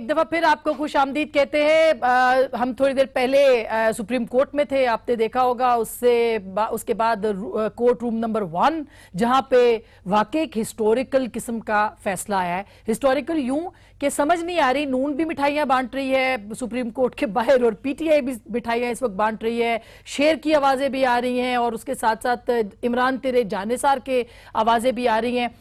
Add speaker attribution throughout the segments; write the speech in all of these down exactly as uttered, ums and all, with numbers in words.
Speaker 1: एक दफा फिर आपको खुश आमदीद कहते हैं। आ, हम थोड़ी देर पहले आ, सुप्रीम कोर्ट में थे, आपने देखा होगा। उससे बा, उसके बाद कोर्ट रूम नंबर वन, जहां पे वाकई एक हिस्टोरिकल किस्म का फैसला आया है। हिस्टोरिकल यूं कि समझ नहीं आ रही, नून भी मिठाइयां बांट रही है सुप्रीम कोर्ट के बाहर और पीटीआई भी मिठाइयां इस वक्त बांट रही है, शेर की आवाजें भी आ रही हैं और उसके साथ साथ इमरान तेरे जानेसार के आवाजें भी आ रही हैं।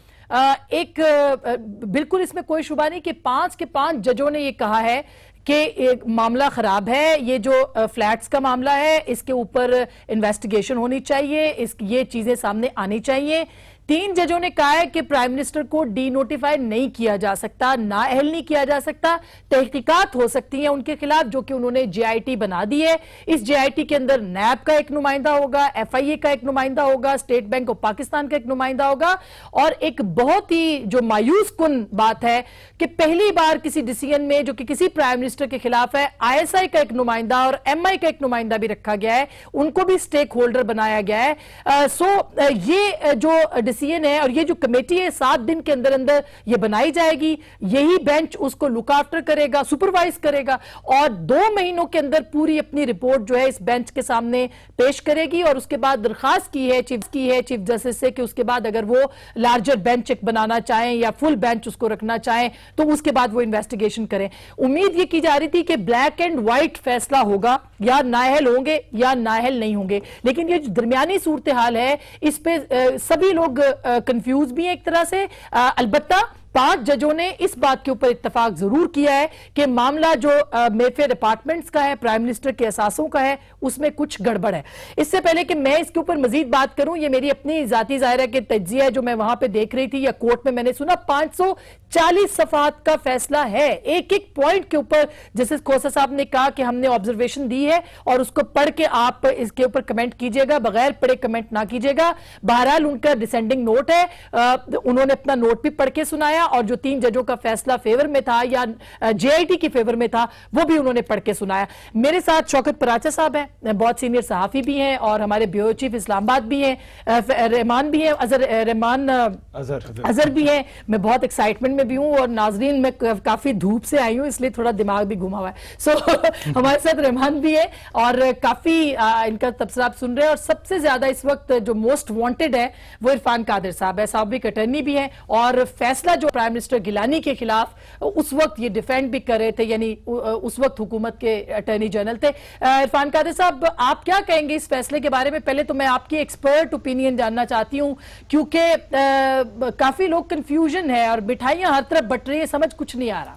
Speaker 1: एक बिल्कुल इसमें कोई शुबा नहीं कि पांच के पांच जजों ने ये कहा है कि एक मामला खराब है। ये जो फ्लैट्स का मामला है इसके ऊपर इन्वेस्टिगेशन होनी चाहिए, इस ये चीजें सामने आनी चाहिए। तीन जजों ने कहा है कि प्राइम मिनिस्टर को डी नोटिफाई नहीं किया जा सकता, नाअहल नहीं किया जा सकता, तहकीकात हो सकती हैं उनके खिलाफ, जो कि उन्होंने जेआईटी बना दी है। इस जेआईटी के अंदर नैब का एक नुमाइंदा होगा, एफआईए का एक नुमाइंदा होगा, स्टेट बैंक ऑफ पाकिस्तान का एक नुमाइंदा होगा। और एक बहुत ही जो मायूस कुन बात है कि पहली बार किसी डिसीजन में जो कि किसी प्राइम मिनिस्टर के खिलाफ है, आईएसआई का एक नुमाइंदा और एमआई का एक नुमाइंदा भी रखा गया है, उनको भी स्टेक होल्डर बनाया गया है। आ, सो आ, ये जो डिसीजन है और ये जो कमेटी है सात दिन के अंदर अंदर ये बनाई जाएगी, यही बेंच उसको लुक आफ्टर करेगा, सुपरवाइज करेगा और दो महीनों के अंदर पूरी अपनी रिपोर्ट जो है इस बेंच के सामने पेश करेगी। और उसके बाद दरखास्त की है चीफ की है चीफ जस्टिस से कि उसके बाद अगर वो लार्जर बेंच एक बनाना चाहें या फुल बेंच उसको रखना चाहें तो उसके बाद वो इन्वेस्टिगेशन करें। उम्मीद ये की जा रही थी कि ब्लैक एंड व्हाइट फैसला होगा, या नाअहल होंगे या नाअहल नहीं होंगे, लेकिन ये जो दरमियानी सूरत हाल है इस पे आ, सभी लोग कंफ्यूज भी है एक तरह से। अलबत्ता पांच जजों ने इस बात के ऊपर इत्तेफाक जरूर किया है कि मामला जो मेफेयर अपार्टमेंट्स का है, प्राइम मिनिस्टर के असासों का है, उसमें कुछ गड़बड़ है। इससे पहले कि मैं इसके ऊपर मजीद बात करूं, ये मेरी अपनी जाती ज़ाहिर के तज्जिया है जो मैं वहां पे देख रही थी या कोर्ट में मैंने सुना। पांच सौ चालीस सफात का फैसला है, एक एक पॉइंट के ऊपर जस्टिस खोसा साहब ने कहा कि हमने ऑब्जर्वेशन दी है और उसको पढ़ के आप इसके ऊपर कमेंट कीजिएगा, बगैर पढ़े कमेंट ना कीजिएगा। बहरहाल उनका डिसेंडिंग नोट है, आ, उन्होंने अपना नोट भी पढ़ के सुनाया और जो तीन जजों का फैसला फेवर में था या जेआईटी के फेवर में था वो भी उन्होंने पढ़ के सुनाया। मेरे साथ शौकत पराचा साहब हैं, बहुत सीनियर सहाफी भी हैं और हमारे ब्यूरो चीफ इस्लामाबाद भी हैं, रहमान भी हैं, अजहर रहमान अजहर भी हैं। मैं बहुत एक्साइटमेंट में भी हूं और नाजरीन मैं काफी धूप से आई हूं इसलिए थोड़ा दिमाग भी घुमा हुआ है। सो so, हमारे साथ रहमान भी है और काफी आ, इनका तबसरा आप सुन रहे हैं। और सबसे ज्यादा इस वक्त जो मोस्ट वांटेड है वो इरफान कादिर साहब है, साबिक अटर्नी भी हैं और फैसला जो प्राइम मिनिस्टर गिलानी के खिलाफ उस वक्त ये डिफेंड भी कर रहे थे, यानी उस वक्त हुकूमत के अटॉर्नी जनरल थे। इरफान कादिर साहब, आप क्या कहेंगे इस फैसले के बारे में? पहले तो मैं आपकी एक्सपर्ट ओपिनियन जानना चाहती हूं क्योंकि काफी लोग कंफ्यूजन है और मिठाइयां हर तरफ बट रही है, समझ कुछ नहीं आ रहा।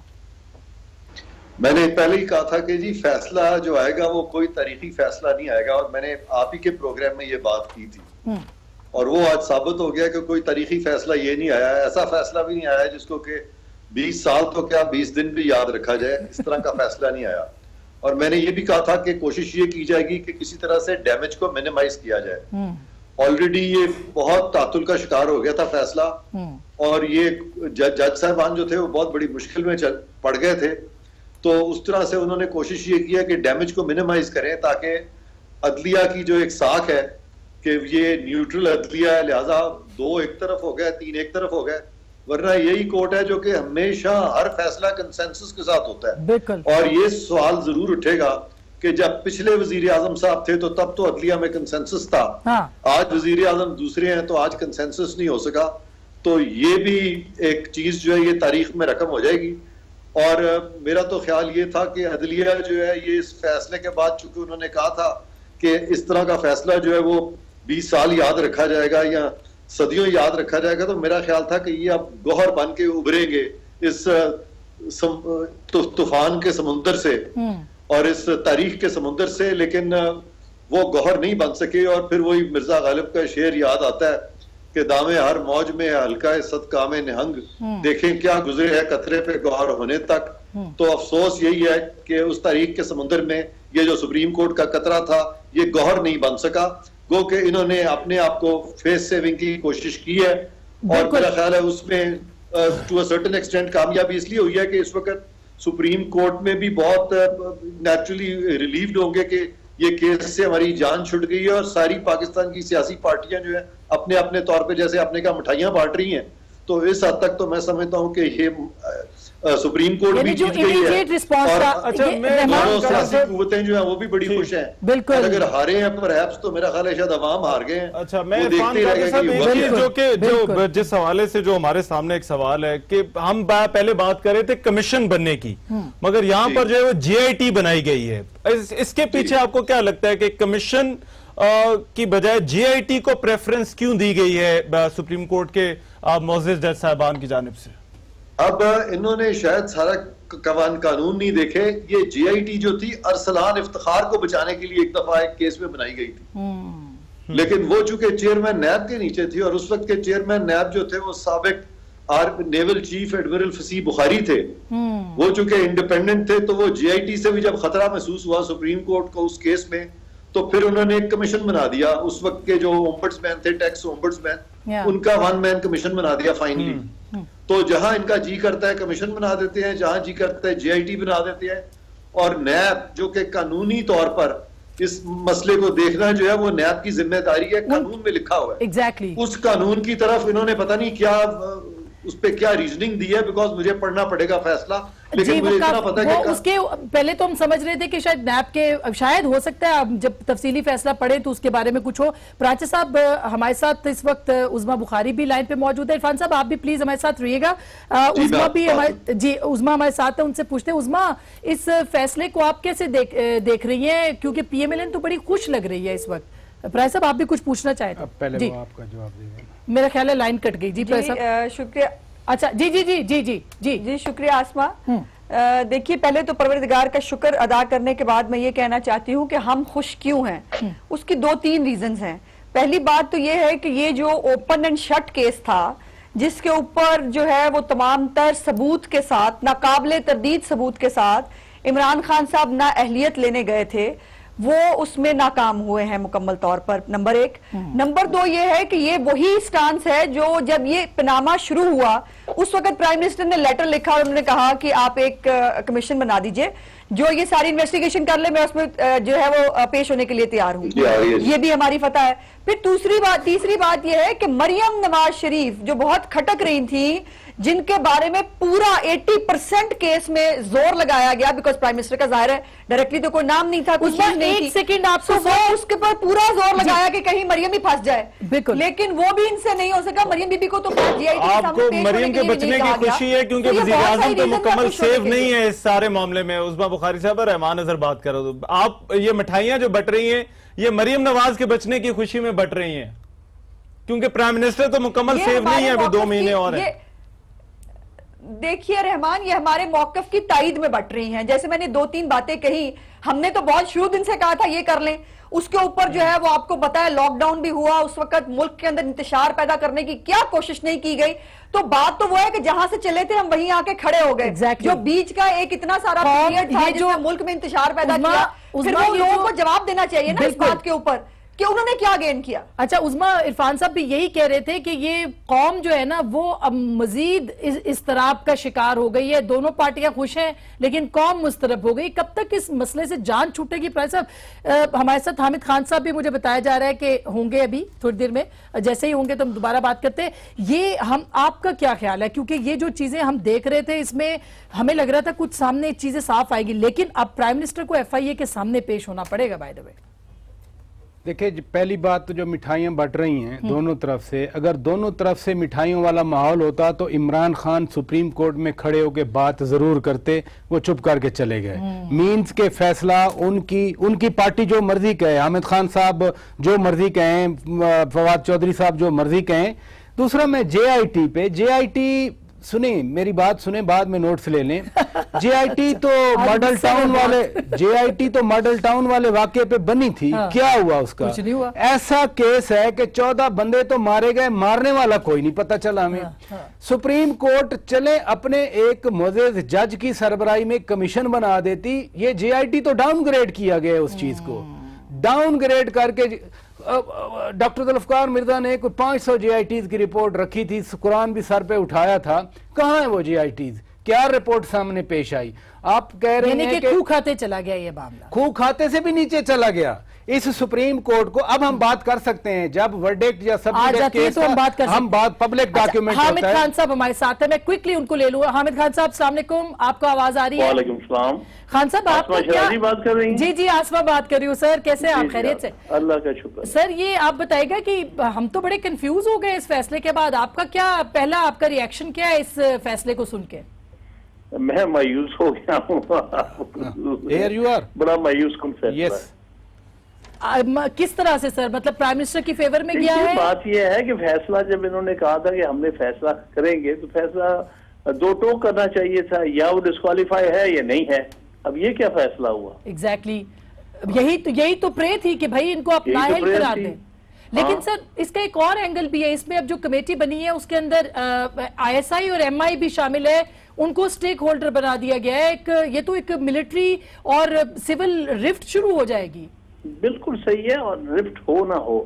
Speaker 2: मैंने पहले ही कहा था कि जी फैसला जो आएगा वो कोई तारीखी फैसला नहीं आएगा और मैंने आप ही के प्रोग्राम में ये बात की थी और वो आज साबित हो गया कि कोई तारीखी फैसला ये नहीं आया। ऐसा फैसला भी नहीं आया जिसको कि बीस साल तो क्या बीस दिन भी याद रखा जाए, इस तरह का फैसला नहीं आया। और मैंने ये भी कहा था कि कोशिश ये की जाएगी कि किसी तरह से डैमेज को मिनिमाइज किया जाए। ऑलरेडी ये बहुत तातुल का शिकार हो गया था फैसला और ये जज जज साहबान जो थे वो बहुत बड़ी मुश्किल में चल पड़ गए थे। तो उस तरह से उन्होंने कोशिश ये की है कि डैमेज को मिनिमाइज करें ताकि अदलिया की जो एक साख है कि ये न्यूट्रल अदलिया है, लिहाजा दो एक तरफ हो गए, तीन एक तरफ हो गए, वरना यही कोर्ट है जो कि हमेशा हर फैसला कंसेंसस के साथ होता है। और ये सवाल जरूर उठेगा कि जब पिछले वजीर आजम साहब थे तो तब तो अदलिया में कंसेंसस था, हाँ। आज वजीर आजम दूसरे हैं तो आज कंसेंसस नहीं हो सका। तो ये भी एक चीज जो है ये तारीख में रकम हो जाएगी। और मेरा तो ख्याल ये था कि अदलिया जो है ये इस फैसले के बाद, चूंकि उन्होंने कहा था कि इस तरह का फैसला जो है वो बीस साल याद रखा जाएगा या सदियों याद रखा जाएगा, तो मेरा ख्याल था कि ये अब गौहर बन के उभरेंगे इस तूफान के समुंदर से और इस तारीख के समुंदर से, लेकिन वो गौहर नहीं बन सके। और फिर वही मिर्जा गालिब का शेर याद आता है कि दामे हर मौज में हल्का सदका में निहंग, देखें क्या गुजरे है कतरे पे गौहर होने तक। तो अफसोस यही है कि उस तारीख के समुंदर में ये जो सुप्रीम कोर्ट का कतरा था ये गौहर नहीं बन सका, गो कि इन्होंने अपने आप को फेस सेविंग की कोशिश की है। और मेरा ख्याल है उसमें टू अ सर्टेन एक्सटेंट कामयाबी इसलिए हुई है कि इस वक्त सुप्रीम कोर्ट में भी बहुत नेचुरली रिलीव्ड होंगे कि ये केस से हमारी जान छुट गई है और सारी पाकिस्तान की सियासी पार्टियां जो है अपने अपने तौर पे जैसे अपने का मिठाइयां बांट रही हैं। तो इस हद तक तो मैं समझता हूं कि ये सुप्रीम कोर्ट भी जीत गई है और
Speaker 1: अच्छा
Speaker 2: दोनों सियासी कुव्वतें जो है वो भी बड़ी खुश हैं।
Speaker 1: बिल्कुल
Speaker 2: अगर हारे हैं परहैप्स तो मेरा ख्याल है शायद अवाम हार गए हैं।
Speaker 3: अच्छा मैं इरफान काजी साहब एक चीज जो कि जो जिस हवाले से जो हमारे सामने एक सवाल है कि हम पहले बात कर रहे थे कमीशन बनने की, मगर यहाँ पर जो है वो जीआईटी बनाई गई है, इस, इसके पीछे आपको क्या लगता है कि कमीशन की बजाय जीआईटी को प्रेफरेंस क्यों दी गई है सुप्रीम कोर्ट के मोअज़्ज़िज़ जज साहबान की जानिब से?
Speaker 2: अब इन्होंने शायद सारा कवान कानून नहीं देखे। ये जीआईटी जो थी अरसलान इफ्तिखार को बचाने के लिए एक दफा एक केस में बनाई गई थी, लेकिन वो चूंकि चेयरमैन नैब के नीचे थी और उस वक्त के चेयरमैन नैब जो थे वो साबिक आर नेवल चीफ एडमिरल फसी बुखारी थे, वो चूंकि इंडिपेंडेंट थे, तो वो जीआईटी से भी जब खतरा महसूस हुआ सुप्रीम कोर्ट को उस केस में, तो फिर उन्होंने एक कमीशन बना दिया। उस वक्त के जो ओम्बड्समैन थे, टैक्स ओम्बड्समैन, उनका वन मैन कमीशन बना दिया फाइनली। तो जहां इनका जी करता है कमीशन बना देते हैं, जहां जी करता है जीआईटी बना देते हैं, और नैब जो कि कानूनी तौर पर इस मसले को देखना जो है वो नैब की जिम्मेदारी है, कानून में लिखा हुआ है।
Speaker 1: Exactly exactly.
Speaker 2: उस कानून की तरफ इन्होंने पता नहीं क्या उस पे क्या रीजनिंग दी है, बिकॉज मुझे पढ़ना पड़ेगा फैसला, लेकिन मुझे इतना पता है कि
Speaker 1: उसके पहले तो हम समझ रहे थे कि शायद नैब के, शायद हो सकता है अब जब तफसीली फैसला पढ़े तो उसके बारे में कुछ हो। प्राची साहब हमारे साथ इस वक्त उज़मा बुखारी भी लाइन पे मौजूद है। इरफान साहब आप भी प्लीज हमारे साथ रहिएगा। उज़मा भी हमारे जी उज़मा हमारे साथ है, उनसे पूछते हैं उज़मा इस फैसले को आप कैसे देख देख रही है, क्योंकि पीएमएलएन तो बड़ी खुश लग रही है इस वक्त। प्राची साहब आप भी कुछ पूछना चाहते हैं?
Speaker 4: पहले वो आपका जवाब दीजिए।
Speaker 1: मेरा ख्याल है लाइन कट गई। जी प्राची साहब
Speaker 5: शुक्रिया।
Speaker 1: अच्छा जी जी जी जी जी जी
Speaker 5: जी शुक्रिया आसमा। देखिए पहले तो परवरदिगार का शुक्र अदा करने के बाद मैं ये कहना चाहती हूँ कि हम खुश क्यों हैं, उसकी दो तीन रीजंस हैं। पहली बात तो ये है कि ये जो ओपन एंड शट केस था, जिसके ऊपर जो है वो तमाम तर सबूत के साथ, नाकाबिले तरदीद सबूत के साथ इमरान खान साहब ना अहलियत लेने गए थे, वो उसमें नाकाम हुए हैं मुकम्मल तौर पर, नंबर एक। नंबर दो ये है कि ये वही स्टांस है जो जब ये पनामा शुरू हुआ उस वक्त प्राइम मिनिस्टर ने लेटर लिखा और उन्होंने कहा कि आप एक कमीशन बना दीजिए जो ये सारी इन्वेस्टिगेशन कर ले, मैं उसमें जो है वो पेश होने के लिए तैयार हूं। ये भी हमारी फतह है। फिर दूसरी बात तीसरी बात यह है कि मरियम नवाज शरीफ जो बहुत खटक रही थी, जिनके बारे में पूरा अस्सी परसेंट केस में जोर लगाया गया, बिकॉज प्राइम मिनिस्टर का जाहिर है डायरेक्टली तो कोई नाम नहीं था, कुछ नहीं थी,
Speaker 1: सेकंड आप
Speaker 5: तो वो उसके पर पूरा जोर लगाया कि कहीं मरियम ही फंस जाए,
Speaker 1: बिल्कुल,
Speaker 5: लेकिन वो भी इनसे नहीं हो सका। मरियम बीबी को तो
Speaker 3: आपको मरियम के बचने की खुशी है क्योंकि वज़ीर आज़म तो मुकम्मल सेफ नहीं है इस सारे मामले में। उज़मा बुखारी साहब और रहमान नजर बात करो, आप ये मिठाइयां जो बट रही हैं ये मरियम नवाज के बचने की खुशी में बट रही हैं, क्योंकि प्राइम मिनिस्टर तो मुकम्मल सेफ नहीं है, अभी दो महीने और हैं।
Speaker 5: देखिए रहमान, ये हमारे मौकफ की ताईद में बट रही हैं। जैसे मैंने दो तीन बातें कही, हमने तो बहुत शुरू दिन से कहा था ये कर लें, उसके ऊपर जो है वो आपको पता है लॉकडाउन भी हुआ, उस वक्त मुल्क के अंदर इंतशार पैदा करने की क्या कोशिश नहीं की गई। तो बात तो वो है कि जहां से चले थे हम वहीं आके खड़े हो गए।
Speaker 1: exactly.
Speaker 5: जो बीच का एक इतना सारा पीरियड था जो मुल्क में इंतशार पैदा किया, फिर वो लोगों को जवाब देना चाहिए ना इस बात के ऊपर कि उन्होंने क्या गेन किया।
Speaker 1: अच्छा उज़मा, इरफान साहब भी यही कह रहे थे कि ये कौम जो है ना वो अब मजीद इस इस्तराब का शिकार हो गई है। दोनों पार्टियां खुश हैं लेकिन कौम मुस्तरब हो गई। कब तक इस मसले से जान छूटेगी? प्राय साहब हमारे साथ हामिद खान साहब भी मुझे बताया जा रहा है कि होंगे अभी थोड़ी देर में, जैसे ही होंगे तो हम दोबारा बात करते हैं। ये हम आपका क्या ख्याल है, क्योंकि ये जो चीजें हम देख रहे थे इसमें हमें लग रहा था कुछ सामने चीजें साफ आएगी, लेकिन अब प्राइम मिनिस्टर को एफ आई ए के सामने पेश होना पड़ेगा। बाय द वे
Speaker 4: देखिए, पहली बात तो जो मिठाइयाँ बट रही हैं दोनों तरफ से, अगर दोनों तरफ से मिठाइयों वाला माहौल होता तो इमरान खान सुप्रीम कोर्ट में खड़े होकर बात जरूर करते, वो चुप करके चले गए। मीन्स के फैसला उनकी उनकी पार्टी जो मर्जी कहे, हामिद खान साहब जो मर्जी कहें, फवाद चौधरी साहब जो मर्जी कहें। दूसरा मैं जे आई टी पे, जे आई टी सुने मेरी बात सुने, बाद में नोट्स ले लें। जे आई टी तो मॉडल टाउन वाले जे आई टी तो मॉडल टाउन वाले वाकये पे बनी थी। हाँ। क्या हुआ उसका?
Speaker 1: कुछ नहीं हुआ।
Speaker 4: ऐसा केस है कि चौदह बंदे तो मारे गए, मारने वाला कोई नहीं पता चला हमें। हाँ, हाँ। सुप्रीम कोर्ट चले अपने एक मुअज़्ज़िज़ जज की सरबराही में कमीशन बना देती। ये जे आई टी तो डाउनग्रेड किया गया उस चीज को, डाउनग्रेड करके डॉक्टर जुल्फ़िकार मिर्जा ने कोई पांच सौ जे आई टीज की रिपोर्ट रखी थी, कुरान भी सर पे उठाया था। कहाँ है वो जे आई टीज? क्या रिपोर्ट सामने पेश आई? आप कह रहे हैं
Speaker 1: कि खूह खाते चला गया ये मामला,
Speaker 4: खूह खाते से भी नीचे चला गया। इस सुप्रीम कोर्ट को अब हम बात कर सकते हैं जब वर्डिक्ट या सब्जेक्ट केस,
Speaker 1: तो हम बात कर
Speaker 4: हम बात पब्लिक डॉक्यूमेंट।
Speaker 1: हामिद खान साहब हमारे साथ है, मैं क्विकली उनको ले लूंगा। हामिद खान साहब अस्सलाम वालेकुम, आपको आवाज आ रही है?
Speaker 6: वालेकुम सलाम।
Speaker 1: खान साहब आपको क्या
Speaker 6: बात कर रही हैं?
Speaker 1: जी जी आसमा बात कर रही हूँ सर, कैसे आप? खैरियत से?
Speaker 6: अल्लाह का शुक्र।
Speaker 1: सर ये आप बताइएगा कि हम तो बड़े कंफ्यूज हो गए इस फैसले के बाद, आपका क्या पहला आपका रिएक्शन क्या है इस फैसले को सुन के?
Speaker 6: मैं मायूस हो गया हूँ। बड़ा मायूस कौन फैसला है।
Speaker 1: किस तरह से सर, मतलब प्राइम मिनिस्टर की फेवर में गया है?
Speaker 6: बात यह है कि फैसला जब इन्होंने कहा था कि हमने फैसला करेंगे तो फैसला दो टोक करना चाहिए था, या वो डिस्क्वालीफाई है या नहीं है। अब ये क्या फैसला हुआ?
Speaker 1: Exactly exactly. यही तो यही तो प्रे थी कि भाई इनको आप नाअहल करार दें। लेकिन हाँ। सर इसका एक और एंगल भी है, इसमें अब जो कमेटी बनी है उसके अंदर आईएसआई और एमआई भी शामिल है, उनको स्टेक होल्डर बना दिया गया है। एक ये तो एक मिलिट्री और सिविल रिफ्ट शुरू हो जाएगी।
Speaker 6: बिल्कुल सही है, और रिफ्ट हो ना हो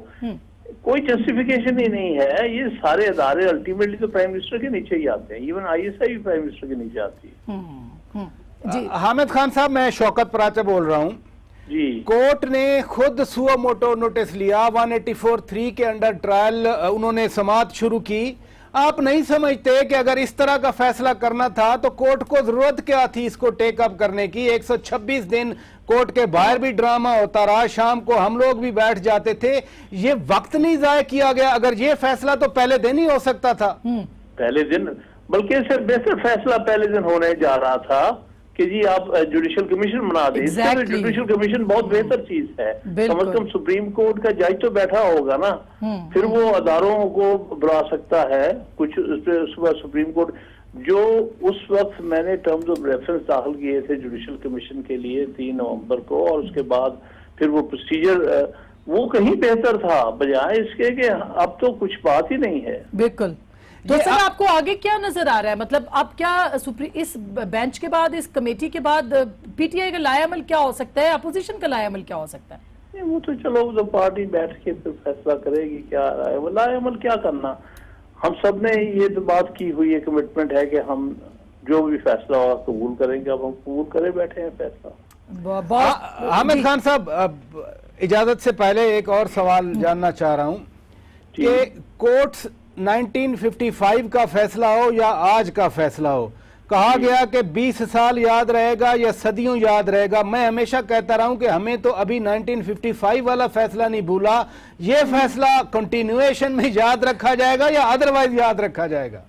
Speaker 6: कोई जस्टिफिकेशन ही नहीं है। ये सारे अदारे अल्टीमेटली तो प्राइम मिनिस्टर के नीचे ही आते हैं, इवन आईएसआई भी प्राइम मिनिस्टर के नीचे आती है।
Speaker 4: जी हामिद खान साहब, मैं शौकत पराचा बोल रहा हूँ
Speaker 6: जी।
Speaker 4: कोर्ट ने खुद सुओ मोटो नोटिस लिया, एक सौ चौरासी थ्री के अंडर ट्रायल उन्होंने समाअत शुरू की। आप नहीं समझते कि अगर इस तरह का फैसला करना था तो कोर्ट को जरूरत क्या थी इसको टेक अप करने की? एक सौ छब्बीस दिन कोर्ट के बाहर भी ड्रामा होता रहा, शाम को हम लोग भी बैठ जाते थे, ये वक्त नहीं जाया किया गया? अगर ये फैसला तो पहले दिन ही हो सकता था।
Speaker 6: पहले दिन, बल्कि इससे बेहतर फैसला पहले दिन होने जा रहा था कि जी आप जुडिशियल कमीशन बना दें। exactly. जुडिशियल कमीशन बहुत बेहतर चीज है, कम से कम सुप्रीम कोर्ट का जज तो बैठा होगा ना, फिर वो अदारों को बुला सकता है कुछ। उसके सुप्रीम कोर्ट जो उस वक्त मैंने टर्म्स ऑफ रेफरेंस दाखिल किए थे जुडिशियल कमीशन के लिए तीन नवंबर को, और उसके बाद फिर वो प्रोसीजर वो कहीं बेहतर था बजाय इसके कि अब तो कुछ बात ही नहीं है।
Speaker 1: बिल्कुल। तो सर आ... आपको आगे क्या नजर आ रहा है, मतलब अब क्या सुप्रीम इस बेंच के बाद, इस कमेटी के बाद पीटीआई का लायामल क्या हो सकता है, अपोजिशन का लायामल क्या हो सकता है?
Speaker 6: वो तो चलो तो पार्टी बैठ के फिर फैसला करेगी क्या आ रहा है। वो लायामल क्या करना, हम सब ने ये तो बात की हुई है, कमिटमेंट है कि हम जो भी फैसला होगा कबूल करेंगे। अब हम कबूल करे बैठे हैं फैसला।
Speaker 4: हामिद खान साहब, इजाजत से पहले एक और सवाल जानना चाह रहा हूँ कि कोर्ट्स उन्नीस सौ पचपन का फैसला हो या आज का फैसला हो, कहा गया कि बीस साल याद रहेगा या सदियों याद रहेगा। मैं हमेशा कहता रहा हूं कि हमें तो अभी उन्नीस सौ पचपन वाला फैसला नहीं भूला, ये फैसला कंटिन्यूएशन में याद रखा जाएगा या अदरवाइज याद रखा जाएगा?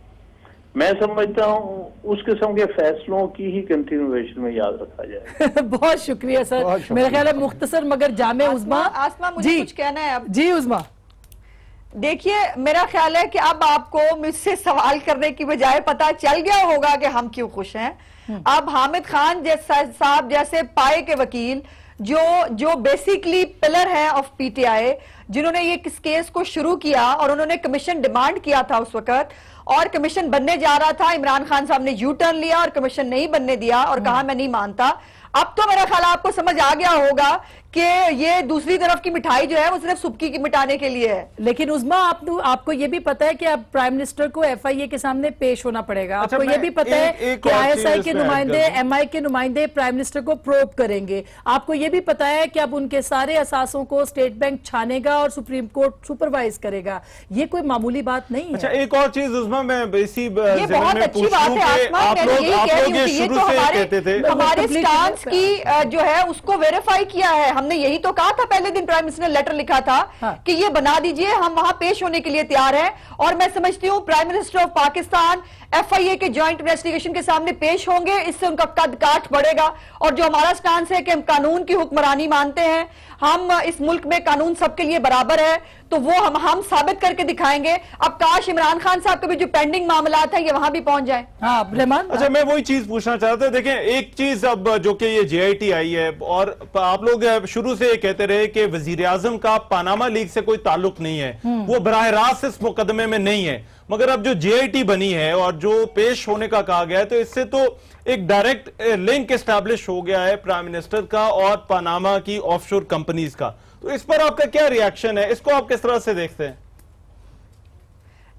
Speaker 6: मैं समझता हूं उस किस्म के फैसलों की ही कंटिन्यूएशन में याद रखा जाएगा।
Speaker 1: बहुत शुक्रिया सर, मेरा ख्याल है मुख्तसर मगर जामे। उस्मा,
Speaker 5: आसमा मुझे कुछ कहना है अब?
Speaker 1: जी उस्मा।
Speaker 5: देखिए, मेरा ख्याल है कि अब आपको मुझसे सवाल करने की बजाय पता चल गया होगा कि हम क्यों खुश हैं। अब हामिद खान जैसा साहब जैसे पाए के वकील जो जो बेसिकली पिलर है ऑफ पीटीआई, जिन्होंने ये किस केस को शुरू किया और उन्होंने कमीशन डिमांड किया था उस वक्त, और कमीशन बनने जा रहा था, इमरान खान साहब ने यू टर्न लिया और कमीशन नहीं बनने दिया और कहा मैं नहीं मानता। अब तो मेरा ख्याल आपको समझ आ गया होगा कि ये दूसरी तरफ की मिठाई जो है वो सिर्फ सुबकी की मिटाने के लिए है।
Speaker 1: लेकिन उस्मा, आप आपको ये भी पता है कि अब प्राइम मिनिस्टर को एफआईए के सामने पेश होना पड़ेगा। अच्छा, आपको ये भी पता है कि आईएसआई के नुमाइंदे, एमआई के नुमाइंदे प्राइम मिनिस्टर को प्रोब करेंगे। आपको ये भी पता है कि अब उनके सारे असासों को स्टेट बैंक छानेगा और सुप्रीम कोर्ट सुपरवाइज करेगा। ये कोई मामूली बात नहीं है।
Speaker 3: अच्छा, एक और चीज उस्मा, मैं इसी
Speaker 5: ये बहुत अच्छी बात है आसमा, मैं यही कह रही हूँ कि ये तो हमारे हमारे स्टांस की जो है उसको वेरीफाई किया है। हमने यही तो कहा था पहले दिन, प्राइम मिनिस्टर ने लेटर लिखा था हाँ। कि ये बना दीजिए, हम वहां पेश होने के लिए तैयार हैं। और मैं समझती हूं prime minister of Pakistan FIA के जॉइंट इन्वेस्टिगेशन के सामने पेश होंगे, इससे उनका कद काठ बढ़ेगा। और जो हमारा स्टांस है कि हम कानून की हुक्मरानी मानते हैं, हम इस मुल्क में कानून सबके लिए बराबर है, तो वो हम हम साबित करके दिखाएंगे। अब काश इमरान खान साहब के भी जो पेंडिंग मामला था ये वहां भी पहुंच जाए।
Speaker 1: हाँ रहमान,
Speaker 3: अच्छा, मैं वही चीज पूछना चाहता हूं। देखें, एक चीज अब जो कि ये जेआईटी आई है, और आप लोग शुरू से कहते रहे कि वजीर आजम का पानामा लीग से कोई ताल्लुक नहीं है, वो बराह रास्त इस मुकदमे में नहीं है। मगर अब जो जेआईटी बनी है और जो पेश होने का कहा गया है, तो इससे तो एक डायरेक्ट लिंक एस्टैब्लिश हो गया है प्राइम मिनिस्टर का और पानामा की ऑफशोर कंपनीज का। तो इस पर आपका क्या रिएक्शन है, इसको आप किस तरह से देखते हैं?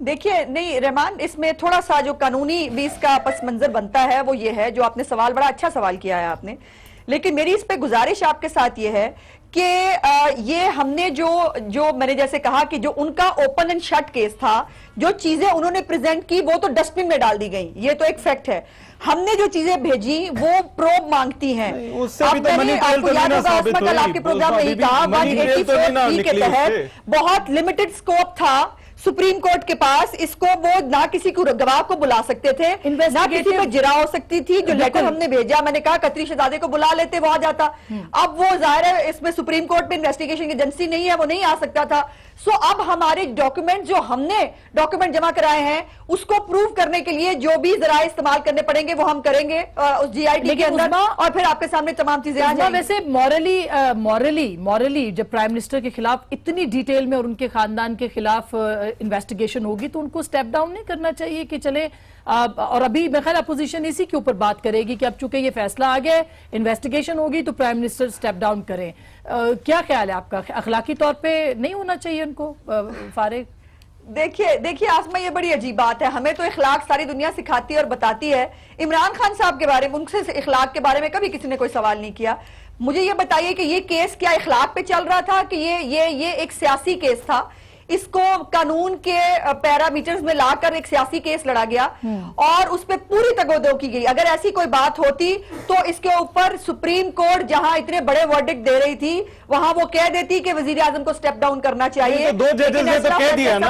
Speaker 5: देखिए नहीं रहमान, इसमें थोड़ा सा जो कानूनी भी इसका पस मंजर बनता है वो ये है, जो आपने सवाल, बड़ा अच्छा सवाल किया है आपने, लेकिन मेरी इस पे गुजारिश आपके साथ ये है कि ये हमने जो जो मैंने जैसे कहा कि जो उनका ओपन एंड शट केस था, जो चीजें उन्होंने प्रेजेंट की वो तो डस्टबिन में डाल दी गई, ये तो एक फैक्ट है। हमने जो चीजें भेजी वो प्रोब मांगती हैं। अब मैंने आपको याद होगा आसमा कल आपके प्रोग्राम में ही कहा वन एटी फोर बी के तहत बहुत लिमिटेड स्कोप था सुप्रीम कोर्ट के पास, इसको वो ना किसी को गवाह को बुला सकते थे, ना किसी पे जिरा हो सकती थी। जो लेटर हमने भेजा, मैंने कहा कतरी शहजादे को बुला लेते, वो आ जाता। अब वो जाहिर है इसमें सुप्रीम कोर्ट में इन्वेस्टिगेशन की एजेंसी नहीं है, वो नहीं आ सकता था। सो अब हमारे डॉक्यूमेंट, जो हमने डॉक्यूमेंट जमा कराए हैं, उसको प्रूव करने के लिए जो भी जराए इस्तेमाल करने पड़ेंगे वो हम करेंगे उस जीआईटी के अंदर, और फिर आपके सामने तमाम चीजें आ जाएंगी।
Speaker 1: वैसे मॉरली मॉरली मॉरली जब प्राइम मिनिस्टर के खिलाफ इतनी डिटेल में और उनके खानदान के खिलाफ इन्वेस्टिगेशन होगी तो उनको स्टेप डाउन नहीं करना चाहिए कि चले आ, और अभी मैं ख्याल अपोजिशन इसी के ऊपर बात करेगी कि अब चूंकि ये फैसला आ गया, इन्वेस्टिगेशन होगी तो प्राइम मिनिस्टर स्टेप डाउन करें। आ, क्या ख्याल है आपका, अखलाकी तौर पे नहीं होना चाहिए उनको फारिग?
Speaker 5: देखिए देखिए आसमा, ये बड़ी अजीब बात है, हमें तो इखलाक सारी दुनिया सिखाती है और बताती है। इमरान खान साहब के बारे में, उनसे इखलाक के बारे में कभी किसी ने कोई सवाल नहीं किया। मुझे ये बताइए कि ये केस क्या इखलाक पे चल रहा था कि ये ये ये एक सियासी केस था? इसको कानून के पैरामीटर्स में लाकर एक सियासी केस लड़ा गया और उस पर पूरी तगोदो की गई। अगर ऐसी कोई बात होती तो इसके ऊपर सुप्रीम कोर्ट जहां इतने बड़े वर्डिक्ट दे रही थी, वहां वो कह देती कि वजीर आजम को स्टेप डाउन करना चाहिए।
Speaker 3: तो दो जजेस ने तो कह दिया ना,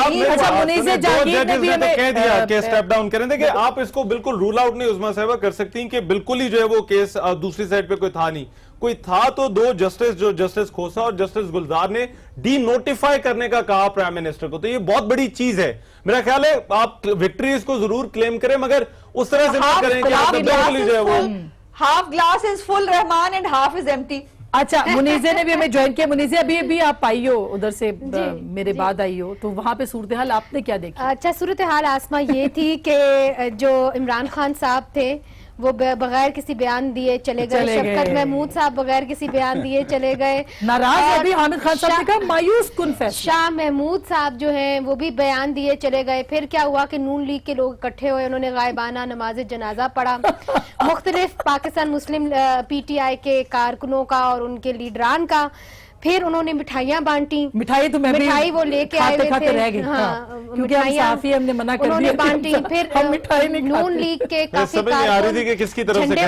Speaker 3: कह दिया कि स्टेप डाउन करें। देखिए आप इसको बिल्कुल रूल आउट नहीं उस्मा साहिबा कर सकती कि बिल्कुल ही जो है वो केस दूसरी साइड पे कोई था नहीं, कोई था तो दो जस्टिस, जो जस्टिस खोसा और जस्टिस गुलजार ने डी नोटिफाई करने का कहा प्राइम मिनिस्टर को, तो ये बहुत बड़ी चीज है। मेरा ख्याल है आप विक्ट्रीज को जरूर क्लेम करें मगर उस तरह से ना करें कि आप बिल्कुल जो है वो
Speaker 5: half glass is full Rahman and half is empty.
Speaker 1: अच्छा, मुनीजे ने भी हमें ज्वाइन किया। मुनीजे अभी अभी आप आई हो उधर से, मेरे बाद आई हो, तो वहां पे सूरत हाल आपने क्या देखी?
Speaker 7: अच्छा, सूरत हाल आसमा ये थी कि जो इमरान खान साहब थे वो बगैर किसी बयान दिए चले गए, शफकत महमूद साहब बगैर किसी बयान दिए चले गए,
Speaker 1: नाराज अभी हामिद खान साहब ने कहा मायूस कुन फैसला।
Speaker 7: शाह महमूद साहब जो हैं वो भी बयान दिए चले गए। फिर क्या हुआ कि नून लीग के लोग इकट्ठे हुए, उन्होंने गायबाना नमाज जनाजा पढ़ा। मुख्तलिफ पाकिस्तान मुस्लिम पीटीआई के कारकुनों का और उनके लीडरान का। फिर उन्होंने मिठाइयाँ बांटी,
Speaker 1: मिठाई तो मैं
Speaker 7: मिठाई वो लेके आए हुए थे,
Speaker 1: रह गई। हाँ, मिठाइयाँ हमने मना कर
Speaker 7: उन्होंने बांटी। फिर नून लीग के काफी झंडे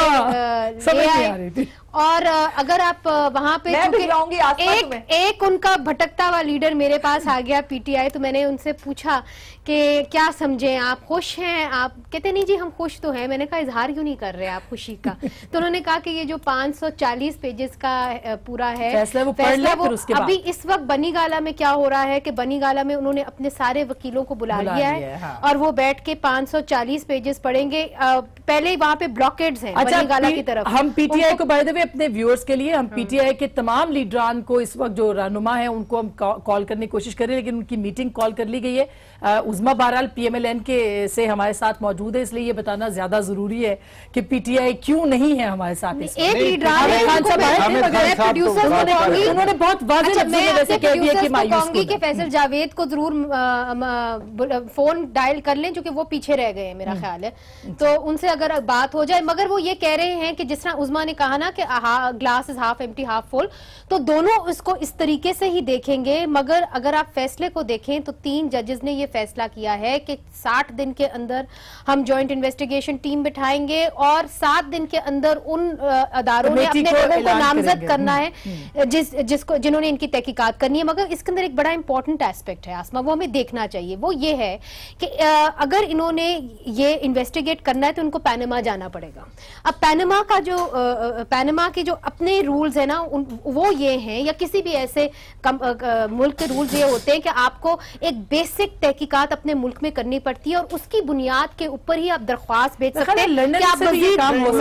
Speaker 7: उठाए और अगर आप वहां पे एक एक उनका भटकता हुआ लीडर मेरे पास आ गया पीटीआई, तो मैंने उनसे पूछा कि क्या समझें आप, खुश हैं आप? कहते नहीं जी हम खुश तो हैं। मैंने कहा इजहार क्यों नहीं कर रहे आप खुशी का? तो उन्होंने कहा कि ये जो पाँच सौ चालीस पेजेस का पूरा है
Speaker 1: फैसला, वो फैसला वो
Speaker 7: अभी इस वक्त बनीगाला में क्या हो रहा है कि बनीगाला में उन्होंने अपने सारे वकीलों को बुला लिया है, हाँ। और वो बैठ के पाँच सौ चालीस पेजेस पढ़ेंगे। पहले वहां पे ब्लॉकेड्स हैं बनीगाला की तरफ।
Speaker 1: हम पीटीआई को बाय द वे अपने व्यूअर्स के लिए, हम पीटीआई के तमाम लीडरान को इस वक्त जो रहनुमा है उनको हम कॉल करने की कोशिश कर रहे हैं, लेकिन उनकी मीटिंग कॉल कर ली गई है। उज़मा बहरहाल पीएमएलएन के से हमारे साथ मौजूद है, इसलिए ये बताना ज्यादा जरूरी है कि पीटीआई क्यों नहीं है हमारे साथ।
Speaker 7: एक लीडरान
Speaker 1: उन्होंने बहुत वाज़ेह
Speaker 7: कहूंगी कि फैसल जावेद को जरूर फोन डायल कर लें, जो कि वो पीछे रह गए हैं मेरा ख्याल है, तो उनसे अगर बात हो जाए। मगर वो ये कह रहे हैं कि जिस तरह उज़मा ने कहा ना कि glass is half empty half full, तो दोनों इसको इस तरीके से ही देखेंगे। मगर अगर आप फैसले को देखें तो तीन जजेस ने ये फैसला किया है कि साठ दिन के अंदर हम जॉइंट इन्वेस्टिगेशन टीम बिठाएंगे और सात दिन के अंदर उन अदारों ने अपने लोगों को नामजद करना है जिस जिसको जिन्होंने इनकी तहकीकात करनी है। मगर इसके अंदर एक बड़ा इंपॉर्टेंट एस्पेक्ट है आसमा, वो हमें देखना चाहिए। वो ये है कि अगर इन्होंने ये इन्वेस्टिगेट करना है तो उनको पैनामा जाना पड़ेगा। अब पैनामा का जो पैनामा के जो अपने रूल्स है ना वो ये हैं, या किसी भी ऐसे कम, आ, मुल्क के रूल्स ये होते हैं कि आपको एक बेसिक तहकीकात अपने मुल्क में करनी पड़ती है और उसकी बुनियाद के ऊपर ही आप दरख्वास्त भेज सकते हैं कि आप मजीद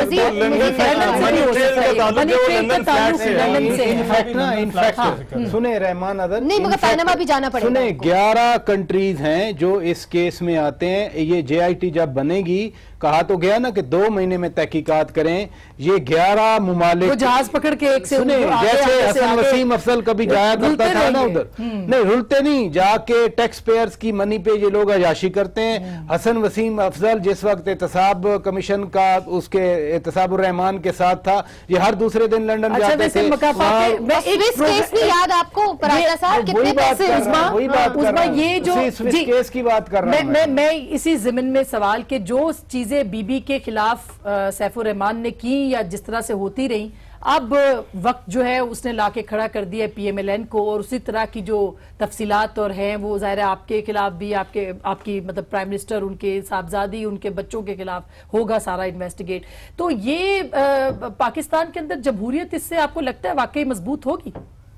Speaker 4: सुने रहमान अदर
Speaker 7: नहीं, मगर पैनामा भी जाना पड़ेगा।
Speaker 4: सुने ग्यारह कंट्रीज हैं जो इस केस में आते हैं। ये जेआईटी जब बनेगी, कहा तो गया ना कि दो महीने में तहकीकात करें, ये ग्यारह मुमालिक मालिक,
Speaker 1: वो जहाज पकड़ के एक से
Speaker 4: जैसे हसन वसीम अफजल कभी जाया करता था ना उधर, नहीं रुलते नहीं, जाके टैक्स पेयर्स की मनी पे ये लोग अयाशी करते हैं। हसन वसीम अफजल जिस वक्त एहतसाब कमीशन का उसके एहतसाब रहमान के साथ था, ये हर दूसरे दिन लंदन
Speaker 1: अच्छा,
Speaker 4: जाते थे।
Speaker 7: केस नहीं याद आपको पराठा साहब, कितने पैसे?
Speaker 4: वही बात कर रहा हूं,
Speaker 1: ये जो
Speaker 4: स्विस केस की बात कर रहा हूं
Speaker 1: मैं मैं इसी जिम्न में सवाल के जो चीजें बीबी के खिलाफ सैफुर रहमान ने की या जिस तरह से होती रही, अब वक्त जो है उसने लाके खड़ा कर दिया पीएमएलएन को, और उसी तरह की जो तफसीलात और हैं वो ज़ाहिर है आपके खिलाफ भी, आपके आपकी मतलब प्राइम मिनिस्टर, उनके साहबजादी, उनके बच्चों के खिलाफ होगा सारा इन्वेस्टिगेट। तो ये आ, पाकिस्तान के अंदर जमहूरियत इससे आपको लगता है वाकई मजबूत होगी?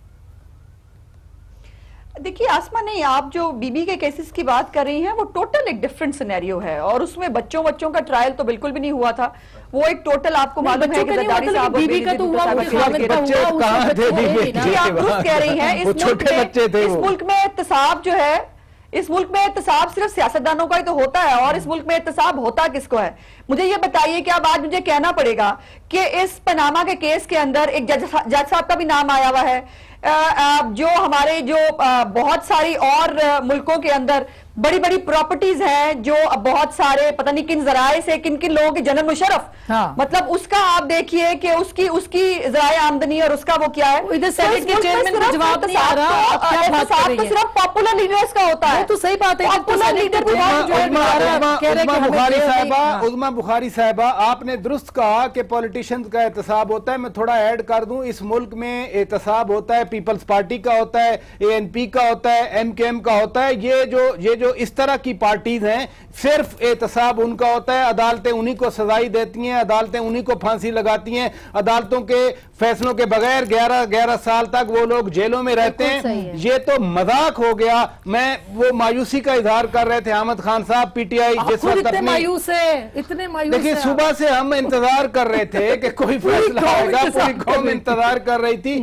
Speaker 5: देखिए आसमा, नहीं, आप जो बीबी के केसेस की बात कर रही हैं वो टोटल एक डिफरेंट सिनेरियो है, और उसमें बच्चों बच्चों का ट्रायल तो बिल्कुल भी नहीं हुआ था। वो एक टोटल आपको मालूम है कि जरदारी साहब
Speaker 1: बीबी का तो हुआ,
Speaker 4: बच्चे कहाँ थे?
Speaker 5: आप दुरुस्त कह रही हैं, इस मुल्क में इस मुल्क में एहतसाब जो है, इस मुल्क में एहतसाब सिर्फ सियासतदानों का ही तो होता है, और इस मुल्क में एहतसाब होता किसको है? मुझे ये बताइए कि अब आज मुझे कहना पड़ेगा कि इस पनामा के केस के अंदर एक जज जज साहब का भी नाम आया हुआ है, जो हमारे जो बहुत सारी और मुल्कों के अंदर बड़ी बड़ी प्रॉपर्टीज हैं, जो बहुत सारे पता नहीं किन जराए से किन किन लोगों के, जनरल मुशर्रफ, हाँ। मतलब उसका आप देखिए कि उसकी उसकी जराए आमदनी और उसका वो क्या है।
Speaker 1: इधर सेनेट के चेयरमैन को जवाब नहीं आ रहा,
Speaker 5: तो सिर्फ पॉपुलर लीडर्स का होता है।
Speaker 1: तो सही बात है,
Speaker 5: पॉपुलर लीडर
Speaker 4: बुखारी साहबा, उज़मा बुखारी साहबा, आपने दुरुस्त कहा कि पॉलिटिशियंस का एहतसाब होता है। मैं थोड़ा ऐड कर दूं, इस मुल्क में एहतसाब होता है, पीपल्स पार्टी का होता है, एएनपी का होता है, एमकेएम का होता है। ये जो ये जो इस तरह की पार्टीज हैं, सिर्फ एहतसाब उनका होता है, अदालतें उन्हीं को सजाई देती हैं, अदालतें उन्हीं को फांसी लगाती हैं, अदालतों के फैसलों के बगैर ग्यारह ग्यारह साल तक वो लोग जेलों में रहते हैं। ये तो मजाक हो गया। मैं वो मायूसी का इजहार कर रहे थे अहमद खान साहब, पीटीआई जिस वक्त
Speaker 1: इतने मायूस है, इतने मायूस।
Speaker 4: देखिए सुबह से हम इंतजार कर रहे थे कि कोई फैसला आएगा, पूरी कौम इंतजार कर रही थी।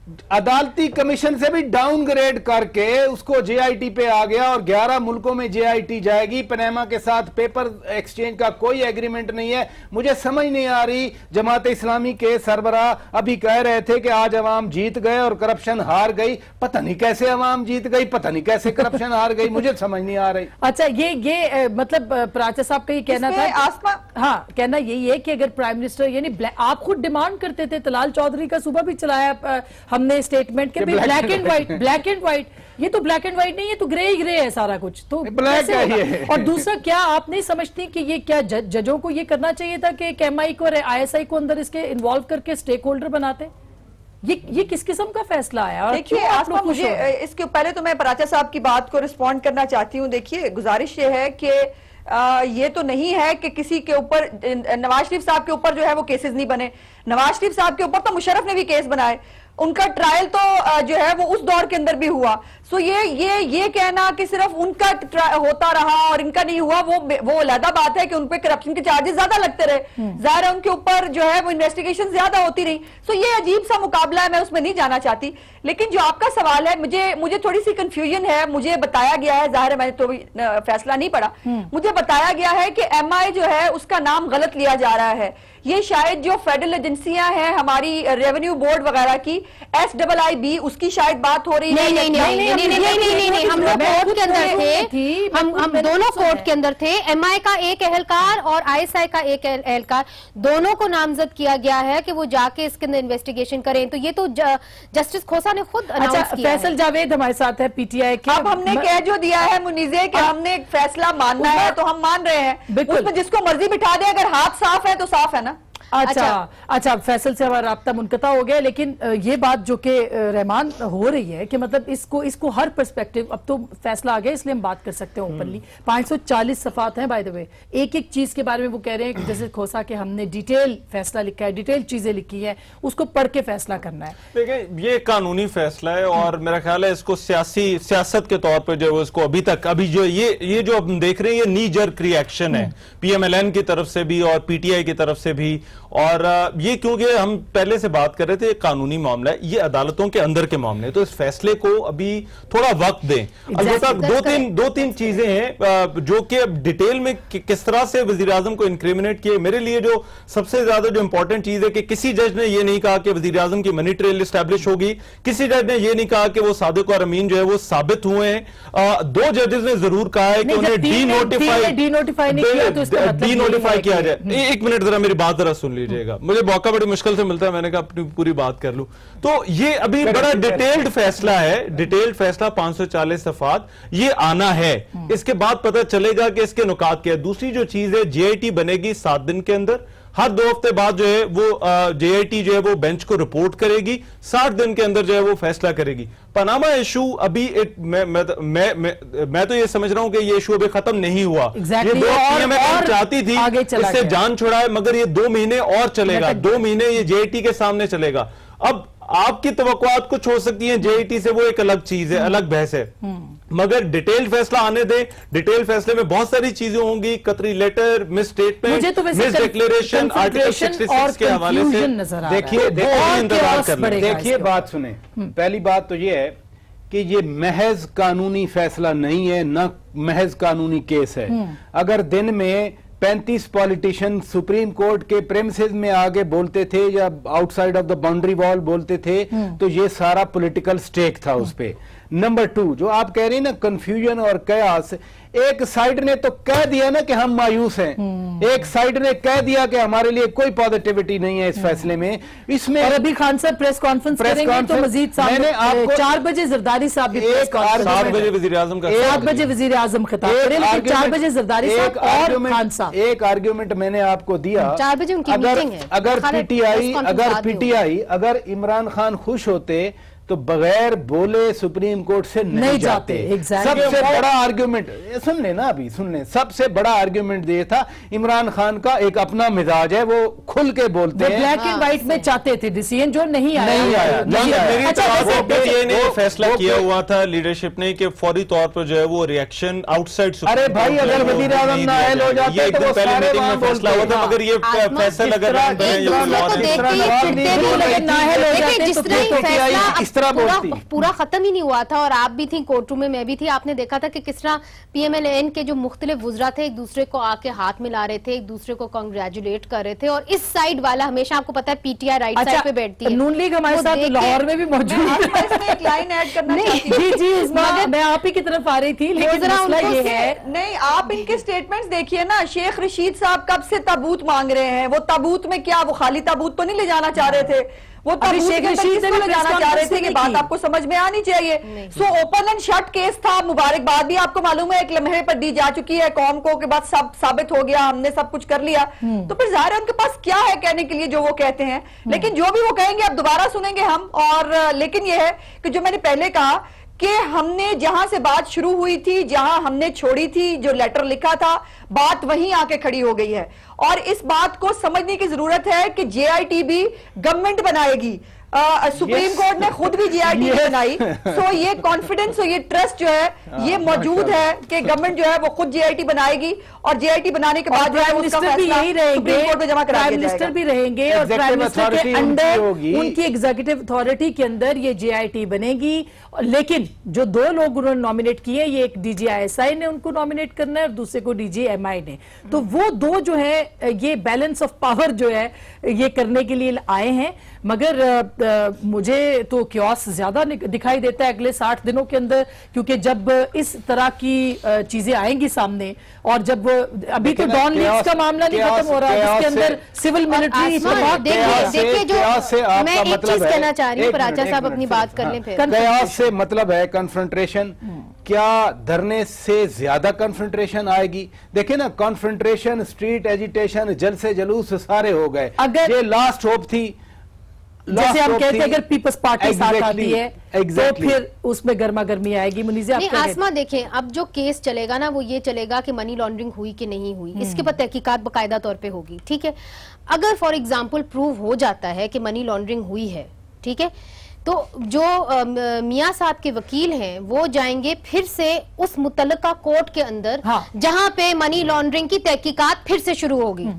Speaker 4: अदालती कमीशन से भी डाउनग्रेड करके उसको जेआईटी पे आ गया, और ग्यारह मुल्कों में जेआईटी जाएगी। पनामा के साथ पेपर एक्सचेंज का कोई एग्रीमेंट नहीं है। मुझे समझ नहीं आ रही, जमात इस्लामी के सरबराह अभी कह रहे थे कि आज अवाम जीत गए और करप्शन हार गई। पता नहीं कैसे अवाम जीत गई, पता नहीं कैसे करप्शन हार गई, मुझे समझ नहीं आ रही।
Speaker 1: अच्छा, ये ये मतलब प्राचा साहब का ये कहना था,
Speaker 5: आसमा,
Speaker 1: हाँ, कहना यही है कि अगर प्राइम मिनिस्टर, यानी आप खुद डिमांड करते थे, तलाल चौधरी का सुबह भी चलाया हमने स्टेटमेंट के, black and white, black and white. ये तो ब्लैक एंड व्हाइट नहीं, ये तो ग्रे ही ग्रे है सारा कुछ, तो
Speaker 4: ब्लैक है।
Speaker 1: और दूसरा, क्या आप नहीं समझती कि ये क्या जज, जजों को ये करना चाहिए था कि एमआई को और आईएसआई को अंदर इसके इन्वॉल्व करके स्टेक होल्डर बनाते? ये ये किस किस्म का फैसला आया?
Speaker 5: देखिए आसमा, मुझे इसके पहले तो मैं पराचा साहब की बात को रिस्पॉन्ड करना चाहती हूँ। देखिए, गुजारिश ये है कि आ, ये तो नहीं है कि किसी के ऊपर, नवाज शरीफ साहब के ऊपर जो है वो केसेस नहीं बने। नवाज शरीफ साहब के ऊपर तो मुशर्रफ ने भी केस बनाए, उनका ट्रायल तो जो है वो उस दौर के अंदर भी हुआ। सो ये ये ये कहना कि सिर्फ उनका होता रहा और इनका नहीं हुआ, वो वो अलग बात है कि उन पे करप्शन के चार्जेस ज्यादा लगते रहे, जाहिर है उनके ऊपर जो है वो इन्वेस्टिगेशन ज्यादा होती रही। सो ये अजीब सा मुकाबला है, मैं उसमें नहीं जाना चाहती। लेकिन जो आपका सवाल है, मुझे मुझे थोड़ी सी कंफ्यूजन है। मुझे बताया गया है, जाहिर है मैंने तो फैसला नहीं पढ़ा, मुझे बताया गया है कि एम आई जो है उसका नाम गलत लिया जा रहा है। ये शायद जो फेडरल एजेंसियां हैं हमारी रेवेन्यू बोर्ड वगैरह की, एस डबल आई बी, उसकी शायद बात हो रही है।
Speaker 7: नहीं नहीं नहीं नहीं नहीं नहीं नहीं हम लोग कोर्ट के अंदर थे, हम हम दोनों कोर्ट के अंदर थे। एमआई का एक एहलकार और आईएसआई का एक एहलकार, दोनों को नामजद किया गया है कि वो जाके इसके अंदर इन्वेस्टिगेशन करें। तो ये तो जस्टिस खोसा ने खुद अनाउंस किया।
Speaker 1: फैसल जावेद हमारे साथ है, पीटीआई के।
Speaker 5: अब हमने कह जो दिया है मुनीजे कि हमने एक फैसला मानना है तो हम मान रहे हैं, उसमें जिसको मर्जी बिठा दे, अगर हाथ साफ है तो साफ है ना।
Speaker 1: अच्छा अच्छा, अच्छा फैसल से हमारा राब्ता मुनक़ता हो गया। लेकिन ये बात जो कि रहमान हो रही है कि मतलब इसको इसको हर पर्सपेक्टिव, अब तो फैसला आ गया इसलिए हम बात कर सकते हैं ओपनली। पाँच सौ चालीस सफ़ात हैं बाय द वे, एक एक चीज के बारे में वो कह रहे हैं कि जैसे खोसा के हमने डिटेल फैसला लिखा है, डिटेल चीजें लिखी है, उसको पढ़ के फैसला करना है।
Speaker 3: देखिए ये कानूनी फैसला है और मेरा ख्याल है इसको सियासी सियासत के तौर पर जो इसको अभी तक अभी जो ये ये जो हम देख रहे हैं ये नी जर्क रिएक्शन है पीएमएलएन की तरफ से भी और पीटीआई की तरफ से भी और ये क्योंकि हम पहले से बात कर रहे थे, कानूनी मामला है, ये अदालतों के अंदर के मामले, तो इस फैसले को अभी थोड़ा वक्त दें। अलबत्ता दो तीन दो तीन चीजें हैं जो कि अब डिटेल में कि, किस तरह से वजीर आजम को इंक्रिमिनेट किए। मेरे लिए जो सबसे ज्यादा जो इंपॉर्टेंट चीज है कि किसी जज ने यह नहीं कहा कि वजीर आजम की मनी ट्रेल स्टैब्लिश होगी, किसी जज ने यह नहीं कहा कि वो सादिक और अमीन जो है वो साबित हुए हैं। दो जजेस ने जरूर कहा है कि उन्हें डी नोटिफाई
Speaker 1: डी नोटिफाई नहीं किया तो इसका मतलब
Speaker 3: डी नोटिफाई किया जाए। एक मिनट जरा मेरी बात जरा सुन लीजिएगा, मुझे मौका बड़ी मुश्किल से मिलता है, मैंने कहा अपनी पूरी बात कर लूं। तो ये अभी बड़ा डिटेल्ड फैसला है, डिटेल्ड फैसला पांच सौ चालीस सफात ये आना है, इसके बाद पता चलेगा कि इसके नुकात क्या है। दूसरी जो चीज है, जेआईटी बनेगी सात दिन के अंदर, हर दो हफ्ते बाद जो है वो जेआईटी जो है वो बेंच को रिपोर्ट करेगी, साठ दिन के अंदर जो है वो फैसला करेगी। पनामा इशू अभी एक, मैं, मैं, मैं, मैं, मैं तो ये समझ रहा हूं कि ये इशू अभी खत्म नहीं हुआ।
Speaker 1: exactly.
Speaker 3: ये दो पीएमएल चाहती थी इससे जान छुड़ाए, मगर ये दो महीने और चलेगा, दो महीने ये जेआईटी के सामने चलेगा। अब आपकी तवक्कुआत कुछ हो सकती है जेआईटी से, वो एक अलग चीज है, अलग बहस है, मगर डिटेल फैसला आने दे। डिटेल फैसले में बहुत सारी चीजें होंगी, कतरी लेटर, मिस स्टेटमेंट,
Speaker 1: तो
Speaker 3: मिस डिक्लेरेशन, आर्टिकल छियासठ के हवाले से
Speaker 4: देखिए इंतजार कर लें। देखिए बात सुने, पहली बात तो ये है कि ये महज कानूनी फैसला नहीं है, न महज कानूनी केस है। अगर दिन में पैंतीस पॉलिटिशियन सुप्रीम कोर्ट के प्रेमिसेस में आगे बोलते थे या outside of the boundary wall बोलते थे, तो ये सारा पॉलिटिकल स्टेक था उस पे। नंबर टू, जो आप कह रही हैं ना कंफ्यूजन और कयास, एक साइड ने तो कह दिया ना कि हम मायूस हैं, एक साइड ने कह दिया कि हमारे लिए कोई पॉजिटिविटी नहीं है इस फैसले में। इसमें
Speaker 1: और अभी खान साहब प्रेस कॉन्फ्रेंस करेंगे तो मजीद
Speaker 4: मैंने आपको
Speaker 1: चार बजे जरदारी साहब भी
Speaker 3: सात बजे वजीर आजम का
Speaker 1: सात बजे वजीर आजम खिताब करें, लेकिन चार बजे जरदारी साहब और खान साहब।
Speaker 4: एक आर्ग्यूमेंट मैंने आपको दिया,
Speaker 7: चार बजे उनकी मीटिंग है।
Speaker 4: अगर पीटीआई अगर पीटीआई अगर इमरान खान खुश होते तो बगैर बोले सुप्रीम कोर्ट से नहीं, नहीं जाते, जाते। exactly। सबसे बड़ा आर्ग्यूमेंट सुन लेना, अभी सुन ले, सबसे बड़ा आर्ग्यूमेंट ये था इमरान खान का एक अपना मिजाज है, वो खुल के बोलते हैं,
Speaker 1: ब्लैक एंड व्हाइट में चाहते थे डिसीजन, जो नहीं आया
Speaker 4: नहीं आया, नहीं आया।
Speaker 3: अच्छा, ने फैसला किया हुआ था लीडरशिप ने कि फौरी तौर पर जो है वो रिएक्शन आउटसाइड।
Speaker 4: अरे भाई, अगर वजीर आजम नाअहल हो जाते तो वो सारे वहां
Speaker 3: फैसला हुआ था, मगर ये फैसला अगर
Speaker 7: इस तरह पूरा, पूरा खत्म ही नहीं हुआ था, और आप भी थी कोर्ट रूम में, मैं भी थी, आपने देखा था कि किस तरह पीएमएलएन के जो मुख्तलिफ वुज़रा थे एक दूसरे को आके हाथ मिला रहे थे, एक दूसरे को कांग्रेचुलेट कर रहे थे, और इस साइड वाला हमेशा आपको पता है पीटीआई राइट साइड पे बैठती है।
Speaker 1: नून लीग हमारे साथ लाहौर में भी मौजूद है,
Speaker 5: एक लाइन ऐड करना चाहती
Speaker 1: हूं। जी जी, मैं आप ही की तरफ आ रही थी, लेकिन मसला ये है,
Speaker 5: नहीं, आप इनके स्टेटमेंट्स देखिए ना, शेख रशीद साहब कब से ताबूत मांग रहे हैं, वो ताबूत में क्या, वो खाली ताबूत तो नहीं ले जाना चाह रहे थे, वो शेख रशीद से भी जाना चाह रहे थे कि बात आपको समझ में आनी चाहिए। So open and shut case था, मुबारकबाद भी आपको मालूम है एक लम्हे पर दी जा चुकी है कौम को, के बाद सब साबित हो गया, हमने सब कुछ कर लिया, तो फिर जाहिर है उनके पास क्या है कहने के लिए जो वो कहते हैं। लेकिन जो भी वो कहेंगे अब दोबारा सुनेंगे हम। और लेकिन ये है कि जो मैंने पहले कहा कि हमने जहां से बात शुरू हुई थी, जहां हमने छोड़ी थी, जो लेटर लिखा था, बात वहीं आके खड़ी हो गई है। और इस बात को समझने की जरूरत है कि जेआईटी भी गवर्नमेंट बनाएगी, सुप्रीम कोर्ट ने खुद भी जेआईटी बनाई, सो ये कॉन्फिडेंस और ये ट्रस्ट जो है ये मौजूद है कि गवर्नमेंट जो है वो खुद जेआईटी बनाएगी, और जेआईटी बनाने के बाद
Speaker 1: प्राइम मिनिस्टर भी यही रहेंगे, प्राइम मिनिस्टर भी रहेंगे, और प्राइम मिनिस्टर के अंडर उनकी एग्जीक्यूटिव अथॉरिटी के अंदर ये जेआईटी बनेगी। लेकिन जो दो लोग उन्होंने नॉमिनेट किए, ये एक डीजीआईएसआई ने उनको नॉमिनेट करना है और दूसरे को डीजीएमआई ने, तो वो दो जो है ये बैलेंस ऑफ पावर जो है ये करने के लिए आए हैं। मगर आ, मुझे तो क्योस ज्यादा दिखाई देता है अगले साठ दिनों के अंदर, क्योंकि जब इस तरह की चीजें आएंगी सामने, और जब अभी तो डॉन लीग्स का मामला नहीं खत्म हो रहा है, जिसके अंदर सिविल मिलिट्री।
Speaker 7: देखिए, जो मैं एक चीज कहना चाह रही हूँ, राजा साहब अपनी बात कर लें फिर।
Speaker 4: कयास से मतलब है कन्फ्रंट्रेशन, क्या धरने से ज्यादा कन्फ्रंट्रेशन आएगी? देखिए ना, कन्फ्रंट्रेशन, स्ट्रीट एजिटेशन, जलसे जुलूस सारे हो गए, अगर ये लास्ट होप थी,
Speaker 1: जैसे हम कहते हैं अगर पीपल्स पार्टी साथ आती है तो फिर उसमें गर्मा गर्मी आएगी। मुनीज़ा,
Speaker 7: नहीं आसमा, देखें अब जो केस चलेगा ना वो ये चलेगा कि मनी लॉन्ड्रिंग हुई कि नहीं हुई, इसके पर तहकीकात बाकायदा तौर पे होगी, ठीक है। अगर फॉर एग्जांपल प्रूव हो जाता है कि मनी लॉन्ड्रिंग हुई है, ठीक है, तो जो मियां साहब के वकील हैं वो जाएंगे फिर से उस मुतल्लका कोर्ट के अंदर, हाँ। जहां पे मनी लॉन्ड्रिंग की तहकीकात फिर से शुरू होगी।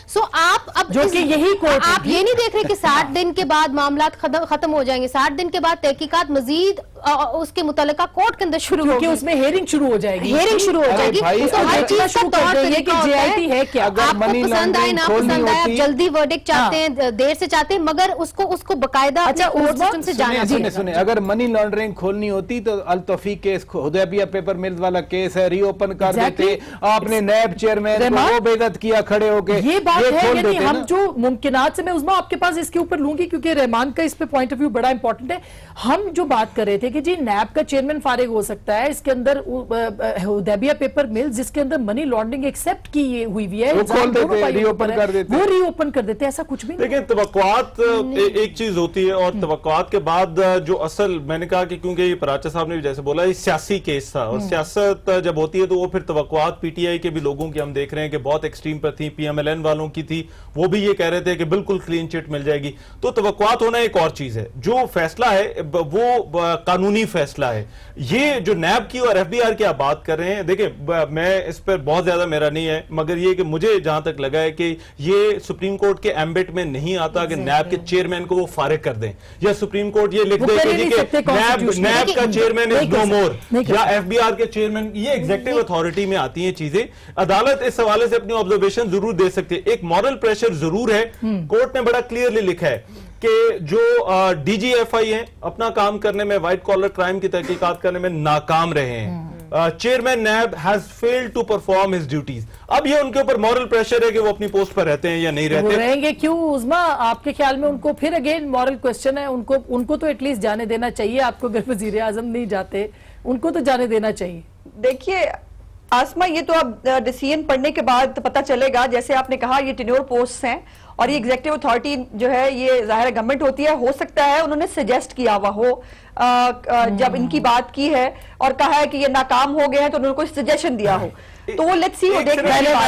Speaker 7: सो आप अब
Speaker 1: जो कि यही कोर्ट
Speaker 7: आप ये नहीं देख रहे कि साठ दिन के बाद मामला खत्म हो जाएंगे, साठ दिन के बाद तहकीकात मजीद उसके मुतल्लिका कोर्ट के अंदर शुरू होगी,
Speaker 1: उसमें हेयरिंग शुरू हो जाएगी,
Speaker 7: हेयरिंग शुरू हो जाएगी, उसको हर चीज का तौर तरीका होता है कि आपको पसंद आए ना पसंद आए, आप जल्दी वर्डिक्ट चाहते हैं, देर से चाहते हैं, मगर उसको उसको बकायदा कोर्ट सिस्टम से जाना चाहिए।
Speaker 4: सुने, अगर मनी लॉन्ड्रिंग खोलनी होती तो Al Tawfiq case, Hudaibiya paper mills वाला केस है, रीओपन कर देते, आपने नैब चेयरमैन को बेइज्जत किया खड़े होके,
Speaker 1: ये बात है। यानी हम जो मुमकिनात से, मैं उस्मा आपके पास इसके ऊपर लूंगी क्योंकि रहमान का इस पे पॉइंट ऑफ व्यू बड़ा इंपॉर्टेंट है। हम जो बात कर रहे थे कि जी नैब का चेयरमैन फारिग हो सकता है, इसके अंदर हुदैबिया पेपर मिल जिसके अंदर मनी लॉन्ड्रिंग एक्सेप्ट की हुई हुई है,
Speaker 4: वो खोल देते, रीओपन कर देते,
Speaker 1: वो रीओपन कर देते, ऐसा कुछ भी नहीं।
Speaker 3: लेकिन तवक्कुआत एक चीज होती है और तवक्कुआत के बाद जो असल, मैंने कहा कि क्योंकि ये पराचा साहब ने भी जैसे बोला, ये सियासी केस था और सियासत जब होती है तो वो फिर तवक्कुआत पीटीआई के भी लोगों की हम देख रहे हैं कि बहुत एक्सट्रीम पर थी, पीएमएलएन वालों की थी, वो भी ये कह रहे थे कि बिल्कुल क्लीन चिट मिल जाएगी। तो तवक्कुआत होना एक और चीज है, जो फैसला है वो कानूनी फैसला है। ये जो नैब की और एफबीआर की आप बात कर रहे हैं, देखिए मैं इस पर बहुत ज्यादा मेरा नहीं है, मगर ये कि मुझे जहां तक लगा है कि ये सुप्रीम कोर्ट के एम्बिट में नहीं आता कि नैब के चेयरमैन को वो फारिग कर दें, या सुप्रीम कोर्ट ये लिख दे कि नैब नैब का चेयरमैन इज नो मोर, या एफबीआर के चेयरमैन, ये एग्जीक्यूटिव अथॉरिटी में आती हैं चीजें। अदालत इस हवाले से अपनी ऑब्जर्वेशन जरूर दे सकती है, एक मॉरल प्रेशर जरूर है। कोर्ट ने बड़ा क्लियरली लिखा है कि जो डीजीएफआई हैं अपना काम करने में, व्हाइट कॉलर क्राइम की तहकीकात करने में नाकाम रहे हैं। Chairman NAB has failed to perform his duties. अब ये उनके ऊपर मॉरल प्रेशर है कि वो अपनी पोस्ट पर रहते हैं या नहीं रहते।
Speaker 1: वो रहेंगे क्यों उस्मा, आपके ख्याल में? उनको फिर अगेन मॉरल क्वेश्चन है, उनको उनको तो एटलीस्ट जाने देना चाहिए। आपको अगर वजीर आजम नहीं जाते, उनको तो जाने देना चाहिए।
Speaker 5: देखिए आसमा, ये तो अब डिसीजन पढ़ने के बाद पता चलेगा। जैसे आपने कहा ये टेन्योर पोस्ट हैं और ये एग्जीक्यूटिव अथॉरिटी जो है ये जाहिर गवर्नमेंट होती है, हो सकता है उन्होंने सजेस्ट किया हुआ हो, आ, आ, जब इनकी बात की है और कहा है कि ये नाकाम हो गए हैं तो उन्होंने कोई सजेशन दिया हो, तो वो लेट्स सी, वो देख रहे हैं।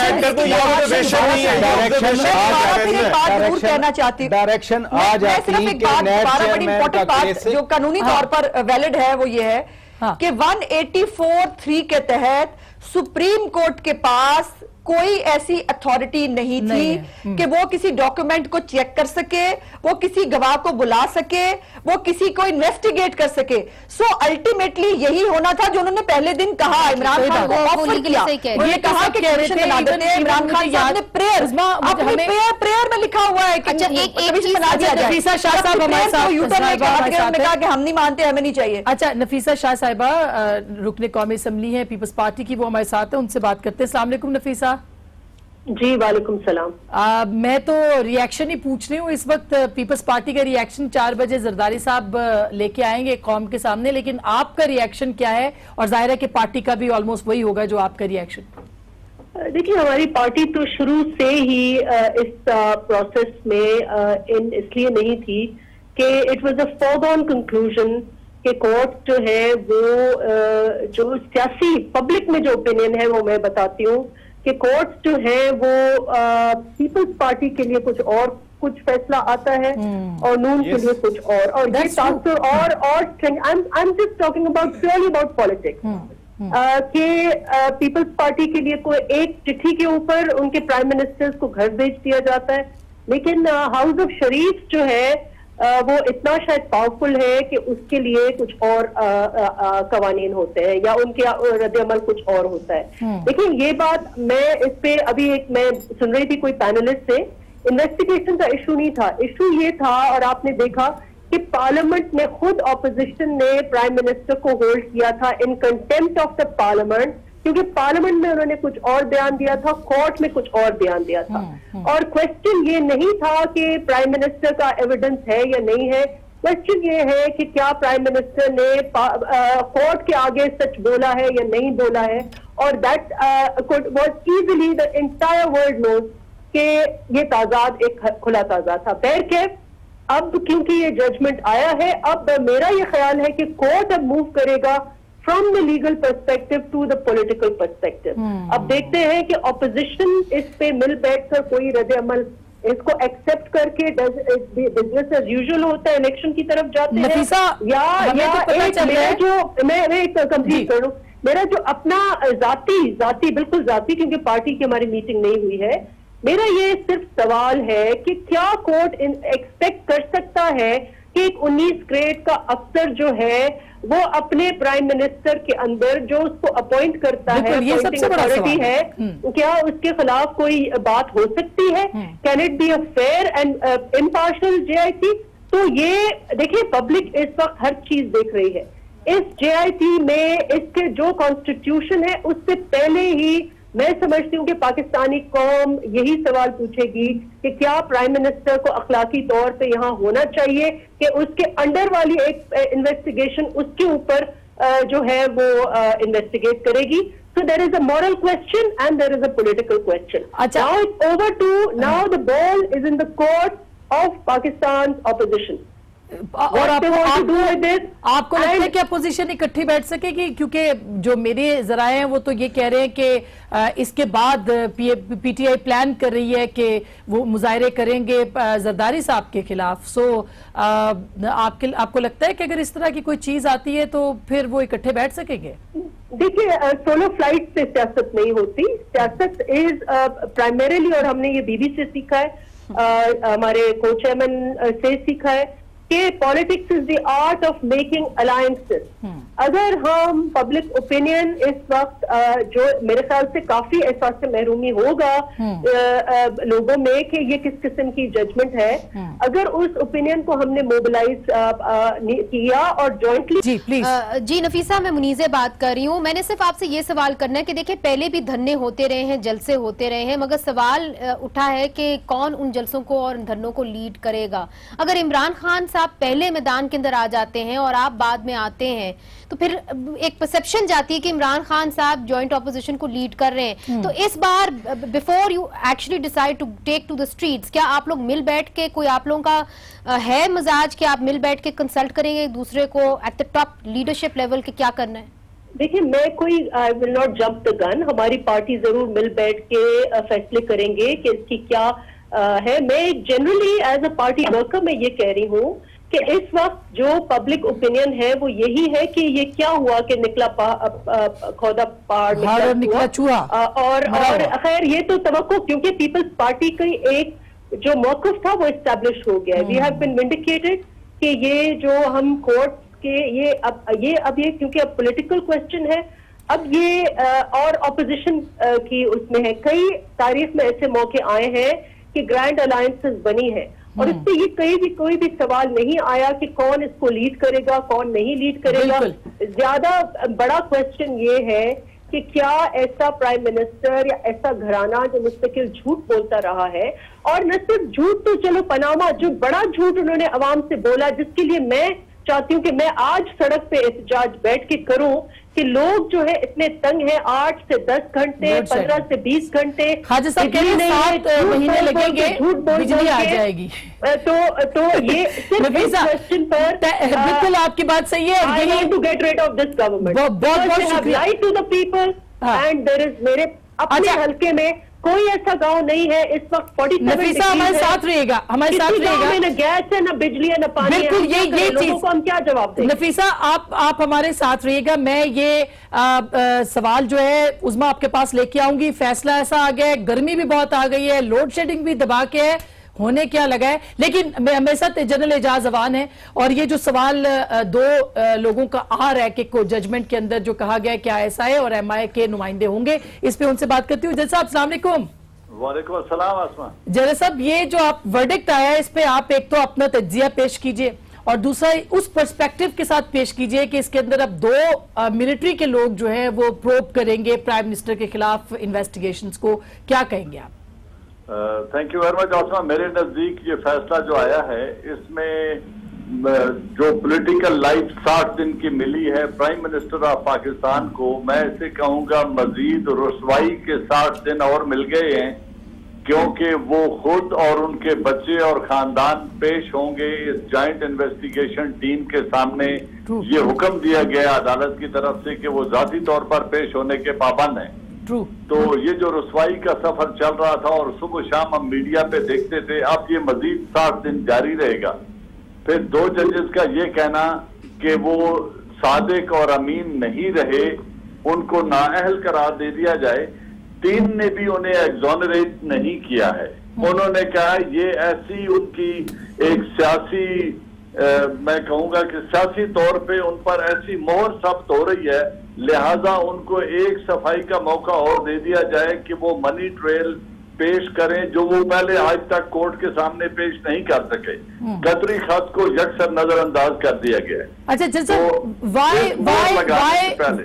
Speaker 5: जरूर कहना चाहती हूँ,
Speaker 4: डायरेक्शन आ जाती है कि
Speaker 5: बड़ी इंपॉर्टेंट बात जो कानूनी तौर पर वैलिड है वो ये है कि एक सौ चौरासी थ्री के तहत सुप्रीम कोर्ट के पास कोई ऐसी अथॉरिटी नहीं थी नहीं कि वो किसी डॉक्यूमेंट को चेक कर सके, वो किसी गवाह को बुला सके, वो किसी को इन्वेस्टिगेट कर सके। सो so, अल्टीमेटली यही होना था जो उन्होंने पहले दिन कहा, इमरान खान को ऑफर किया, ये कहा कि कमीशन बना देते हैं। इमरान खान साहब ने प्रेयर अपनी प्रेयर प्रेयर में लिखा हुआ है कि कमीशन बना दिया जाए। नफीसा शाह साहब हमारे साथ, उन्होंने कहा कि हम नहीं मानते, हमें नहीं चाहिए।
Speaker 1: अच्छा, नफीसा शाह साहिबा रुकने कौमी असम्बली है पीपल्स पार्टी की, वो हमारे साथ है, उनसे बात करते हैं। अस्सलाम वालेकुम नफीसा।
Speaker 8: जी वालेकुम सलाम।
Speaker 1: आ, मैं तो रिएक्शन ही पूछ रही हूँ इस वक्त। पीपल्स पार्टी का रिएक्शन चार बजे जरदारी साहब लेके आएंगे कौम के सामने, लेकिन आपका रिएक्शन क्या है? और जाहिर है कि पार्टी का भी ऑलमोस्ट वही होगा जो आपका रिएक्शन।
Speaker 8: देखिए, हमारी पार्टी तो शुरू से ही इस प्रोसेस में इन इसलिए नहीं थी कि it was a foregone conclusion कि कोर्ट जो है वो जो सियासी पब्लिक में जो ओपिनियन है वो मैं बताती हूँ कि कोर्ट जो है वो पीपल्स पार्टी के लिए कुछ और कुछ फैसला आता है और नून yes. के लिए कुछ और और ये तासुर और और I am just talking about purely about politics कि पीपल्स पार्टी के लिए कोई एक चिट्ठी के ऊपर उनके प्राइम मिनिस्टर्स को घर भेज दिया जाता है, लेकिन हाउस ऑफ शरीफ जो है Uh, वो इतना शायद पावरफुल है कि उसके लिए कुछ और कवानीन होते हैं या उनके रद्द-ए-अमल कुछ और होता है। लेकिन ये बात मैं इस पे अभी एक मैं सुन रही थी कोई पैनलिस्ट से, इन्वेस्टिगेशन का इशू नहीं था, इशू ये था और आपने देखा कि पार्लियामेंट ने खुद ऑपोजिशन ने प्राइम मिनिस्टर को होल्ड किया था in contempt of the parliament, क्योंकि पार्लियामेंट में उन्होंने कुछ और बयान दिया था, कोर्ट में कुछ और बयान दिया था। और क्वेश्चन ये नहीं था कि प्राइम मिनिस्टर का एविडेंस है या नहीं है, क्वेश्चन ये है कि क्या प्राइम मिनिस्टर ने कोर्ट के आगे सच बोला है या नहीं बोला है। और that was easily the entire world knows कि ये ताजाद एक खुला ताजाद था। बैर के अब क्योंकि ये जजमेंट आया है, अब मेरा ये ख्याल है कि कोर्ट अब मूव करेगा from the legal perspective to the political perspective. अब देखते हैं कि ऑपोजिशन इस पे मिल बैठकर कोई रद्द अमल इसको एक्सेप्ट करके बिजनेस एज यूजुअल होता है, इलेक्शन की तरफ जाते हैं या, या तो एक मेरा जो मैं मैं एक कंप्लीट कर लूं, मेरा जो अपना जाती जाती बिल्कुल जाती क्योंकि पार्टी की हमारी मीटिंग नहीं हुई है, मेरा ये सिर्फ सवाल है कि क्या कोर्ट एक्सपेक्ट कर सकता है कि एक उन्नीस ग्रेड का अफसर जो है वो अपने प्राइम मिनिस्टर के अंदर जो उसको अपॉइंट करता है, अपॉइंटिंग अथॉरिटी है, क्या उसके खिलाफ कोई बात हो सकती है? Can it be a fair and impartial JIT? तो ये देखिए, पब्लिक इस वक्त हर चीज देख रही है। इस जेआईटी में इसके जो कॉन्स्टिट्यूशन है उससे पहले ही मैं समझती हूँ कि पाकिस्तानी कौम यही सवाल पूछेगी कि क्या प्राइम मिनिस्टर को अखलाकी तौर पे यहाँ होना चाहिए कि उसके अंडर वाली एक इन्वेस्टिगेशन उसके ऊपर जो है वो इन्वेस्टिगेट करेगी। So there is a moral question and there is a political question.
Speaker 1: अच्छा।
Speaker 8: Now it's over to, now the ball is in the court of Pakistan's opposition.
Speaker 1: और आपको आपको, आपको लगता है कि अपोजिशन इकट्ठी बैठ सकेगी? क्योंकि जो मेरे जराए हैं वो तो ये कह रहे हैं कि इसके बाद पीटीआई प्लान कर रही है कि वो मुजाहरे करेंगे जरदारी साहब के खिलाफ। सो आपके आपको लगता है कि अगर इस तरह की कोई चीज आती है तो फिर वो इकट्ठे बैठ सकेंगे?
Speaker 8: देखिए, सोलो फ्लाइट से सियासत नहीं होती। सियासत इज प्राइमरीली, और हमने ये बीबी से सीखा है, हमारे को चेयरमैन से सीखा है कि politics is the art of making alliances. अगर हम पब्लिक ओपिनियन इस वक्त जो मेरे ख्याल से काफी एहसास से महरूमी होगा लोगों में कि ये किस किस्म की जजमेंट है, अगर उस ओपिनियन को हमने मोबिलाइज किया और जॉइंटली।
Speaker 1: जी प्लीज।
Speaker 7: जी नफीसा, मैं मुनीज़े बात कर रही हूँ। मैंने सिर्फ आपसे ये सवाल करना है कि देखिए, पहले भी धरने होते रहे हैं, जलसे होते रहे हैं, मगर सवाल उठा है कि कौन उन जलसों को और धरनों को लीड करेगा। अगर इमरान खान साहब पहले मैदान के अंदर आ जाते हैं और आप बाद में आते हैं तो फिर एक परसेप्शन जाती है कि इमरान खान साहब जॉइंट ऑपोजिशन को लीड कर रहे हैं। तो इस बार before you actually decide to take to the streets, क्या आप लोग मिल बैठ के, कोई आप लोगों का है मजाज कि आप मिल बैठ के कंसल्ट करेंगे एक दूसरे को at the top leadership level के क्या करना है?
Speaker 8: देखिए, मैं कोई I will not jump the gun. हमारी पार्टी जरूर मिल बैठ के फैसले करेंगे कि इसकी क्या है। मैं generally as a party worker मैं ये कह रही हूँ कि इस वक्त जो पब्लिक ओपिनियन है वो यही है कि ये क्या हुआ कि निकला खोदा पहाड़ निकला,
Speaker 1: निकला चूहा।
Speaker 8: और और खैर ये तो तवक्को, क्योंकि पीपल्स पार्टी का एक जो मौक़िफ़ था वो एस्टैब्लिश हो गया है। वी हैव बीन विंडिकेटेड कि ये जो हम कोर्ट के ये अब ये अब ये क्योंकि अब पॉलिटिकल क्वेश्चन है, अब ये और ऑपोजिशन की उसमें है। कई तारीख में ऐसे मौके आए हैं कि ग्रैंड अलायंसेस बनी है और इससे ये कहीं भी कोई भी सवाल नहीं आया कि कौन इसको लीड करेगा, कौन नहीं लीड करेगा। ज्यादा बड़ा क्वेश्चन ये है कि क्या ऐसा प्राइम मिनिस्टर या ऐसा घराना जो मुस्तकिल झूठ बोलता रहा है, और न सिर्फ झूठ तो चलो पनामा, जो बड़ा झूठ उन्होंने अवाम से बोला, जिसके लिए मैं चाहती हूँ कि मैं आज सड़क पे एहतजाज बैठ के करूं कि लोग जो है इतने तंग हैं, आठ से दस घंटे, पंद्रह से बीस घंटे,
Speaker 1: खाजा साहब कह रहे हैं सात महीने लगेंगे, बिजली आ जाएगी।
Speaker 8: तो तो ये क्वेश्चन पर
Speaker 1: बिल्कुल आपकी बात सही है।
Speaker 8: I want to get rid of this government, बहुत light to the people and there is, मेरे अपने हल्के में कोई ऐसा गांव नहीं है इस वक्त। फोर्टी
Speaker 1: नफीसा हमारे साथ रहेगा, हमारे साथ रहेगा।
Speaker 8: न गैस है, न बिजली है, न पानी है।
Speaker 1: बिल्कुल, ये ये चीज
Speaker 8: को हम क्या जवाब दें?
Speaker 1: नफीसा आप आप हमारे साथ रहिएगा। मैं ये आ, आ, सवाल जो है उस्मा आपके पास लेके आऊंगी। फैसला ऐसा आ गया है, गर्मी भी बहुत आ गई है, लोड शेडिंग भी दबा के है, होने क्या लगा है। लेकिन मेरे साथ जनरल एजाज अवान है और ये जो सवाल दो लोगों का आ रहा है कि को जजमेंट के अंदर जो कहा गया है कि आईएसआई और एमआई के नुमाइंदे होंगे, इस पे उनसे बात करती हूँ। जज साहब अस्सलाम वालेकुम।
Speaker 6: वालेकुम अस्सलाम आसमा।
Speaker 1: जज साहब, ये जो आप वर्डिक्ट आया है इस पे आप एक तो अपना तज्जिया पेश कीजिए और दूसरा उस पर्सपेक्टिव के साथ पेश कीजिए कि इसके अंदर अब दो मिलिट्री के लोग जो है वो प्रोब करेंगे प्राइम मिनिस्टर के खिलाफ इन्वेस्टिगेशंस को, क्या कहेंगे आप?
Speaker 6: Thank you very much Asma. मेरे नजदीक ये फैसला जो आया है इसमें जो पॉलिटिकल लाइफ साठ दिन की मिली है प्राइम मिनिस्टर ऑफ पाकिस्तान को, मैं इसे कहूंगा मजीद रुसवाई के साठ दिन और मिल गए हैं, क्योंकि वो खुद और उनके बच्चे और खानदान पेश होंगे इस जॉइंट इन्वेस्टिगेशन टीम के सामने। ये हुक्म दिया गया अदालत की तरफ से कि वो जाती तौर पर पेश होने के पाबंद हैं। तो ये जो रुसवाई का सफर चल रहा था और सुबह शाम हम मीडिया पे देखते थे, अब ये मजीद साठ दिन जारी रहेगा। फिर दो जजेस का ये कहना कि वो सादिक और अमीन नहीं रहे, उनको नाअहल करार दे दिया जाए,
Speaker 9: तीन ने भी उन्हें एग्जोनरेट नहीं किया है। उन्होंने कहा ये ऐसी उनकी एक सियासी आ, मैं कहूंगा कि सियासी तौर पे उन पर ऐसी मोहर सख्त हो रही है, लिहाजा उनको एक सफाई का मौका और दे दिया जाए कि वो मनी ट्रेल पेश करें जो वो पहले आज तक कोर्ट के सामने पेश नहीं कर सके। कतरी खत को यकसर नजरअंदाज कर दिया गया है।
Speaker 1: अच्छा जैसे वाई वाई वाई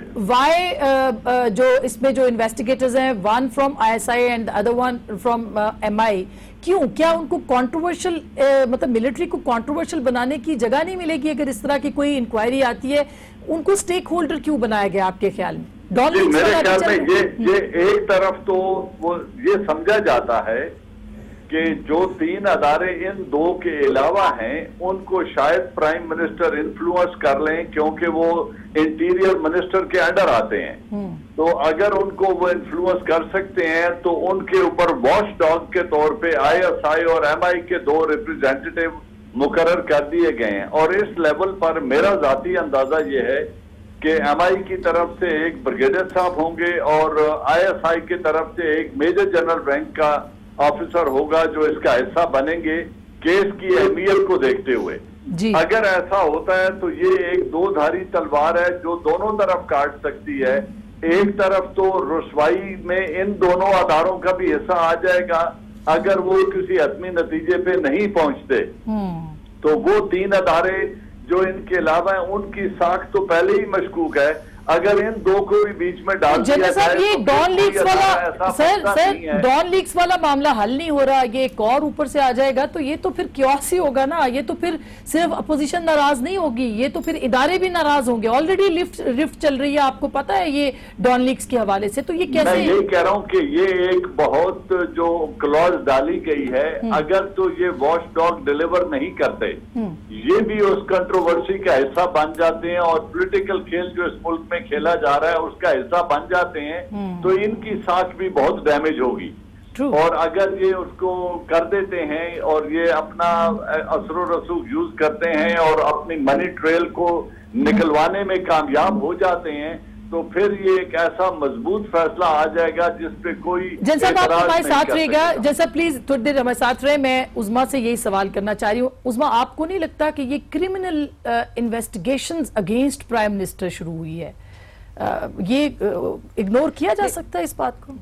Speaker 1: वाई जो इसमें जो इन्वेस्टिगेटर्स हैं, one from ISI and other one from MI, क्यों, क्या उनको कंट्रोवर्शियल मतलब मिलिट्री को कंट्रोवर्शियल बनाने की जगह नहीं मिलेगी अगर इस तरह की कोई इंक्वायरी आती है? उनको स्टेक होल्डर क्यों बनाया गया आपके ख्याल में?
Speaker 9: मेरे ख्याल में ये ये एक तरफ तो वो ये समझा जाता है कि जो तीन अदारे इन दो के अलावा हैं उनको शायद प्राइम मिनिस्टर इन्फ्लुएंस कर लें, क्योंकि वो इंटीरियर मिनिस्टर के अंडर आते हैं। तो अगर उनको वो इन्फ्लुएंस कर सकते हैं तो उनके ऊपर वॉच डॉग के तौर पे आईएसआई और एमआई के दो रिप्रेजेंटेटिव मुकर्रर कर दिए गए हैं। और इस लेवल पर मेरा जाती अंदाजा ये है कि एमआई की तरफ से एक ब्रिगेडियर साहब होंगे और आईएसआई की तरफ से एक मेजर जनरल रैंक का ऑफिसर होगा जो इसका हिस्सा बनेंगे केस की अहमियत को देखते हुए।
Speaker 1: जी।
Speaker 9: अगर ऐसा होता है तो ये एक दो धारी तलवार है जो दोनों तरफ काट सकती है। एक तरफ तो रुसवाई में इन दोनों अदारों का भी हिस्सा आ जाएगा अगर वो किसी हतमी नतीजे पे नहीं पहुंचते, तो वो तीन अदारे जो इनके अलावा है उनकी साख तो पहले ही मशकूक है। अगर इन दो को भी बीच में डाल दिया जाए
Speaker 1: ये
Speaker 9: तो
Speaker 1: डॉन लीक्स वाला सर सर डॉन लीक्स वाला मामला हल नहीं हो रहा, ये एक और ऊपर से आ जाएगा तो ये तो फिर क्योस ही होगा ना। ये तो फिर सिर्फ अपोजिशन नाराज नहीं होगी, ये तो फिर इदारे भी नाराज होंगे। ऑलरेडी लिफ्ट रिफ्ट चल रही है, आपको पता है ये डॉन लीक्स के हवाले से। तो ये कैसे,
Speaker 9: मैं यही कह रहा हूँ कि ये एक बहुत जो क्लॉज डाली गई है, अगर तो ये वॉच डॉग डिलीवर नहीं करते, ये भी उस कंट्रोवर्सी का हिस्सा बन जाते हैं और पॉलिटिकल खेल जो इस मुल्क में खेला जा रहा है उसका हिस्सा बन जाते हैं, तो इनकी साख भी बहुत डैमेज होगी। और अगर ये उसको कर देते हैं और ये अपना असर रसूख यूज करते हैं और अपनी मनी ट्रेल को निकलवाने में कामयाब हो जाते हैं, तो फिर ये एक ऐसा मजबूत फैसला आ जाएगा जिसपे कोई
Speaker 1: जैसा आप हमारे साथ रहेगा, जैसा प्लीज थोड़ी देर हमारे साथ रहे। मैं उस्मा से यही सवाल करना चाह रही हूँ। उस्मा, आपको नहीं लगता कि ये criminal investigations against prime minister शुरू हुई है? Uh, ये इग्नोर uh, किया जा सकता है इस बात को?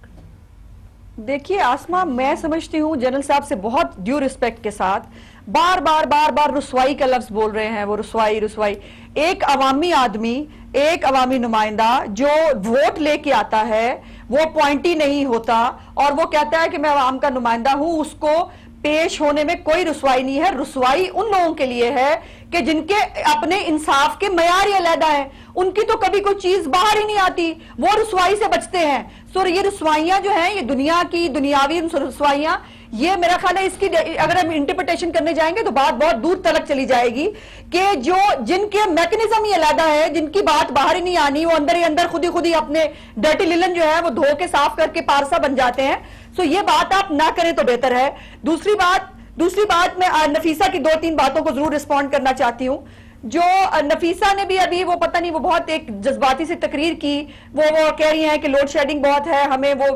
Speaker 5: देखिए आसमा, मैं समझती हूँ जनरल साहब से बहुत ड्यू रिस्पेक्ट के साथ बार बार बार बार रुसवाई का लफ्ज बोल रहे हैं। वो रुसवाई रुसवाई एक अवामी आदमी, एक अवामी नुमाइंदा जो वोट लेके आता है वो पॉइंटी नहीं होता और वो कहता है कि मैं अवाम का नुमाइंदा हूं, उसको पेश होने में कोई रुसवाई नहीं है। रुसवाई उन लोगों के लिए है कि जिनके अपने इंसाफ के मयार ही अलहदा है, उनकी तो कभी कोई चीज बाहर ही नहीं आती, वो रुसवाई से बचते हैं। सो ये रुसवाइयां जो हैं, ये दुनिया की दुनियावी रुसवाइयां, ये मेरा ख्याल है इसकी अगर हम इंटरप्रिटेशन करने जाएंगे तो बात बहुत दूर तक चली जाएगी कि जो जिनके मैकेनिज्म ही अलहदा है, जिनकी बात बाहर ही नहीं आनी, वो अंदर ही अंदर खुद ही खुद ही अपने डर्टी लिलन जो है वो धो के साफ करके पारसा बन जाते हैं। सो ये बात आप ना करें तो बेहतर है। दूसरी बात दूसरी बात मैं नफीसा की दो तीन बातों को जरूर रिस्पॉन्ड करना चाहती हूँ। जो नफीसा ने भी अभी वो पता नहीं वो बहुत एक जज्बाती से तकरीर की, वो वो कह रही हैं कि लोड शेडिंग बहुत है, हमें वो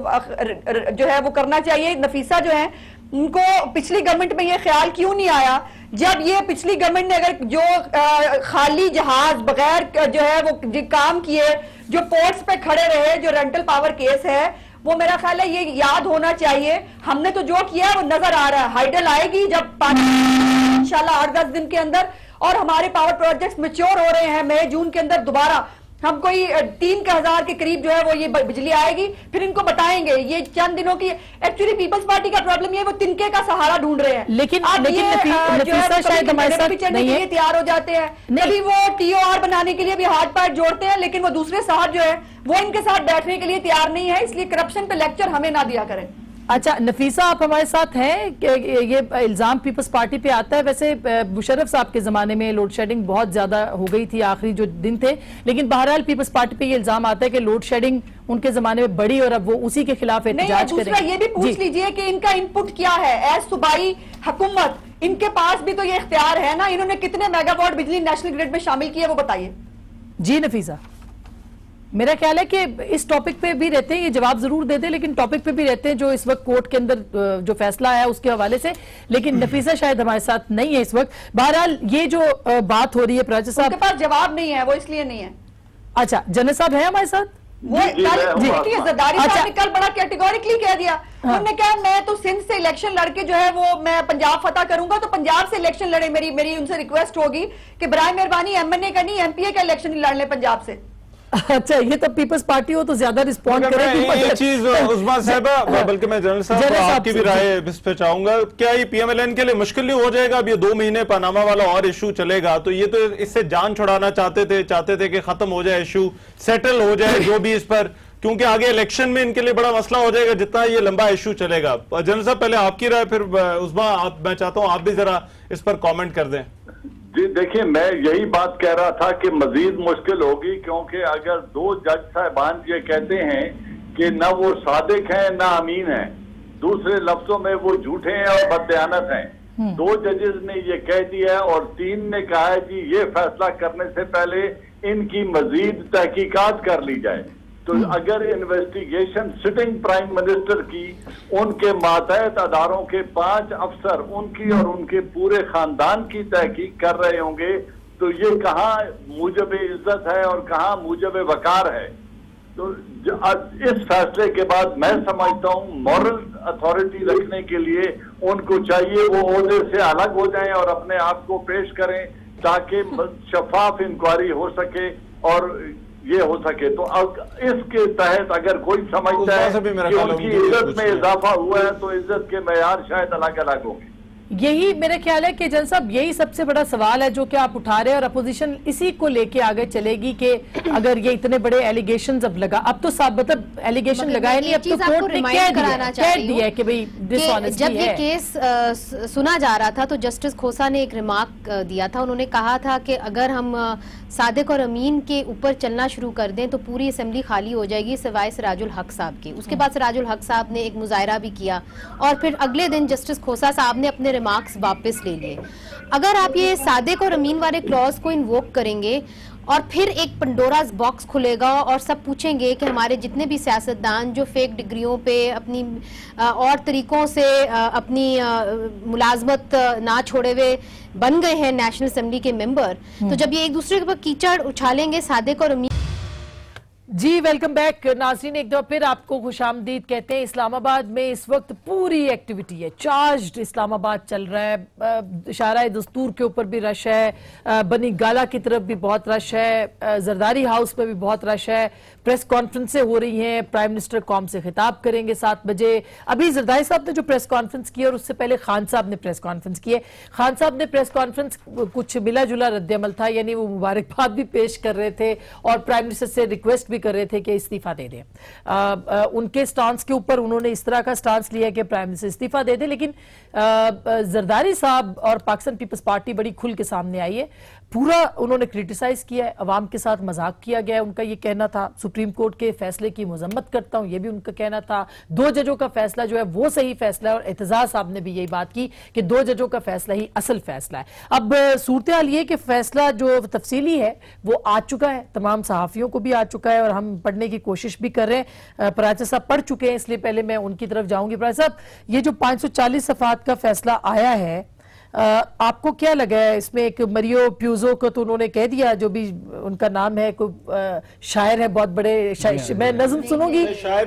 Speaker 5: जो है वो करना चाहिए। नफीसा जो है उनको पिछली गवर्नमेंट में ये ख्याल क्यों नहीं आया, जब ये पिछली गवर्नमेंट ने अगर जो आ, खाली जहाज बगैर जो है वो काम किए, जो पोर्ट्स पे खड़े रहे, जो रेंटल पावर केस है, वो मेरा ख्याल है ये याद होना चाहिए। हमने तो जो किया है वो नजर आ रहा है। हाइडल आएगी जब इंशाल्लाह आठ दस दिन के अंदर, और हमारे पावर प्रोजेक्ट्स मैच्योर हो रहे हैं। मई जून के अंदर दोबारा हम कोई तीन के हजार के करीब जो है वो ये बिजली आएगी, फिर इनको बताएंगे। ये चंद दिनों की एक्चुअली पीपल्स पार्टी का प्रॉब्लम ये वो तिनके का सहारा ढूंढ रहे हैं।
Speaker 1: लेकिन
Speaker 5: अब
Speaker 1: लेकिन
Speaker 5: ये
Speaker 1: नफीसा शायद हमारे साथ नहीं है,
Speaker 5: तैयार हो जाते हैं। कभी वो टीओआर बनाने के लिए भी हाथ पैर जोड़ते हैं, लेकिन वो दूसरे साहब जो है वो इनके साथ बैठने के लिए तैयार नहीं है। इसलिए करप्शन पे लेक्चर हमें ना दिया करें।
Speaker 1: अच्छा नफीसा, आप हमारे साथ हैं। ये इल्जाम पीपल्स पार्टी पे आता है। वैसे मुशर्रफ साहब के जमाने में लोड शेडिंग बहुत ज्यादा हो गई थी, आखिरी जो दिन थे, लेकिन बहरहाल पीपल्स पार्टी पे ये इल्जाम आता है कि लोड शेडिंग उनके जमाने में बढ़ी और अब वो उसी के खिलाफ एहतजाज करें।
Speaker 5: ये भी पूछ लीजिए कि इनका इनपुट क्या है एज सूबाई हुकूमत, इनके पास भी तो ये इख्तियार है ना। इन्होंने कितने मेगावाट बिजली नेशनल ग्रिड में शामिल की है वो बताइए।
Speaker 1: जी नफीसा, मेरा ख्याल है कि इस टॉपिक पे भी रहते हैं, ये जवाब जरूर देते हैं, लेकिन टॉपिक पे भी रहते हैं जो इस वक्त कोर्ट के अंदर जो फैसला आया उसके हवाले से। लेकिन नफीसा शायद हमारे साथ नहीं है इस वक्त। बहरहाल ये जो बात हो रही है प्राचा साहब
Speaker 5: के पास जवाब नहीं है, वो इसलिए नहीं है।
Speaker 1: अच्छा, जनरल साहब है हमारे साथ?
Speaker 5: वो जरदारी साहब ने कल बड़ा कैटेगोरिकली कह दिया, उन्होंने कहा मैं तो सिंध से इलेक्शन लड़के जो है वो मैं पंजाब फतह करूंगा, तो पंजाब से इलेक्शन लड़े। मेरी मेरी उनसे रिक्वेस्ट होगी कि बराए मेहरबानी एमएनए का नहीं एमपीए का इलेक्शन ही लड़ ले पंजाब से।
Speaker 1: अच्छा, ये तो पीपल्स पार्टी हो तो ज्यादा रिस्पॉन्ड करेगी।
Speaker 3: ये चीज उस्मान साहबा, बल्कि मैं जनरल साहब आपकी भी राय इस पे चाहूंगा, क्या ये पीएमएलएन के लिए मुश्किल नहीं हो जाएगा? अब ये दो महीने पनामा वाला और इशू चलेगा, तो ये तो इससे जान छुड़ाना चाहते थे चाहते थे कि खत्म हो जाए इशू, सेटल हो जाए जो भी इस पर, क्योंकि आगे इलेक्शन में इनके लिए बड़ा मसला हो जाएगा जितना ये लंबा इशू चलेगा। जनरल साहब पहले आपकी राय, फिर उस्मान आप, मैं चाहता हूं आप भी जरा इस पर कॉमेंट कर दें।
Speaker 9: जी देखिए, मैं यही बात कह रहा था कि मजीद मुश्किल होगी, क्योंकि अगर दो जज साहबान ये कहते हैं कि न वो सादिक हैं न अमीन हैं, दूसरे लफ्जों में वो झूठे हैं और बददयानत हैं, दो जजेस ने ये कह दिया है और तीन ने कहा है कि ये फैसला करने से पहले इनकी मजीद तहकीकात कर ली जाए। तो अगर इन्वेस्टिगेशन सिटिंग प्राइम मिनिस्टर की, उनके मातहत अदारों के पांच अफसर उनकी और उनके पूरे खानदान की तहकीक कर रहे होंगे, तो ये कहाँ मूजब इज्जत है और कहाँ मूजब वकार है। तो इस फैसले के बाद मैं समझता हूँ मॉरल अथॉरिटी रखने के लिए उनको चाहिए वो ओहदे से अलग हो जाएं और अपने आप को पेश करें, ताकि शफाफ इंक्वायरी हो सके और ये हो सके। तो अब इसके तहत अगर कोई समझता है कि उनकी इज्जत में इजाफा हुआ है, तो इज्जत के मेयार शायद अलग अलग होंगे।
Speaker 1: यही मेरा ख्याल है कि जनरल साहब यही सबसे बड़ा सवाल है जो कि आप उठा रहे हैं, और अपोजिशन इसी को लेके आगे चलेगी कि अगर ये इतने बड़े एलिगेशंस अब लगा, अब तो साहब मतलब एलिगेशन लगाए नहीं, अब तो कोर्ट ने कह दिया कह दिया कि भाई डिसऑनेस्टी है।
Speaker 7: जब ये केस आ, सुना जा रहा था तो जस्टिस खोसा ने एक रिमार्क दिया था, उन्होंने कहा था कि अगर हम सादिक और अमीन के ऊपर चलना शुरू कर दें तो पूरी असेंबली खाली हो जाएगी सिवाय सिराजुल हक साहब के। उसके बाद सिराजुल हक साहब ने एक मुजाहरा भी किया और फिर अगले दिन जस्टिस खोसा साहब ने अपने रिमार्क्स वापस ले लिए। अगर आप ये सादिक और अमीन वाले क्लॉज को इन्वोक करेंगे और फिर एक पंडोराज बॉक्स खुलेगा और सब पूछेंगे कि हमारे जितने भी सियासतदान जो फेक डिग्रियों पे अपनी और तरीकों से अपनी मुलाजमत ना छोड़े हुए बन गए हैं नेशनल असेंबली के मेंबर, तो जब ये एक दूसरे के ऊपर कीचड़ उछालेंगे सादिक और अमीन।
Speaker 1: जी वेलकम बैक नाज़रीन, एक दफा फिर आपको खुशामदीद कहते हैं। इस्लामाबाद में इस वक्त पूरी एक्टिविटी है, चार्ज्ड इस्लामाबाद चल रहा है, शाहराए दस्तूर के ऊपर भी रश है, बनी गाला की तरफ भी बहुत रश है, जरदारी हाउस में भी बहुत रश है, प्रेस कॉन्फ्रेंसें हो रही हैं, प्राइम मिनिस्टर कौम से खिताब करेंगे सात बजे। अभी जरदारी साहब ने जो प्रेस कॉन्फ्रेंस की और उससे पहले खान साहब ने प्रेस कॉन्फ्रेंस की है। खान साहब ने प्रेस कॉन्फ्रेंस कुछ मिला जुला रद्दअमल था, यानी वो मुबारकबाद भी पेश कर रहे थे और प्राइम मिनिस्टर से रिक्वेस्ट भी कर रहे थे कि इस्तीफा दे दें। आ, आ, उनके स्टांस के ऊपर उन्होंने इस तरह का स्टांस लिया कि प्राइम मिनिस्टर इस्तीफा दे दे, लेकिन जरदारी साहब और पाकिस्तान पीपल्स पार्टी बड़ी खुल के सामने आई है, पूरा उन्होंने क्रिटिसाइज किया है, अवाम के साथ मजाक किया गया है। उनका ये कहना था सुप्रीम कोर्ट के फैसले की मजम्मत करता हूं, ये भी उनका कहना था। दो जजों का फैसला जो है वो सही फैसला है, और एतजाज साहब ने भी यही बात की कि दो जजों का फैसला ही असल फैसला है। अब सूरत हाल ये कि फैसला जो तफसीली है वो आ चुका है, तमाम सहाफियों को भी आ चुका है और हम पढ़ने की कोशिश भी कर रहे हैं। पराचा साहब पढ़ चुके हैं, इसलिए पहले मैं उनकी तरफ जाऊंगी। पराचा साहब, ये जो पांच सौ चालीस सफात का फैसला आया है, आ, आपको क्या लगा है इसमें? एक मरियो प्यूजो को तो उन्होंने कह दिया, जो भी उनका नाम है, कोई शायर है बहुत बड़े, मैं नज़्म सुनूंगी,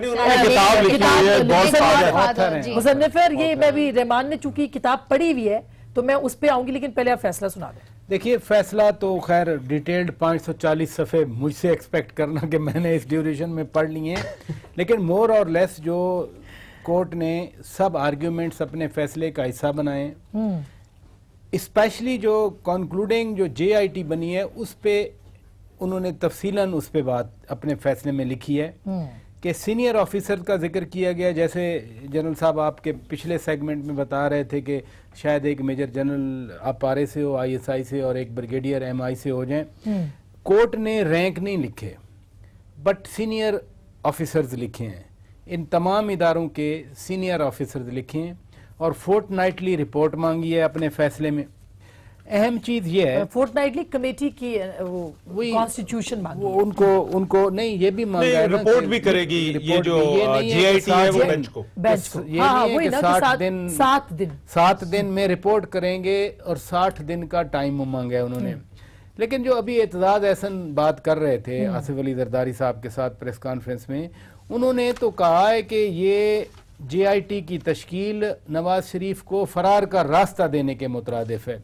Speaker 1: मुसन्निफ़र, ये मैं भी रहमान ने चूंकि किताब पढ़ी हुई है तो मैं उस पर आऊंगी, लेकिन पहले आप फैसला सुना दें।
Speaker 4: देखिए, फैसला तो खैर डिटेल्ड पाँच सौ चालीस सफ़े मुझसे एक्सपेक्ट करना कि मैंने इस ड्यूरेशन में पढ़ लिए हैं, लेकिन मोर और लेस जो कोर्ट ने सब आर्ग्यूमेंट्स अपने फैसले का हिस्सा बनाए, स्पेशली जो कंक्लूडिंग जो जे आई टी बनी है उस पे उन्होंने तफसीलन उस पे बात अपने फैसले में लिखी है कि सीनियर ऑफिसर का जिक्र किया गया। जैसे जनरल साहब आपके पिछले सेगमेंट में बता रहे थे कि शायद एक मेजर जनरल आप पारे से हो, आई एस आई से, और एक ब्रिगेडियर एम आई से हो जाएं। कोर्ट ने रैंक नहीं लिखे बट सीनियर ऑफिसर्स लिखे हैं, इन तमाम इदारों के सीनियर ऑफिसर्स लिखे हैं और फोर्टनाइटली रिपोर्ट मांगी है अपने फैसले में। अहम चीज ये है,
Speaker 1: फोर्टनाइटली कमेटी की वो कॉन्स्टिट्यूशन मांगी,
Speaker 4: वो उनको उनको नहीं ये भी मांगा है,
Speaker 3: रिपोर्ट भी करेगी ये जो जीआईटी है वो बेंच को,
Speaker 1: बेंच को
Speaker 4: ये नहीं है कि साठ दिन
Speaker 1: सात दिन
Speaker 4: सात दिन में रिपोर्ट करेंगे और साठ दिन का टाइम मांगा है उन्होंने। लेकिन जो अभी एतजाज एहसन बात कर रहे थे आसिफ अली जरदारी साहब के साथ प्रेस कॉन्फ्रेंस में, उन्होंने तो कहा है कि ये जेआईटी की तश्कील नवाज शरीफ को फरार का रास्ता देने के मुतरादिफ है।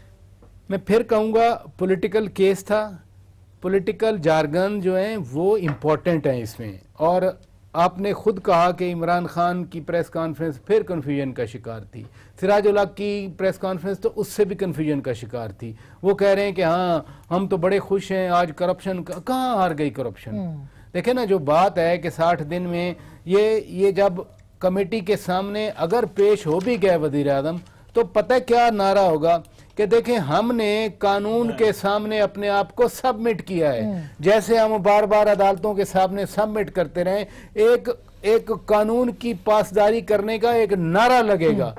Speaker 4: मैं फिर कहूँगा पॉलिटिकल केस था, पॉलिटिकल जारगन जो हैं वो इम्पोर्टेंट हैं इसमें, और आपने खुद कहा कि इमरान खान की प्रेस कॉन्फ्रेंस फिर कन्फ्यूजन का शिकार थी, सिराजुल हक की प्रेस कॉन्फ्रेंस तो उससे भी कन्फ्यूजन का शिकार थी। वो कह रहे हैं कि हाँ हम तो बड़े खुश हैं, आज करप्शन कहाँ हार गई करप्शन। देखे ना, जो बात है कि साठ दिन में ये ये जब कमेटी के सामने अगर पेश हो भी गए वजीर आजम, तो पता क्या नारा होगा कि देखें हमने कानून के सामने अपने आप को सबमिट किया है, जैसे हम बार बार अदालतों के सामने सबमिट करते रहे, एक एक कानून की पासदारी करने का एक नारा लगेगा।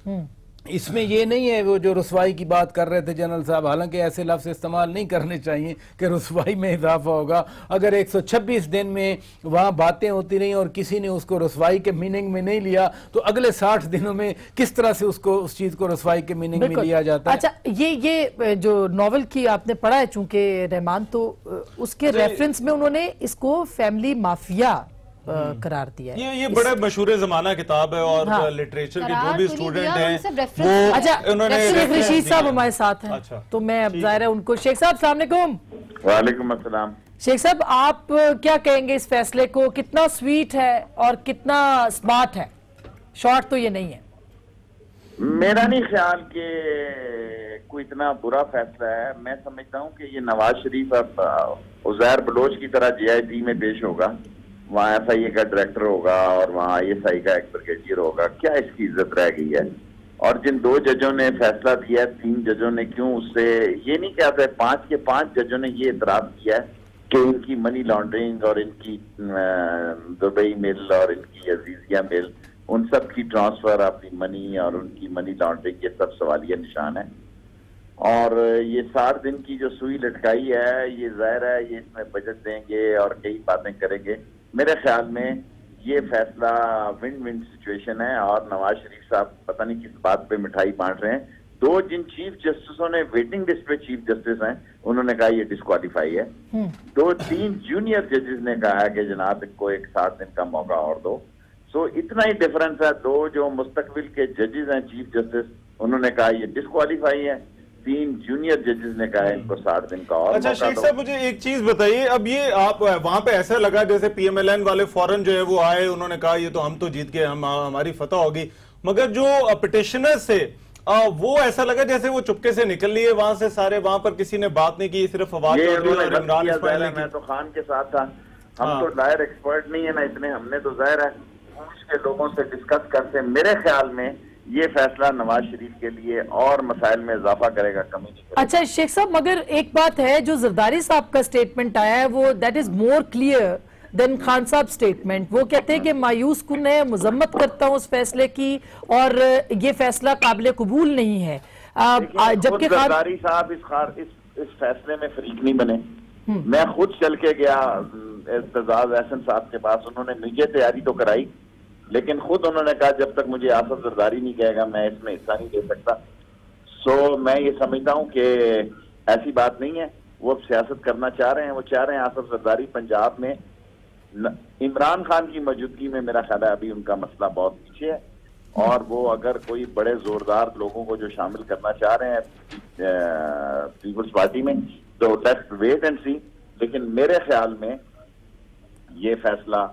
Speaker 4: इसमें ये नहीं है वो जो रुसवाई की बात कर रहे थे जनरल साहब, हालांकि ऐसे लफ्ज इस्तेमाल नहीं करने चाहिए कि रुसवाई में इजाफा होगा। अगर एक सौ छब्बीस दिन में वहां बातें होती रही और किसी ने उसको रुसवाई के मीनिंग में नहीं लिया, तो अगले साठ दिनों में किस तरह से उसको उस चीज को रुसवाई के मीनिंग में लिया जाता है।
Speaker 1: अच्छा, ये ये जो नॉवल की आपने पढ़ा है चूंकि रहमान, तो उसके रेफरेंस में उन्होंने इसको फैमिली माफिया करार दिया है।
Speaker 3: ये ये बड़ा मशहूर जमाना किताब है और हाँ। लिटरेचर के जो भी स्टूडेंट हैं वो
Speaker 1: अच्छा उन्होंने रशीद साहब हमारे साथ हैं।
Speaker 3: अच्छा।
Speaker 1: तो मैं अब जाहिर है उनको, शेख साहब अस्सलाम वालेकुम।
Speaker 10: वालेकुम अस्सलाम।
Speaker 1: शेख साहब, आप क्या कहेंगे इस फैसले को, कितना स्वीट है और कितना स्मार्ट है? शॉर्ट तो ये नहीं है।
Speaker 10: मेरा नहीं ख्याल कि कोई इतना बुरा फैसला है। मैं समझता हूँ कि ये नवाज शरीफ अब उज़ैर बलोच की तरह जेआईटी में पेश होगा, वहाँ एफ आई ए का डायरेक्टर होगा और वहाँ आई एस आई का एक ब्रिगेडियर होगा। क्या इसकी इज्जत रह गई है? और जिन दो जजों ने फैसला दिया है, तीन जजों ने क्यों उससे ये नहीं कहते, पांच के पांच जजों ने ये इतराज किया है कि इनकी मनी लॉन्ड्रिंग और इनकी दुबई मिल और इनकी अजीजिया मिल, उन सब की ट्रांसफर अपनी मनी और उनकी मनी लॉन्ड्रिंग, ये सब सवालिया निशान है। और ये साठ दिन की जो सुई लटकाई है, ये जाहिर है ये इसमें बजट देंगे और कई बातें करेंगे। मेरे ख्याल में ये फैसला विन विन सिचुएशन है और नवाज शरीफ साहब पता नहीं किस बात पे मिठाई बांट रहे हैं। दो जिन चीफ जस्टिसों ने वेटिंग लिस्ट पे चीफ जस्टिस हैं, उन्होंने कहा ये डिस्क्वालीफाई है। दो तीन जूनियर जजेस ने कहा है कि जनाब इनको एक साठ दिन का मौका और दो। सो इतना ही डिफरेंस है। दो जो मुस्तकबिल के जजेस हैं चीफ जस्टिस, उन्होंने कहा ये डिस्क्वालीफाई है। तीन जूनियर जजेस ने कहा है इनको साठ दिन का और
Speaker 3: अच्छा शेख साहब, मुझे एक चीज बताइए, अब ये आप वहां पे ऐसा लगा जैसे पीएमएलएन वाले फौरन जो है वो आए, उन्होंने कहा ये तो हम तो जीत गए, हम हमारी फतह होगी, मगर जो पिटिशनर्स से आ, वो ऐसा लगा जैसे वो चुपके से निकल लिए वहां से सारे, वहां पर किसी ने बात नहीं की, सिर्फ आवाज।
Speaker 10: मैं तो खान के साथ था, हम तो लायर एक्सपर्ट नहीं है ना इतने, हमने तो जाहिर है पूछ के लोगों से डिस्कस करते। मेरे ख्याल में ये फैसला नवाज शरीफ के लिए और मसाइल में इजाफा करेगा, कमी नहीं करेगा।
Speaker 1: अच्छा शेख साहब, मगर एक बात है, जो जरदारी साहब का स्टेटमेंट आया है वो that is more clear than Khan Sahab statement. वो कहते हैं कि मायूस कुन है, मुजम्मत करता हूँ उस फैसले की और ये फैसला काबिल कबूल नहीं है।
Speaker 10: जबकि जरदारी साहब इस, इस, इस फैसले में फरीक नहीं बने। मैं खुद चल के गया एतजाज एहसन साहब के पास, उन्होंने मुझे तैयारी तो कराई, लेकिन खुद उन्होंने कहा जब तक मुझे आसफ जरदारी नहीं कहेगा मैं इसमें हिस्सा नहीं ले सकता। सो मैं ये समझता हूँ कि ऐसी बात नहीं है, वो सियासत करना चाह रहे हैं, वो चाह रहे हैं आसफ जरदारी पंजाब में इमरान खान की मौजूदगी में, मेरा ख्याल है अभी उनका मसला बहुत पीछे है, और वो अगर कोई बड़े जोरदार लोगों को जो शामिल करना चाह रहे हैं पीपल्स पार्टी में, तो लेट्स वेट एंड सी। लेकिन मेरे ख्याल में ये फैसला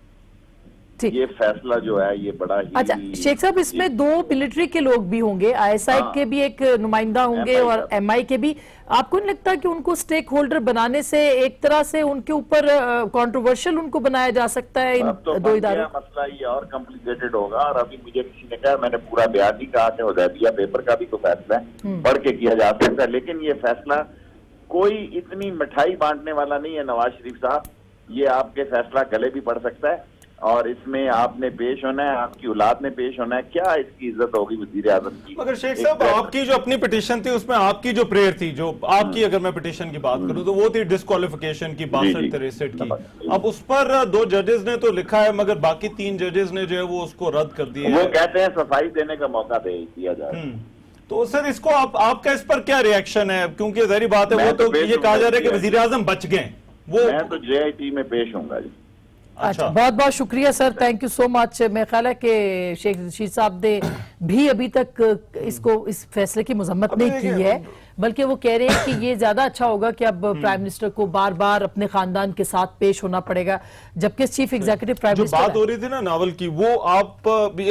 Speaker 10: ये फैसला जो है ये बड़ा ही।
Speaker 1: अच्छा शेख साहब, इसमें दो मिलिट्री के लोग भी होंगे, आईएसआई हाँ, के भी एक नुमाइंदा होंगे और एमआई के भी। आपको नहीं लगता कि उनको स्टेक होल्डर बनाने से एक तरह से उनके ऊपर कंट्रोवर्शियल उनको बनाया जा सकता है? इन
Speaker 10: तो
Speaker 1: दो इदारों
Speaker 10: मसला ये और कॉम्प्लिकेटेड होगा। और अभी मुझे किसी ने कहा, मैंने पूरा बयान नहीं कहा कि हुदैबिया पेपर का भी तो फैसला है, पढ़ के किया जा सकता है, लेकिन ये फैसला कोई इतनी मिठाई बांटने वाला नहीं है नवाज शरीफ साहब। ये आपके फैसला गले भी पड़ सकता है, और इसमें आपने पेश होना है, आपकी औलाद ने पेश होना है, क्या इसकी इज्जत होगी वजीर आजम की?
Speaker 3: मगर शेख साहब, आपकी जो अपनी पिटीशन थी उसमें आपकी जो प्रेयर थी, जो आपकी अगर मैं पिटीशन की बात करूं तो वो थी डिस्क्वालिफिकेशन की बासठ तिरसठ की। अब उस पर दो जजेस ने तो लिखा है, मगर बाकी तीन जजेस ने जो है वो उसको रद्द कर दिया।
Speaker 10: वो कहते हैं सफाई देने का मौका दे दिया जाए।
Speaker 3: तो सर इसको आप, आपका इस पर क्या रिएक्शन है? क्योंकि जाहिर बात है वो तो ये कहा जा रहा है कि वजीर आजम बच गए। वो
Speaker 10: मैं तो जे आई टी में पेश होऊंगा जी।
Speaker 1: अच्छा, बहुत बहुत शुक्रिया sir, thank you so much. मेरा ख्याल है कि शेख रशीद साहब ने भी अभी तक इसको इस फैसले की मजम्मत नहीं की है, बल्कि वो कह रहे हैं कि ये ज्यादा अच्छा होगा कि अब प्राइम मिनिस्टर को बार बार अपने खानदान के साथ पेश होना पड़ेगा, जबकि चीफ एग्जीक्यूटिव प्राइम मिनिस्टर
Speaker 3: बात हो रही थी ना नावल की, वो आप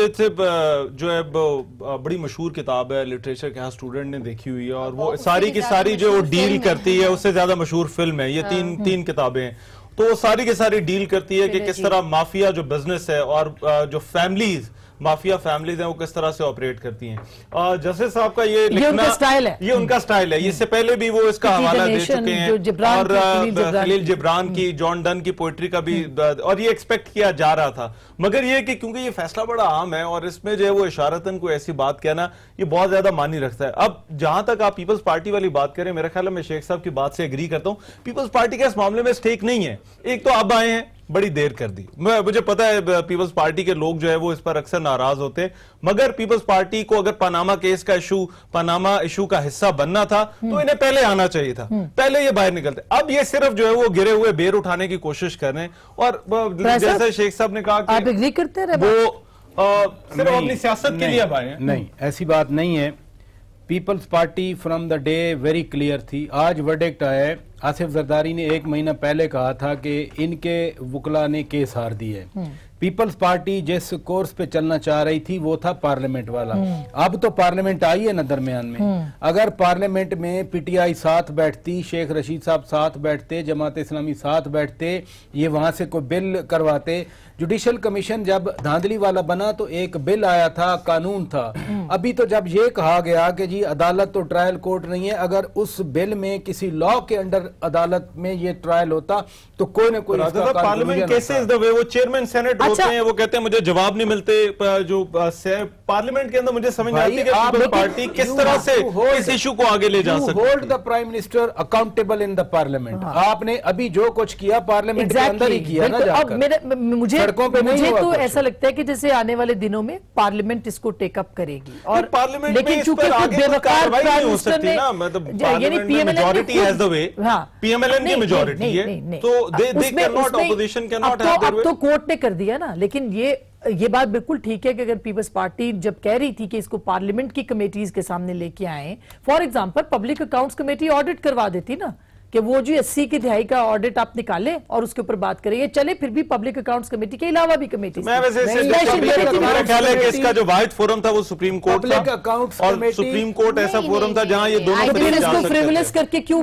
Speaker 3: जो है बड़ी मशहूर किताब है, लिटरेचर के स्टूडेंट ने देखी हुई है, और वो सारी की सारी जो डील करती है, उससे ज्यादा मशहूर फिल्म है, ये तीन तीन किताबें, तो वो सारी की सारी डील करती है कि किस तरह माफिया जो बिजनेस है और जो फैमिलीज माफिया फैमिलीज हैं वो किस तरह से ऑपरेट करती हैं। जस्टिस साहब का ये लिखना,
Speaker 1: ये उनका स्टाइल है,
Speaker 3: ये उनका स्टाइल है। इससे पहले भी वो इसका हवाला दे चुके हैं, और खलील जिब्रान की, जॉन डन की पोइट्री का भी, और ये एक्सपेक्ट किया जा रहा था। मगर ये कि क्योंकि ये फैसला बड़ा आम है और इसमें जो है वो इशारतन कोई ऐसी बात कहना ये बहुत ज्यादा मानी रखता है। अब जहां तक आप पीपल्स पार्टी वाली बात करें, मेरा ख्याल है मैं शेख साहब की बात से एग्री करता हूं, पीपल्स पार्टी के इस मामले में स्टेक नहीं है। एक तो अब आए हैं, बड़ी देर कर दी, मैं मुझे पता है पीपल्स पार्टी के लोग जो है वो इस पर अक्सर नाराज होते हैं, मगर पीपल्स पार्टी को अगर पनामा केस का इशू, पनामा इशू का हिस्सा बनना था तो इन्हें पहले आना चाहिए था, पहले ये बाहर निकलते। अब ये सिर्फ जो है वो गिरे हुए बेर उठाने की कोशिश कर रहे हैं, और जैसे शेख साहब ने कहा कि
Speaker 1: आप एग्री करते रहे,
Speaker 3: वो सिर्फ अपनी सियासत के लिए अब आए हैं।
Speaker 4: नहीं, ऐसी बात नहीं है। Peoples Party from the day very clear थी। आज वर्डिक्ट आया है, आसिफ जरदारी ने एक महीना पहले कहा था कि इनके वकला ने केस हार दी है। पीपल्स पार्टी जिस कोर्स पे चलना चाह रही थी वो था पार्लियामेंट वाला। अब तो पार्लियामेंट आई है ना दरमियान में, अगर पार्लियामेंट में पीटीआई साथ बैठती, शेख रशीद साहब साथ बैठते, जमात इस्लामी साथ बैठते, ये वहां से कोई बिल करवाते। जुडिशल कमीशन जब धांधली वाला बना तो एक बिल आया था, कानून था। अभी तो जब ये कहा गया कि जी अदालत तो ट्रायल कोर्ट नहीं है, अगर उस बिल में किसी लॉ के अंडर अदालत में ये ट्रायल होता तो कोई ना कोई
Speaker 3: पार्लियामेंट केसेस द वे वो चेयरमैन सेनेट होते हैं, वो कहते हैं मुझे जवाब नहीं मिलते, जो पार्लियामेंट के अंदर मुझे समझ नहीं आती कि पार्टी किस तरह से इस इशू को आगे ले जा सकती है।
Speaker 4: Hold the prime minister accountable in the parliament. आपने अभी जो कुछ किया पार्लियामेंट के अंदर ही किया ना जाकर।
Speaker 1: मुझे मुझे तो ऐसा लगता है कि जैसे आने वाले दिनों में पार्लियामेंट इसको टेकअप करेगी, और
Speaker 3: पार्लियामेंट
Speaker 1: लेकिन चूंकि
Speaker 3: कार्रवाई नहीं हो सकती ना, मतलब पार्लियामेंट में majority has the way, PMLN की मेजॉरिटी है, तो they they can not, opposition can not have their way.
Speaker 1: अब तो कोर्ट ने कर दिया ना, लेकिन ये ये बात बिल्कुल ठीक है कि अगर पीपल्स पार्टी जब कह रही थी कि इसको पार्लियामेंट की कमेटीज के सामने लेके आए, for example public accounts committee audit करवा देती ना, कि वो जो अस्सी की दिहाई का ऑडिट आप निकालें और उसके ऊपर बात करेंगे, चले फिर भी पब्लिक अकाउंट्स कमेटी के अलावा भी कमेटी।
Speaker 3: मैं वैसे मेरा ख्याल है कि इसका जो वाहिद फोरम था वो सुप्रीम कोर्ट था, और सुप्रीम कोर्ट ऐसा फोरम था जहां ये दोनों
Speaker 1: फ्रिवलेस करके क्यों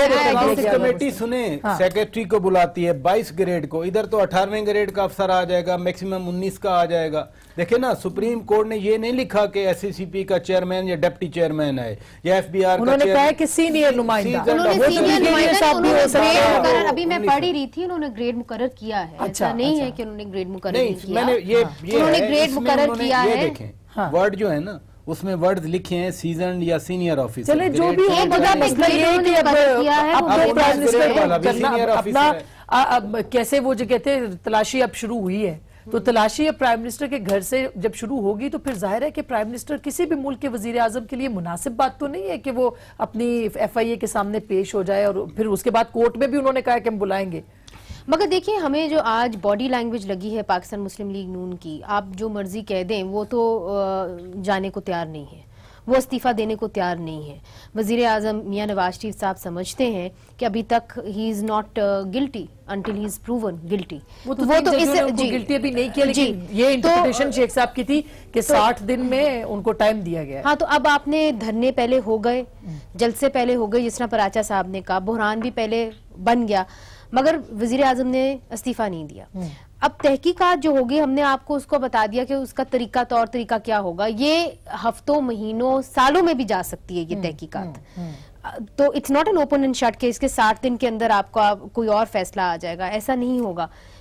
Speaker 4: कमेटी सुने, सेक्रेटरी को बुलाती है बाईस ग्रेड को, इधर तो अठारहवें ग्रेड का अफसर आ जाएगा, मैक्सिमम उन्नीस का आ जाएगा। देखिए ना, सुप्रीम कोर्ट ने ये नहीं लिखा कि एससीसीपी का चेयरमैन या डिप्टी चेयरमैन है या एफबीआर का,
Speaker 1: उन्होंने कहा कि सीनियर नुमाइंदा।
Speaker 7: अभी मैं पढ़ ही रही थी, उन्होंने ग्रेड मुकर्रर किया है।
Speaker 1: अच्छा,
Speaker 7: ऐसा नहीं
Speaker 1: अच्छा।
Speaker 7: है कि उन्होंने ग्रेड मुकर्रर नहीं किया,
Speaker 4: मैंने ये
Speaker 7: उन्होंने ग्रेड मुकर्रर किया है।
Speaker 4: देखें वर्ड जो है ना, उसमें वर्ड लिखे हैं सीजन या सीनियर ऑफिसर।
Speaker 1: चले जो भी है, मतलब ये है कि अब अब प्राइम मिनिस्टर अपना कैसे वो जो कहते हैं तलाशी अब शुरू हुई है, तो तलाशी अब प्राइम मिनिस्टर के घर से जब शुरू होगी तो फिर जाहिर है कि प्राइम मिनिस्टर किसी भी मुल्क के वजीर आजम के लिए मुनासिब बात तो नहीं है कि वो अपनी एफ आई ए के सामने पेश हो जाए, और फिर उसके बाद कोर्ट में भी उन्होंने कहा कि हम बुलाएंगे।
Speaker 7: मगर देखिए, हमें जो आज बॉडी लैंग्वेज लगी है पाकिस्तान मुस्लिम लीग नून की, आप जो मर्जी कह दें वो तो जाने को तैयार नहीं है, वो इस्तीफा देने को तैयार नहीं है। वजीर आजम मियां नवाज शरीफ साहब समझते हैं कि अभी तक he is not guilty until he is proven guilty.
Speaker 1: वो तो, वो तो इस गिल्टी अभी नहीं किया, लेकिन ये इंटरप्रिटेशन शेख साहब की थी कि साठ दिन में उनको टाइम दिया गया।
Speaker 7: हाँ, तो अब आपने धरने पहले हो गए, जलसे पहले हो गए, जिस तरह पराचा साहब ने कहा, बुहरान भी पहले बन गया, मगर वजीर आजम ने इस्तीफा नहीं दिया। अब तहकीकात जो होगी, हमने आपको उसको बता दिया कि उसका तरीका, तौर तरीका क्या होगा। ये हफ्तों, महीनों, सालों में भी जा सकती है ये तहकीकात। तो it's not an open and shut case के साठ दिन के अंदर आपका कोई और फैसला आ जाएगा, ऐसा नहीं होगा।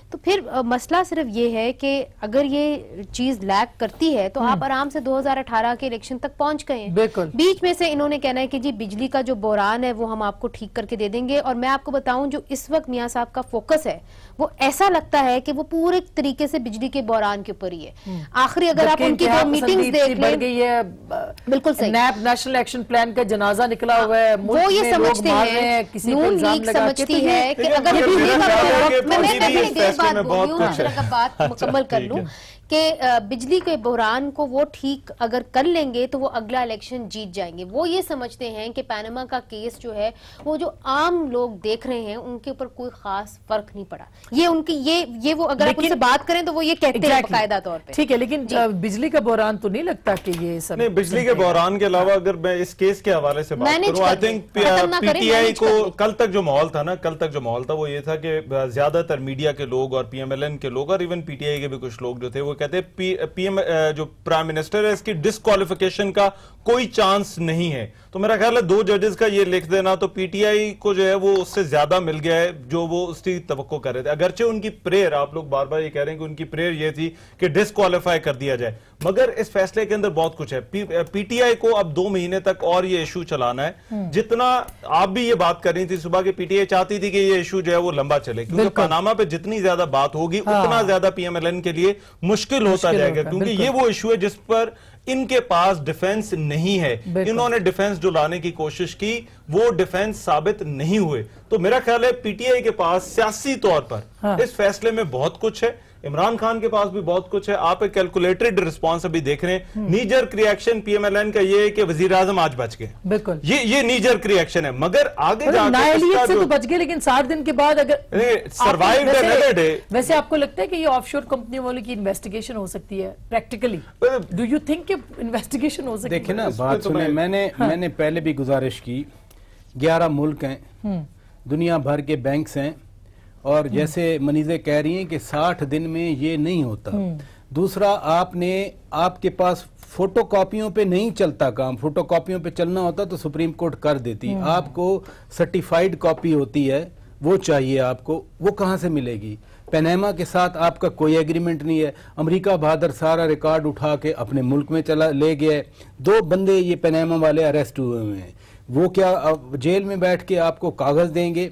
Speaker 7: तो फिर आ, मसला सिर्फ ये है कि अगर ये चीज लैग करती है तो आप आराम से दो हज़ार अठारह के इलेक्शन तक पहुंच गए हैं।
Speaker 1: बिल्कुल।
Speaker 7: बीच में से इन्होंने कहना है कि जी बिजली का जो बहरान है वो हम आपको ठीक करके दे देंगे, और मैं आपको बताऊं जो इस वक्त मियां साहब का फोकस है वो ऐसा लगता है कि वो पूरे तरीके से बिजली के बहरान के ऊपर ही है। आखिरी अगर आप उनकी दो मीटिंग्स देख लें,
Speaker 1: गई है
Speaker 7: बिल्कुल सही,
Speaker 1: नैप नेशनल एक्शन प्लान का जनाजा निकला हुआ है,
Speaker 7: वो ये समझते हैं, नून लीग समझती है कि अगर बिजली का, मैं मैं देर बात बोल रही हूँ, बात मुकम्मल कर लूं कि बिजली के बहरान को वो ठीक अगर कर लेंगे तो वो अगला इलेक्शन जीत जाएंगे। वो ये समझते हैं कि पैनामा का केस जो है वो जो आम लोग देख रहे हैं उनके ऊपर कोई खास फर्क नहीं पड़ा। ये उनकी ये ये वो अगर आप उनसे बात करें तो वो ये कहते हैं बाकायदा तौर पे।
Speaker 1: ठीक है, लेकिन बिजली का बहरान तो नहीं लगता कि ये सब
Speaker 3: नहीं, बिजली के बहरान के अलावा अगर मैं इस केस के हवाले से बात करूं, आई थिंक पीटीआई को कल तक जो माहौल था ना कल तक जो माहौल था वो ये था कि ज्यादातर मीडिया के लोग और पीएमएलएन के लोग और इवन पीटीआई के भी कुछ लोग जो थे वो कहते पीएम जो प्राइम मिनिस्टर है इसकी डिस्क्वालिफिकेशन का कोई चांस नहीं है। तो मेरा ख्याल है दो जजेस का ये लिख देना तो पीटीआई को जो है वो उससे ज्यादा मिल गया है जो वो उसकी तवक्को कर रहे थे। अगरचे उनकी प्रेयर, आप लोग बार बार ये कह रहे हैं कि उनकी प्रेयर ये थी कि डिस्क्वालीफाई कर दिया जाए, मगर इस फैसले के अंदर बहुत कुछ है। पीटीआई को अब दो महीने तक और ये इशू चलाना है। जितना आप भी ये बात कर रही थी सुबह की, पीटीआई चाहती थी कि ये इशू जो है वो लंबा चले, क्योंकि पनामा पे जितनी ज्यादा बात होगी उतना ज्यादा पीएमएलएन के लिए मुश्किल होता जाएगा, क्योंकि ये वो इशू है जिस पर इनके पास डिफेंस नहीं है। इन्होंने डिफेंस जो लाने की कोशिश की वो डिफेंस साबित नहीं हुए। तो मेरा ख्याल है पीटीआई के पास सियासी तौर पर हाँ। इस फैसले में बहुत कुछ है, इमरान खान के पास भी बहुत कुछ है। आप एक कैलकुलेटेड रिस्पांस अभी देख रहे हैं। नीजर रिएक्शन पीएमएलएन का ये है कि वजीर आजम आज बच गए,
Speaker 1: बिल्कुल
Speaker 3: ये ये नीजर रिएक्शन है, मगर आगे
Speaker 1: जाकर से तो बच गए, लेकिन सात दिन के बाद अगर
Speaker 3: सर्वाइव अनदर डे।
Speaker 1: वैसे आपको लगता है कि ये ऑफशोर कंपनी वालों की इन्वेस्टिगेशन हो सकती है प्रैक्टिकली? डू यू थिंक कि इन्वेस्टिगेशन हो सकती है?
Speaker 4: देखिए ना, बात सुने, मैंने मैंने पहले भी गुजारिश की, ग्यारह मुल्क हैं, दुनिया भर के बैंक्स हैं, और जैसे मनीजे कह रही हैं कि साठ दिन में ये नहीं होता। दूसरा, आपने आपके पास फोटो कॉपियों पे नहीं चलता काम, फोटो कॉपियों पे चलना होता तो सुप्रीम कोर्ट कर देती। आपको सर्टिफाइड कॉपी होती है, वो चाहिए आपको, वो कहाँ से मिलेगी? पनामा के साथ आपका कोई एग्रीमेंट नहीं है। अमेरिका बहादुर सारा रिकॉर्ड उठा के अपने मुल्क में चला ले गया। दो बंदे ये पनामा वाले अरेस्ट हुए हुए हैं, वो क्या जेल में बैठ के आपको कागज देंगे?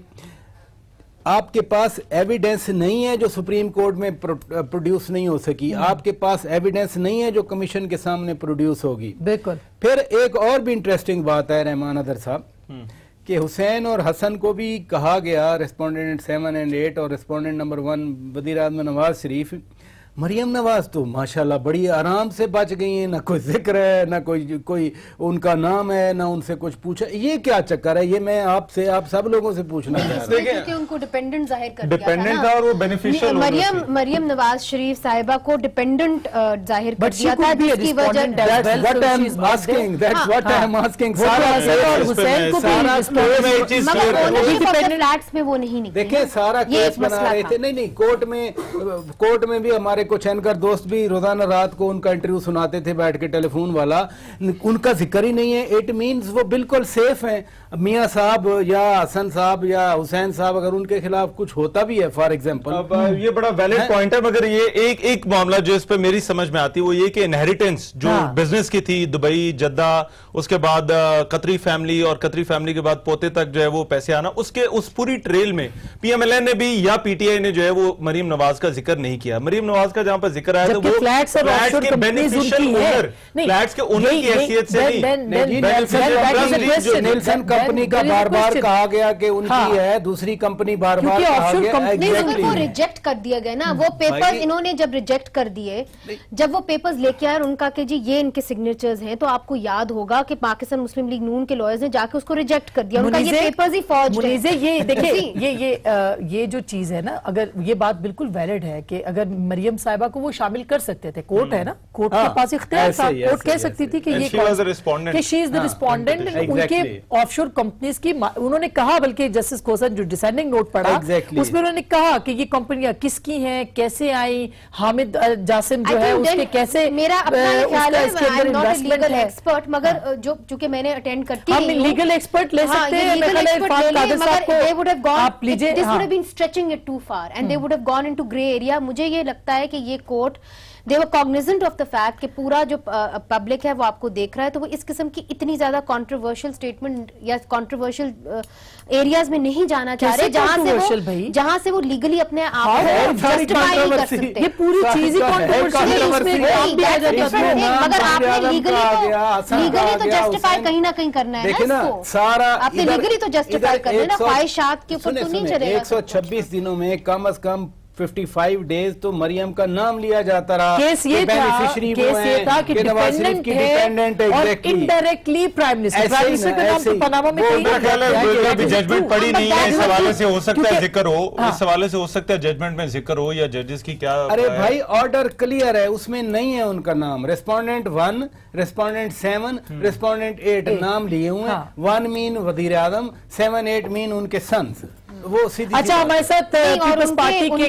Speaker 4: आपके पास एविडेंस नहीं है जो सुप्रीम कोर्ट में प्रोड्यूस नहीं हो सकी, आपके पास एविडेंस नहीं है जो कमीशन के सामने प्रोड्यूस होगी।
Speaker 1: बिल्कुल।
Speaker 4: फिर एक और भी इंटरेस्टिंग बात है रहमान अदर साहब, कि हुसैन और हसन को भी कहा गया, रेस्पोंडेंट सेवन एंड एट और रेस्पोंडेंट नंबर वन वज़ीर आज़म नवाज शरीफ, मरियम नवाज तो माशाल्लाह बड़ी आराम से बच गई हैं, ना कोई जिक्र है, ना कोई कोई उनका नाम है, ना उनसे कुछ पूछा। ये क्या चक्कर है? ये मैं आपसे आप सब लोगों से पूछना चाह रहा हूं।
Speaker 7: क्योंकि उनको डिपेंडेंट जाहिर कर दिया
Speaker 3: डिपेंडेंट था और वो बेनिफिशियल
Speaker 7: मरियम मरियम नवाज शरीफ साहिबा को डिपेंडेंट जाहिर कर दिया था, जिसकी वजह
Speaker 4: what I am asking that's what I am asking Sara Hussain को
Speaker 7: फ्लैट्स में वो नहीं निकले।
Speaker 4: देखिए सारा केस बना रहे थे, नहीं नहीं कोर्ट में कोर्ट में भी हमारे कुछ एंकर दोस्त भी रोजाना रात को उनका इंटरव्यू सुनाते थे बैठ के टेलीफोन वाला, उनका जिक्र ही नहीं है। इट मींस वो बिल्कुल सेफ हैं। मियां साहब या हसन साहब या हुसैन साहब अगर उनके खिलाफ कुछ होता भी है फॉर एग्जांपल,
Speaker 3: अब ये बड़ा वैलिड पॉइंट है, मगर ये एक एक मामला जो इस पे मेरी समझ में आती है वो ये कि इनहेरिटेंस जो हाँ। बिजनेस की थी दुबई जद्दा, उसके बाद कतरी फैमिली और कतरी फैमिली के बाद पोते तक जो है वो पैसे आना, उसके उस पूरी ट्रेल में पीएमएलएन ने भी या पीटीआई ने जो है वो मरीम नवाज का जिक्र नहीं किया। मरीम नवाज का जहां पर जिक्र आया तो वो
Speaker 1: फ्लैट्स और
Speaker 3: फ्लैट के बेनिफिशियल ओनर, फ्लैट्स के ओनर की हैसियत से नहीं।
Speaker 4: नेल्सन कंपनी का बार बार कहा गया कि उनकी हाँ। है, दूसरी कंपनी बार बार कहा गया,
Speaker 7: exactly। वो रिजेक्ट कर दिया गया ना वो पेपर्स, इन्होंने जब रिजेक्ट कर दिए, जब वो पेपर्स लेके आए उनका कि जी ये इनके सिग्नेचर्स हैं, तो आपको याद होगा कि पाकिस्तान मुस्लिम लीग नून के लॉयर्स ने जाके उसको रिजेक्ट कर दिया, उनका ये पेपर्स ही फॉर्ज्ड है।
Speaker 1: ये देखिए ये ये ये जो चीज है ना, अगर ये बात बिल्कुल वैलिड है कि अगर मरियम साहिबा को वो शामिल कर सकते थे। कोर्ट है ना, कोर्ट के पास इख्तियार था, कोर्ट कह सकती थी कि ये कि शी इज द रिस्पोंडेंट। उनके ऑफशोर कंपनीज की उन्होंने कहा, बल्कि जस्टिस खोसन जो डिसेंडिंग नोट पढ़ा उसमें उन्होंने कहा कि ये कंपनियां किसकी हैं, कैसे आई, हामिद जासिम जो है उसके कैसे,
Speaker 7: मेरा अपना ख्याल है, I am not a legal expert, मगर जो चूंकि मैंने अटेंड करती
Speaker 1: हम लीगल एक्सपर्ट ले सकते हैं,
Speaker 7: they would have gone, आप लीजिए, this would have been stretching it too far and they would have gone into grey area। मुझे ये लगता है कि ये court they were cognizant of the fact कि पूरा जो पब्लिक है वो आपको देख रहा है, तो वो इस किस्म की इतनी ज्यादा कंट्रोवर्शियल स्टेटमेंट या कंट्रोवर्शियल एरियाज में नहीं जाना चाह रहे, जहां से वो जहां से वो लीगली अपने आप को जस्टिफाई नहीं कर सकते।
Speaker 1: ये पूरी चीज ही कंट्रोवर्शियल है, उसमें काम भी आ जाता है,
Speaker 7: मगर आपने लीगली तो लीगली तो जस्टिफाई कहीं ना कहीं करना है ना इसको, सारा आपने लीगली तो जस्टिफाई करना है ना, ख्वाहिशात के ऊपर तो नहीं चलेगा।
Speaker 4: एक सौ छब्बीस दिनों में कम अज कम पचपन डेज तो मरियम का नाम लिया जाता रहा।
Speaker 1: केस ये था, केस ये था कि डिपेंडेंट है और indirectly prime minister, prime minister का नाम तो पनामा में कहीं
Speaker 3: जजमेंट पड़ी नहीं है, इस हवाले से हो सकता है जिक्र हो, इस हवाले से हो सकता है जजमेंट में जिक्र हो या जजेस की क्या।
Speaker 4: अरे भाई ऑर्डर क्लियर है, उसमें नहीं है उनका नाम। Respondent one, respondent seven, respondent eight नाम लिए हुए हैं। वन मीन वजीर आजम, सेवन एट मीन उनके सन्स। वो
Speaker 1: अच्छा, हमारे साथ पीपल्स पार्टी के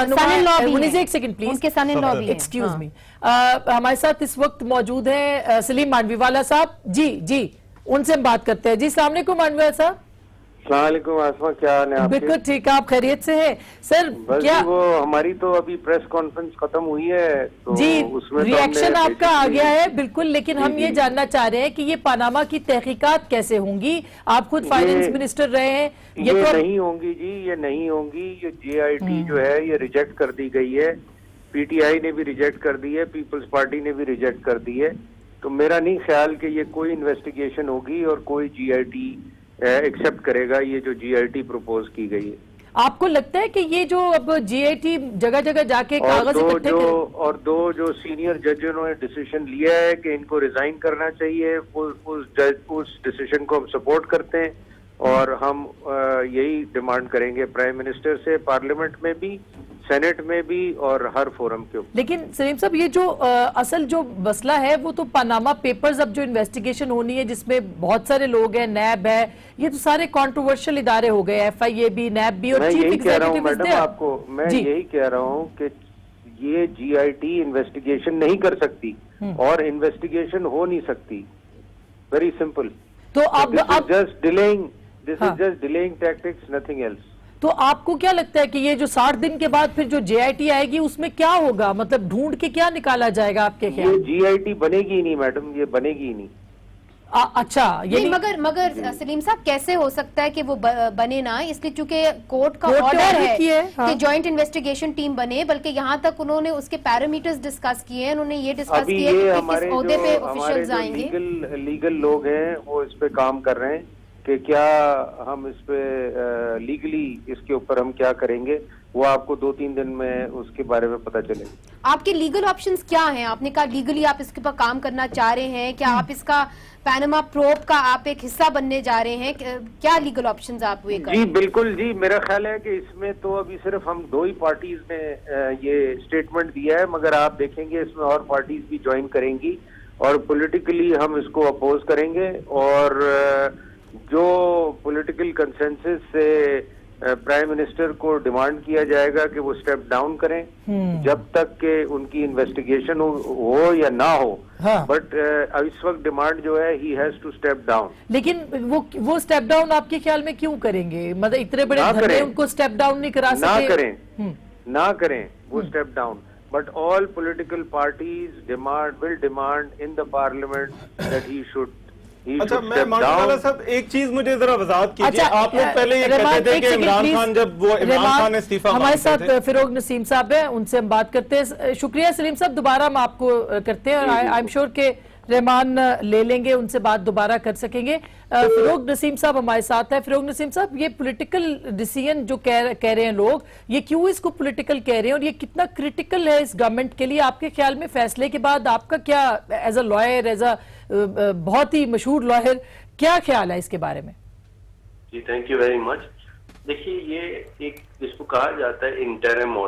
Speaker 1: कौन, एक सेकंड प्लीज,
Speaker 7: उनके सन इन लॉ भी,
Speaker 1: एक्सक्यूज मी, हमारे साथ इस वक्त मौजूद हैं सलीम मांडवीवाला साहब। जी जी, उनसे हम बात करते हैं। जी अस्सलाम वालेकुम मांडवीवाला साहब।
Speaker 11: अस्सलामुअलैकुम आसमा, क्या हाल है आपके?
Speaker 1: बिल्कुल ठीक, आप खैरियत से हैं सर? क्या
Speaker 11: वो हमारी तो अभी प्रेस कॉन्फ्रेंस खत्म हुई है तो
Speaker 1: जी
Speaker 11: उसमें
Speaker 1: रिएक्शन तो आपका आ गया है, बिल्कुल, लेकिन हम ये जानना चाह रहे हैं कि ये पनामा की तहकीकात कैसे होंगी? आप खुद फाइनेंस मिनिस्टर रहे हैं।
Speaker 11: ये, ये तो नहीं होंगी जी, ये नहीं होंगी। ये जे आई टी जो है ये रिजेक्ट कर दी गई है, पी टी आई ने भी रिजेक्ट कर दी है, पीपल्स पार्टी ने भी रिजेक्ट कर दी है। तो मेरा नहीं ख्याल कि ये कोई इन्वेस्टिगेशन होगी और कोई जी आई टी एक्सेप्ट करेगा ये जो जी आई टी प्रपोज की गई है।
Speaker 1: आपको लगता है कि ये जो अब जी आई टी जगह जगह जाके कागज इकट्ठे
Speaker 11: जो और दो जो सीनियर जजों ने डिसीजन लिया है कि इनको रिजाइन करना चाहिए, उस उस जज उस डिसीजन को हम सपोर्ट करते हैं और हम यही डिमांड करेंगे प्राइम मिनिस्टर से, पार्लियामेंट में भी, सेनेट में भी और हर फोरम के ऊपर।
Speaker 1: लेकिन सलीम साहब, ये जो आ, असल जो मसला है वो तो पनामा पेपर्स, अब जो इन्वेस्टिगेशन होनी है जिसमें बहुत सारे लोग हैं, नैब है, ये तो सारे कंट्रोवर्शियल इदारे हो गए, एफ आई ए भी, नैब भी और चीफ एग्जीक्यूटिव।
Speaker 11: मैडम आपको मैं यही कह रहा हूँ कि ये जी आई टी इन्वेस्टिगेशन नहीं कर सकती और इन्वेस्टिगेशन हो नहीं सकती, वेरी सिंपल।
Speaker 1: तो अब
Speaker 11: just delaying, this is just delaying tactics, nothing else.
Speaker 1: तो आपको क्या लगता है कि ये जो साठ दिन के बाद फिर जो जे आई टी आएगी उसमें क्या होगा, मतलब ढूंढ के क्या निकाला जाएगा आपके ख्याल?
Speaker 11: ये जी आई टी बनेगी ही नहीं मैडम, ये बनेगी ही नहीं।
Speaker 1: आ, अच्छा ये
Speaker 7: नहीं, मगर मगर सलीम साहब कैसे हो सकता है कि वो बने ना, इसलिए चूंकि कोर्ट का ऑर्डर है, है हाँ। कि जॉइंट इन्वेस्टिगेशन टीम बने, बल्कि यहाँ तक उन्होंने उसके पैरामीटर्स डिस्कस किए हैं, उन्होंने ये डिस्कस किया कि किस ओहदे पे ऑफिशियल्स आएंगे।
Speaker 11: लीगल लीगल लोग हैं वो इस पे काम कर रहे हैं कि क्या हम इस पे लीगली इसके ऊपर हम क्या करेंगे, वो आपको दो तीन दिन में उसके बारे में पता चलेगा।
Speaker 7: आपके लीगल ऑप्शंस क्या हैं? आपने कहा लीगली आप इसके ऊपर काम करना चाह रहे हैं, क्या आप इसका पैनामा प्रोब का आप एक हिस्सा बनने जा रहे हैं, क्या लीगल ऑप्शंस आप वे करें?
Speaker 11: जी बिल्कुल जी, मेरा ख्याल है कि इसमें तो अभी सिर्फ हम दो ही पार्टीज ने ये स्टेटमेंट दिया है, मगर आप देखेंगे इसमें और पार्टीज भी ज्वाइन करेंगी और पॉलिटिकली हम इसको अपोज करेंगे और जो पॉलिटिकल कंसेंसस से प्राइम मिनिस्टर को डिमांड किया जाएगा कि वो स्टेप डाउन करें जब तक के उनकी इन्वेस्टिगेशन हो, हो या ना हो। हाँ। बट uh, इस वक्त डिमांड जो है he has to step down.
Speaker 1: लेकिन वो वो स्टेप डाउन आपके ख्याल में क्यों करेंगे? मतलब इतने बड़े धंधे उनको स्टेप डाउन नहीं करा सके?
Speaker 11: ना करें, ना करें वो step down, but all political parties demand will demand in the parliament that he should.
Speaker 3: अच्छा, मैं मांडवीवाला साहब एक चीज मुझे जरा वजाहत कीजिए। अच्छा, आप लोग पहले ये कहते थे कि इमरान खान जब वो इमरान खान ने इस्तीफा
Speaker 1: हमारे साथ फिरोग नसीम साहब हैं, उनसे हम बात करते हैं। शुक्रिया सलीम साहब, दोबारा हम आपको करते हैं और आई एम श्योर के रहमान ले लेंगे, उनसे बात दोबारा कर सकेंगे। फिरोग नसीम साहब हमारे साथ है। फिरोग नसीम साहब, ये पॉलिटिकल डिसीजन जो कह, कह रहे हैं लोग, ये क्यों इसको पॉलिटिकल कह रहे हैं और ये कितना क्रिटिकल है इस गवर्नमेंट के लिए आपके ख्याल में? फैसले के बाद आपका क्या, as a lawyer, as a बहुत ही मशहूर लॉयर, क्या ख्याल है इसके बारे में?
Speaker 12: जी थैंक यू वेरी मच। देखिए, ये एक जिसको कहा जाता है इंटरिम ऑर्डर,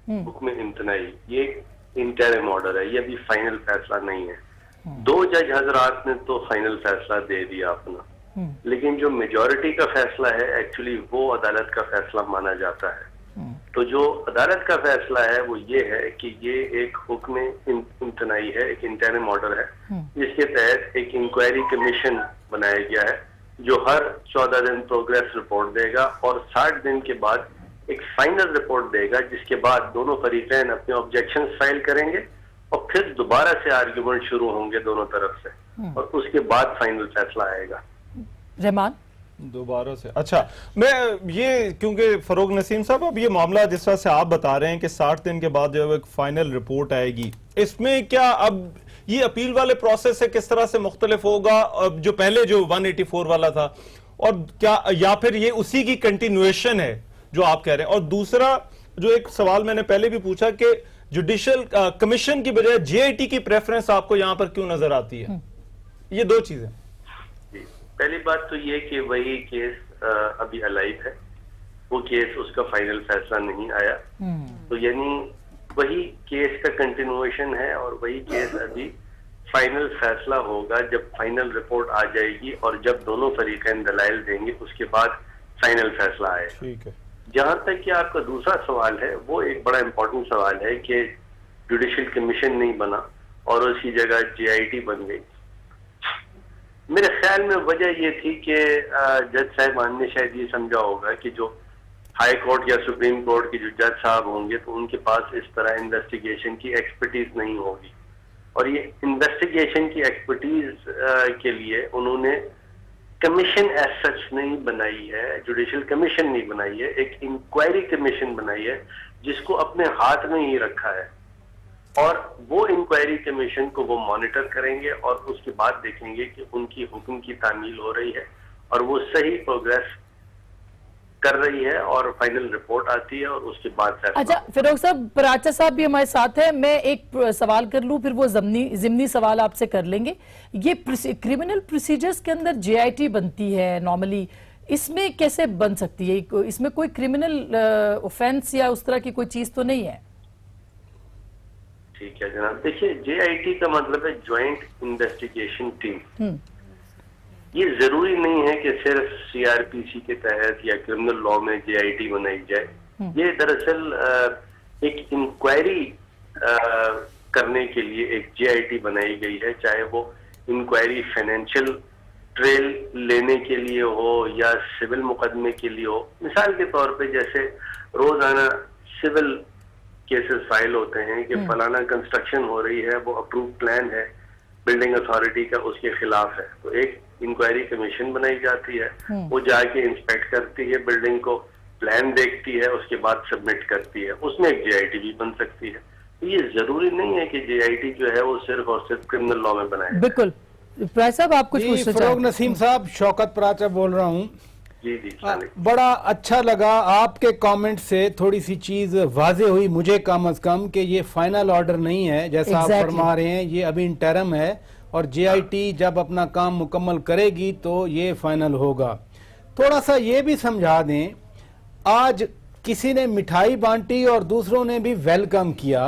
Speaker 12: हुक्म इम्तनाई, ये इंटरिम ऑर्डर है, ये अभी फाइनल फैसला नहीं है। दो जज हजरात ने तो फाइनल फैसला दे दिया अपना, लेकिन जो मेजॉरिटी का फैसला है एक्चुअली वो अदालत का फैसला माना जाता है। तो जो अदालत का फैसला है वो ये है कि ये एक हुक्म इम्तनाई है, एक इंटरिम ऑर्डर है, जिसके तहत एक इंक्वायरी कमीशन बनाया गया है जो हर चौदह दिन प्रोग्रेस रिपोर्ट देगा और साठ दिन के बाद एक फाइनल रिपोर्ट देगा, जिसके बाद दोनों फरीकैन अपने ऑब्जेक्शन फाइल करेंगे और फिर दोबारा से आर्ग्यूमेंट शुरू होंगे दोनों तरफ से और उसके बाद फाइनल फैसला आएगा।
Speaker 1: रहमान
Speaker 3: दोबारा से, अच्छा मैं ये, क्योंकि फरोग नसीम साहब अब ये मामला जिस तरह से आप बता रहे हैं कि साठ दिन के बाद जब एक फाइनल रिपोर्ट आएगी, इसमें क्या अब ये अपील वाले प्रोसेस से किस तरह से मुख्तलिफ होगा अब जो पहले जो एक सौ चौरासी वाला था, और क्या या फिर ये उसी की कंटिन्यूएशन है जो आप कह रहे हैं? और दूसरा जो एक सवाल मैंने पहले भी पूछा कि जुडिशियल कमीशन की बजाय जेआईटी की प्रेफरेंस आपको यहां पर क्यों नजर आती है? ये दो चीजें।
Speaker 12: पहली बात तो ये कि वही केस आ, अभी अलाइव है, वो केस उसका फाइनल फैसला नहीं आया, तो यानी वही केस का कंटिन्यूएशन है और वही केस अभी फाइनल फैसला होगा जब फाइनल रिपोर्ट आ जाएगी और जब दोनों फरीकैन दलाइल देंगे उसके बाद फाइनल फैसला आएगा।
Speaker 3: ठीक है।
Speaker 12: जहां तक कि आपका दूसरा सवाल है वो एक बड़ा इंपॉर्टेंट सवाल है कि जुडिशियल कमीशन नहीं बना और उसकी जगह जेआईटी बन गई। मेरे ख्याल में वजह ये थी कि जज साहिबान ने शायद ये समझा होगा कि जो हाई कोर्ट या सुप्रीम कोर्ट के जो जज साहब होंगे तो उनके पास इस तरह इन्वेस्टिगेशन की एक्सपर्टीज नहीं होगी, और ये इन्वेस्टिगेशन की एक्सपर्टीज के लिए उन्होंने कमीशन एज सच नहीं बनाई है, जुडिशियल कमीशन नहीं बनाई है, एक इंक्वायरी कमीशन बनाई है जिसको अपने हाथ में ही रखा है, और वो इंक्वायरी कमीशन को वो मॉनिटर करेंगे और उसके बाद देखेंगे कि उनकी हुक्म की तामील हो रही है और वो सही प्रोग्रेस कर रही है और फाइनल रिपोर्ट आती है और उसके बाद।
Speaker 1: अच्छा फिरोग साहब, पराचा साहब भी हमारे साथ है, मैं एक सवाल कर लूं फिर वो जमनी जिमनी सवाल आपसे कर लेंगे। ये क्रिमिनल प्रोसीजर्स के अंदर जेआईटी बनती है नॉर्मली, इसमें कैसे बन सकती है? इसमें कोई क्रिमिनल ऑफेंस या उस तरह की कोई चीज तो नहीं है?
Speaker 12: ठीक है जनाब, देखिए जेआईटी का मतलब है ज्वाइंट इन्वेस्टिगेशन टीम। ये जरूरी नहीं है कि सिर्फ सीआरपीसी के तहत या क्रिमिनल लॉ में जेआईटी बनाई जाए। ये दरअसल एक इंक्वायरी करने के लिए एक जेआईटी बनाई गई है, चाहे वो इंक्वायरी फाइनेंशियल ट्रेल लेने के लिए हो या सिविल मुकदमे के लिए हो। मिसाल के तौर पे जैसे रोजाना सिविल केसेस फाइल होते हैं कि फलाना कंस्ट्रक्शन हो रही है, वो अप्रूव प्लान है बिल्डिंग अथॉरिटी का, उसके खिलाफ है, तो एक इंक्वायरी कमीशन बनाई जाती है, वो जाके इंस्पेक्ट करती है बिल्डिंग को, प्लान देखती है, उसके बाद सबमिट करती है, उसमें एक जेआईटी भी बन सकती है। तो ये जरूरी नहीं है कि जेआईटी जो है वो सिर्फ और सिर्फ क्रिमिनल लॉ में बनाए।
Speaker 1: बिल्कुल साहब आप कुछ पूछना चाहते हैं?
Speaker 4: फरोग नसीम साहब, शौकत पराचा बोल रहा हूँ।
Speaker 12: जी जी
Speaker 4: आ, बड़ा अच्छा लगा आपके कमेंट से, थोड़ी सी चीज वाजे हुई मुझे कम अज कम कि ये फाइनल ऑर्डर नहीं है जैसा exactly. आप फरमा रहे हैं, ये अभी इंटरम है और जेआईटी जब अपना काम मुकम्मल करेगी तो ये फाइनल होगा। थोड़ा सा ये भी समझा दें, आज किसी ने मिठाई बांटी और दूसरों ने भी वेलकम किया।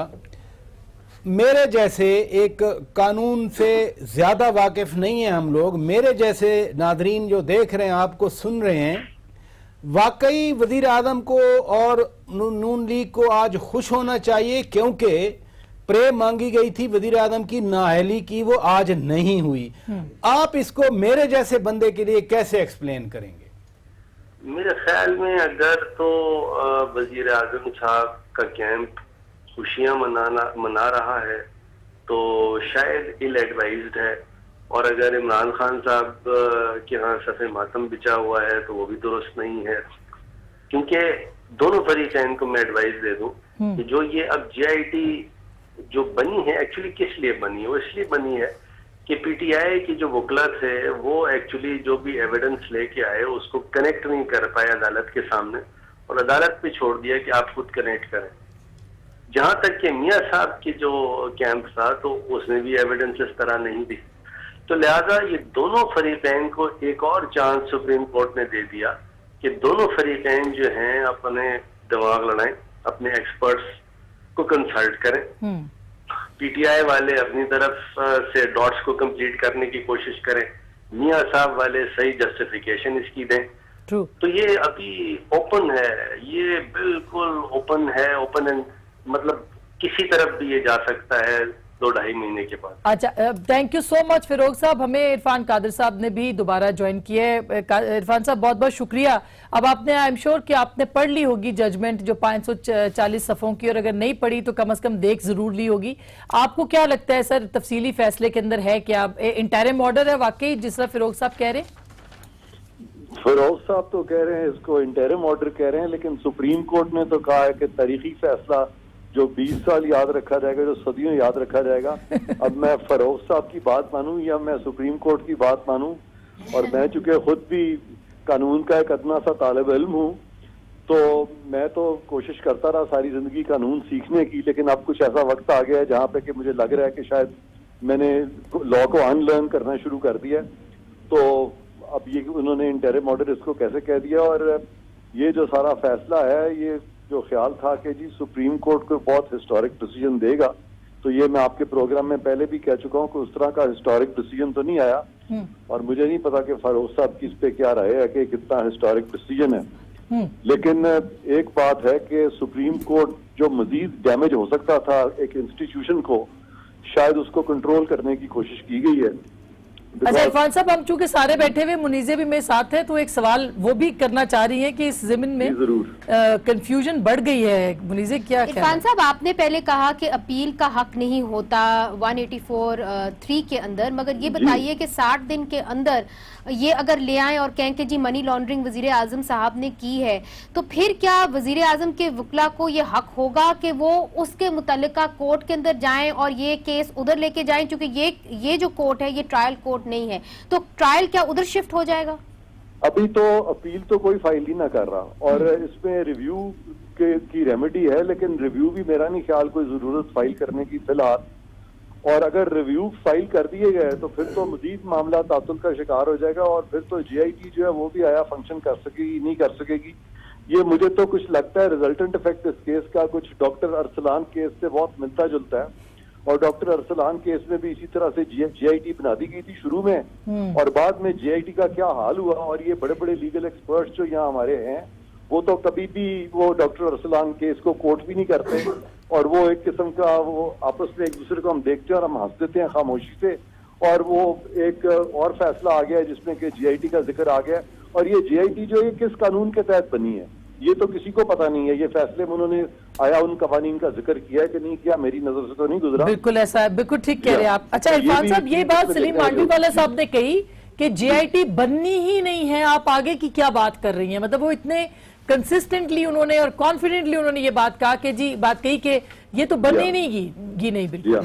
Speaker 4: मेरे जैसे एक कानून से ज्यादा वाकिफ नहीं है हम लोग, मेरे जैसे नादरीन जो देख रहे हैं, आपको सुन रहे हैं, वाकई वजीर आजम को और नून लीग को आज खुश होना चाहिए क्योंकि प्रे मांगी गई थी वजीर आजम की नाअहली की, वो आज नहीं हुई। आप इसको मेरे जैसे बंदे के लिए कैसे एक्सप्लेन करेंगे?
Speaker 12: मेरे ख्याल में अगर तो वजीर आजम साहब का कैंप खुशियां मनाना मना रहा है तो शायद इल एडवाइज्ड है, और अगर इमरान खान साहब के यहाँ सफ़े मातम बिछा हुआ है तो वो भी दुरुस्त नहीं है, क्योंकि दोनों फरीकैन को मैं एडवाइस दे दूं कि जो ये अब जेआईटी जो बनी है एक्चुअली किस लिए बनी है? वो इसलिए बनी है कि पीटीआई की जो वकला थे वो एक्चुअली जो भी एविडेंस लेके आए उसको कनेक्ट नहीं कर पाए अदालत के सामने, और अदालत पे छोड़ दिया कि आप खुद कनेक्ट करें। जहां तक कि मियां साहब की जो कैंप था तो उसने भी एविडेंस इस तरह नहीं दी, तो लिहाजा ये दोनों फरीकैन को एक और चांस सुप्रीम कोर्ट ने दे दिया कि दोनों फरीकैन जो हैं अपने दिमाग लड़ाएं, अपने एक्सपर्ट्स को कंसल्ट करें, पीटीआई वाले अपनी तरफ से डॉट्स को कंप्लीट करने की कोशिश करें, मियां साहब वाले सही जस्टिफिकेशन इसकी दें।
Speaker 1: True.
Speaker 12: तो ये अभी ओपन है, ये बिल्कुल ओपन है, ओपन एंड मतलब किसी तरफ भी ये जा सकता है दो ढाई महीने के बाद।
Speaker 1: अच्छा, thank you so much Farogh Sahab. हमें इरफान कादिर साहब ने भी दोबारा ज्वाइन किया है। इरफान साहब बहुत बहुत शुक्रिया। अब आपने, आई एम श्योर कि आपने पढ़ ली होगी जजमेंट जो पाँच सौ चालीस सफ़ों की, और अगर नहीं पढ़ी तो कम से कम देख जरूर ली होगी। आपको क्या लगता है सर, तफसीली फैसले के अंदर है क्या इंटरिम ऑर्डर है वाकई जिस तरह फिरोग साहब कह रहे हैं?
Speaker 2: फिरोज साहब तो कह रहे हैं इसको इंटरिम ऑर्डर कह रहे हैं, लेकिन सुप्रीम कोर्ट ने तो कहा है कि तारीखी फैसला जो बीस साल याद रखा जाएगा, जो सदियों याद रखा जाएगा। अब मैं फरोज साहब की बात मानूं या मैं सुप्रीम कोर्ट की बात मानूं, और मैं चूंकि खुद भी कानून का एक अदना सा तालिब इल्म हूं, तो मैं तो कोशिश करता रहा सारी जिंदगी कानून सीखने की, लेकिन अब कुछ ऐसा वक्त आ गया है जहां पे कि मुझे लग रहा है कि शायद मैंने लॉ को अनलर्न करना शुरू कर दिया। तो अब ये उन्होंने इंटरिम ऑर्डर इसको कैसे कह दिया, और ये जो सारा फैसला है, ये जो ख्याल था कि जी सुप्रीम कोर्ट को बहुत हिस्टोरिक डिसीजन देगा, तो ये मैं आपके प्रोग्राम में पहले भी कह चुका हूं कि उस तरह का हिस्टोरिक डिसीजन तो नहीं आया, और मुझे नहीं पता कि फरोज साहब की इस पे क्या राय है कि कितना हिस्टोरिक डिसीजन है। लेकिन एक बात है कि सुप्रीम कोर्ट जो मजीद डैमेज हो सकता था एक इंस्टीट्यूशन को, शायद उसको कंट्रोल करने की कोशिश की गई है।
Speaker 1: अच्छा इरफान साहब, हम चूंकि सारे बैठे हुए मुनीजे भी मेरे साथ हैं, तो एक सवाल वो भी करना चाह रही हैं कि इस जमीन में कंफ्यूजन बढ़ गई है। मुनीजे क्या
Speaker 7: इरफान साहब, आपने पहले कहा कि अपील का हक नहीं होता एक सौ चौरासी थ्री के अंदर, मगर ये बताइए कि साठ दिन के अंदर ये अगर ले आए और कहें कि जी मनी लॉन्ड्रिंग वजीर आजम साहब ने की है, तो फिर क्या वजीर आजम के वकला को ये हक होगा कि वो उसके मुतल्लिका कोर्ट के अंदर जाएं और ये केस उधर लेके जाएं? क्योंकि ये ये जो कोर्ट है ये ट्रायल कोर्ट नहीं है, तो ट्रायल क्या उधर शिफ्ट हो जाएगा?
Speaker 2: अभी तो अपील तो कोई फाइल ही ना कर रहा, और इसमें रिव्यू के की रेमेडी है, लेकिन रिव्यू भी मेरा नहीं ख्याल कोई जरूरत फाइल करने की फिलहाल। और अगर रिव्यू फाइल कर दिए गए तो फिर तो मजीद मामला तातुल का शिकार हो जाएगा, और फिर तो जीआईटी जो है वो भी आया फंक्शन कर सकेगी नहीं कर सकेगी। ये मुझे तो कुछ लगता है रिजल्टेंट इफेक्ट इस केस का कुछ डॉक्टर अरसलान केस से बहुत मिलता जुलता है, और डॉक्टर अरसलान केस में भी इसी तरह से जीआईटी बना दी गई थी शुरू में, और बाद में जीआईटी का क्या हाल हुआ। और ये बड़े बड़े लीगल एक्सपर्ट्स जो यहाँ हमारे हैं, वो तो कभी भी वो डॉक्टर अरसलान केस को कोर्ट भी नहीं करते, और वो एक किस्म का वो आपस में एक दूसरे को हम देखते हैं और हम हंस देते हैं खामोशी से। और वो एक और फैसला आ गया जिसमें कि जीआईटी का जिक्र आ गया, और ये जीआईटी जो है किस कानून के तहत बनी है ये तो किसी को पता नहीं है। ये फैसले में उन्होंने आया उन कवानीन का जिक्र किया है कि नहीं किया, मेरी नजर से तो नहीं गुजरा।
Speaker 1: बिल्कुल ऐसा है, बिल्कुल ठीक कह रहे हैं आप। अच्छा इरफान साहब, ये बात सलीम मांडीवाला साहब ने कही कि जीआईटी बननी ही नहीं है, आप आगे की क्या बात कर रही हैं? मतलब वो इतने कंसिस्टेंटली उन्होंने और कॉन्फिडेंटली उन्होंने ये बात कहा कि जी बात कही कि ये तो बनने नहीं गी नहीं। बिल्कुल,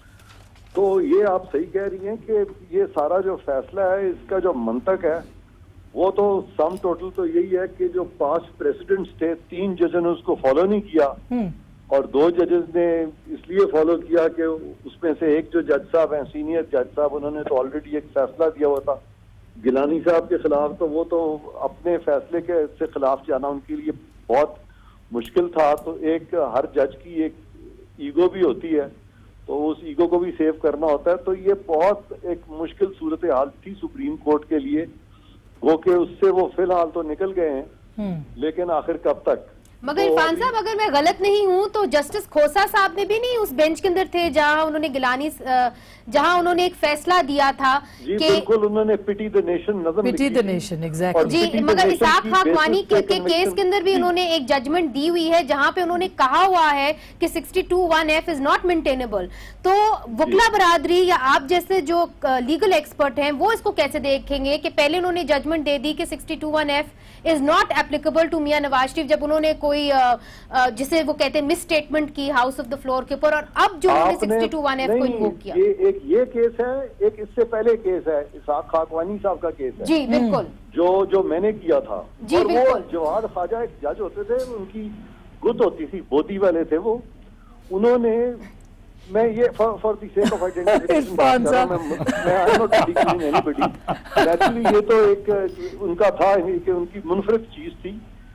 Speaker 2: तो ये आप सही कह रही हैं कि ये सारा जो फैसला है इसका जो मंतक है वो तो सम टोटल तो यही है कि जो पांच प्रेसिडेंट्स थे, तीन जजों ने उसको फॉलो नहीं किया, और दो जजेस ने इसलिए फॉलो किया कि उसमें से एक जो जज साहब हैं, सीनियर जज साहब, उन्होंने तो ऑलरेडी एक फैसला दिया हुआ था गिलानी साहब के खिलाफ, तो वो तो अपने फैसले के से खिलाफ जाना उनके लिए बहुत मुश्किल था। तो एक हर जज की एक ईगो भी होती है, तो उस ईगो को भी सेव करना होता है। तो ये बहुत एक मुश्किल सूरत हाल थी सुप्रीम कोर्ट के लिए, वो के उससे वो फिलहाल तो निकल गए हैं, लेकिन आखिर कब तक।
Speaker 7: मगर इरफान साहब, अगर मैं गलत नहीं हूं तो जस्टिस खोसा साहब ने भी नहीं उस बेंच के अंदर थे जहां उन्होंने गिलानी जहां उन्होंने एक फैसला दिया था
Speaker 2: कि बिल्कुल उन्होंने pity the nation Najam
Speaker 1: pity the nation exactly
Speaker 7: जी। मगर इसाक खाकवानी के, के केस के अंदर भी उन्होंने एक जजमेंट दी हुई है जहां पे उन्होंने कहा हुआ है कि sixty two one F is not maintainable. तो वकला बरादरी या आप जैसे जो लीगल एक्सपर्ट हैं वो इसको कैसे देखेंगे कि पहले उन्होंने जजमेंट दे दी कि sixty two one F is not applicable to Mian Nawaz Sharif, जब उन्होंने कोई जिसे वो कहते हैं मिस स्टेटमेंट की हाउस ऑफ द फ्लोर के ऊपर, और अब जो उन्होंने सिक्सटी टू वन एफ को इन्वोक किया।
Speaker 2: ये एक ये केस है, एक इससे पहले केस है इसाक खाकवानी साहब का केस है
Speaker 7: जी बिल्कुल,
Speaker 2: जो जो मैंने किया था।
Speaker 7: जी
Speaker 2: और
Speaker 7: बिल्कुल,
Speaker 2: वो जवाद ख्वाजा एक जज होते थे, उनकी गुत होती थी, बोदी वाले थे वो। उन्होंने मैं ये for the sake of identification बात कर रहा हूं, मैं मैं I am not taking anybody, actually ये तो एक उनका था कि उनकी मुनफरिद चीज थी।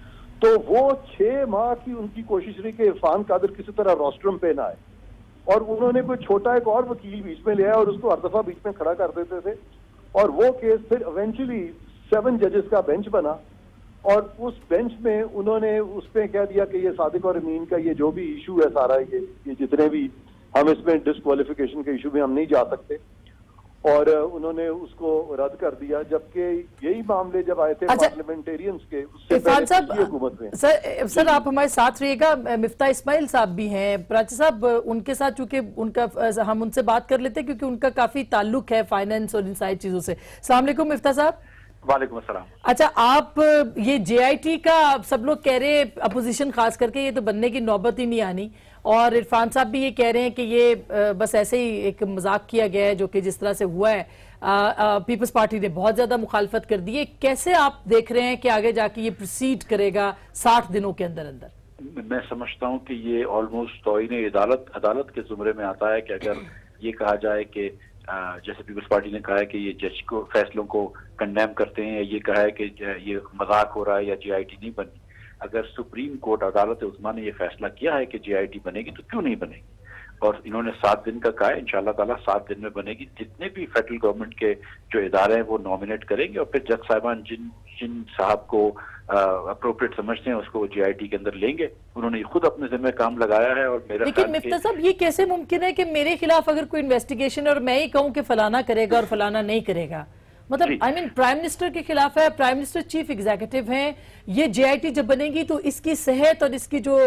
Speaker 13: तो वो छह माह की उनकी कोशिश रही कि इरफान कादिर किसी तरह रोस्ट्रम पे ना आए, और उन्होंने कोई छोटा एक और वकील बीच में लिया और उसको हर दफा बीच में खड़ा कर देते थे, और वो केस फिर इवेंचुअली सेवन जजेस का बेंच बना, और उस बेंच में उन्होंने उस पर कह दिया कि ये सादिक और अमीन का ये जो भी इशू है सारा, ये ये जितने भी हम इसमें डिस्क्वालिफिकेशन के इशू में हम नहीं जा सकते, और उन्होंने उसको रद्द कर दिया। जबकि यही मामले जब आए थे अच्छा, पार्लियामेंटेरियंस के, उससे
Speaker 1: इरफान साहब हुकूमत में सर सर आप हमारे साथ रहिएगा। मिफ्ता इस्माइल साहब भी हैं, प्राची साहब, उनके साथ चूंकि उनका हम उनसे बात कर लेते हैं क्योंकि उनका काफी ताल्लुक है फाइनेंस और इन सारी चीजों से। अस्सलाम वालेकुम मिफ्ता साहब।
Speaker 14: वालेकुम अस्सलाम।
Speaker 1: अच्छा, आप ये जेआईटी का सब लोग कह रहे हैं, अपोजिशन खास करके, ये तो बनने की नौबत ही नहीं आनी, और इरफान साहब भी ये कह रहे हैं कि ये बस ऐसे ही एक मजाक किया गया है, जो कि जिस तरह से हुआ है पीपल्स पार्टी ने बहुत ज्यादा मुखालफत कर दी है। कैसे आप देख रहे हैं कि आगे जाके ये प्रोसीड करेगा साठ दिनों के अंदर अंदर?
Speaker 14: मैं समझता हूँ कि ये ऑलमोस्ट तौहीन अदालत अदालत के जुमरे में आता है कि अगर ये कहा जाए कि जैसे पीपल्स पार्टी ने कहा है कि ये जज को फैसलों को कंडेम करते हैं, ये कहा है कि ये मजाक हो रहा है या जीआईटी नहीं बनी। अगर सुप्रीम कोर्ट अदालत उस्मा ने ये फैसला किया है कि जीआईटी बनेगी तो क्यों नहीं बनेगी, और इन्होंने सात दिन का कहा है, इंशाल्लाह ताला सात दिन में बनेगी। जितने भी फेडरल गवर्नमेंट के जो इदारे हैं वो नॉमिनेट करेंगे, और फिर जज साहिबान जिन जिन साहब को अप्रोप्रिएट समझते हैं उसको जीआईटी के अंदर लेंगे। उन्होंने खुद अपने जिम्मे काम लगाया है। और मेरा
Speaker 1: लेकिन मिफ्ता साहब, ये कैसे मुमकिन है कि मेरे खिलाफ अगर कोई इन्वेस्टिगेशन और मैं ही कहूँ कि फलाना करेगा और फलाना नहीं करेगा? मतलब आई मीन प्राइम मिनिस्टर के खिलाफ है, प्राइम मिनिस्टर चीफ एग्जीक्यूटिव हैं, ये जेआईटी जब बनेगी तो इसकी सेहत और इसकी जो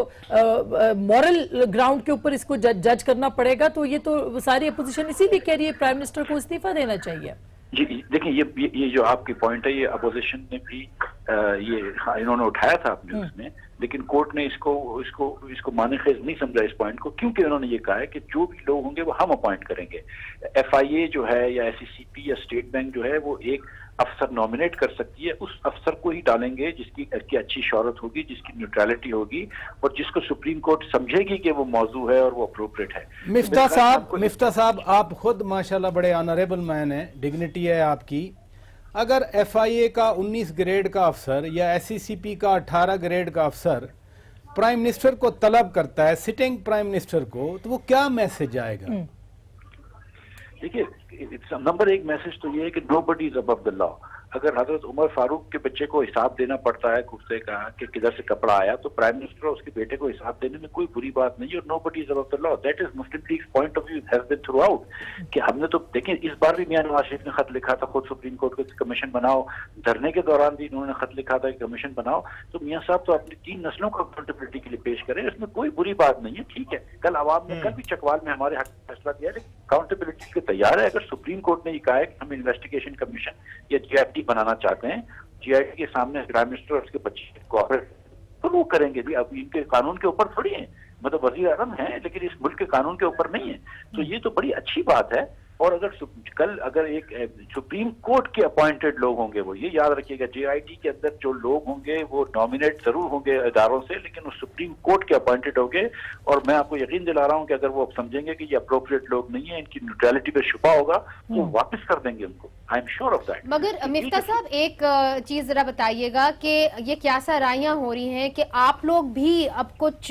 Speaker 1: मॉरल ग्राउंड के ऊपर इसको जज, जज करना पड़ेगा। तो ये तो सारी अपोजिशन इसीलिए कह रही है प्राइम मिनिस्टर को इस्तीफा देना चाहिए।
Speaker 14: जी देखिए, ये, ये ये जो आपकी पॉइंट है, ये अपोजिशन ने भी आ, ये इन्होंने उठाया था अपने उसमें, लेकिन कोर्ट ने इसको इसको इसको मानेखेज नहीं समझा इस पॉइंट को, क्योंकि उन्होंने ये कहा है कि जो भी लोग होंगे वो हम अपॉइंट करेंगे। एफआईए जो है या एससीसीपी या स्टेट बैंक जो है वो एक अफसर नॉमिनेट कर सकती है, उस अफसर को ही डालेंगे जिसकी की अच्छी शौहरत होगी, जिसकी न्यूट्रलिटी होगी, और जिसको सुप्रीम कोर्ट समझेगी कि वो मौजू है और वो अप्रोप्रिएट है।
Speaker 4: मिफ्ता साहब मिफ्ता साहब आप खुद माशाल्लाह बड़े ऑनरेबल मैन है, डिग्निटी है आपकी। अगर एफआईए का उन्नीस ग्रेड का अफसर या एससीसीपी का अठारह ग्रेड का अफसर प्राइम मिनिस्टर को तलब करता है, सिटिंग प्राइम मिनिस्टर को, तो वो क्या मैसेज आएगा?
Speaker 14: देखिए, नंबर एक मैसेज तो ये है कि nobody is above the law. अगर हजरत उमर फारूक के बच्चे को हिसाब देना पड़ता है कुर्ते का कि किधर से कपड़ा आया, तो प्राइम मिनिस्टर उसके बेटे को हिसाब देने में कोई बुरी बात नहीं है, और nobody is above the law. That is Muslim League's point of view has been throughout कि हमने तो देखें, इस बार भी मियां नवाज शरीफ ने खत लिखा था खुद सुप्रीम कोर्ट को कमीशन बनाओ, धरने के दौरान भी उन्होंने खत लिखा था कि कमीशन बनाओ। तो मियां साहब तो अपनी तीन नस्लों को अकाउंटेबिलिटी के लिए पेश करें, इसमें कोई बुरी बात नहीं है। ठीक है, कल आवाम ने कल भी चकवाल में हमारे हक फैसला दिया, लेकिन अकाउंटेबिलिटी के तैयार है। अगर सुप्रीम कोर्ट ने ये कहा है कि हम इन्वेस्टिगेशन कमीशन या जीआईटी बनाना चाहते हैं, जीआईटी के सामने प्राइम मिनिस्टर और उसके बच्चे कोऑपरेट तो वो करेंगे भी। अब इनके कानून के ऊपर थोड़ी है, मतलब वजीर आजम है, लेकिन इस मुल्क के कानून के ऊपर नहीं है। तो ये तो बड़ी अच्छी बात है। और अगर कल अगर एक सुप्रीम कोर्ट के अपॉइंटेड लोग होंगे, वो ये याद रखिएगा, जेआईटी के अंदर जो लोग होंगे वो नॉमिनेट जरूर होंगे इदारों से, लेकिन वो सुप्रीम कोर्ट के अपॉइंटेड होंगे। और मैं आपको यकीन दिला रहा हूं कि अगर वो समझेंगे कि ये अप्रोप्रिएट लोग नहीं है, इनकी न्यूट्रलिटी पे शुबा होगा, तो वापस कर देंगे उनको। I am sure of that.
Speaker 7: मगर मिफ्ता साहब, एक चीज जरा बताइएगा कि ये क्या सा राइयां हो रही हैं कि आप लोग भी अब कुछ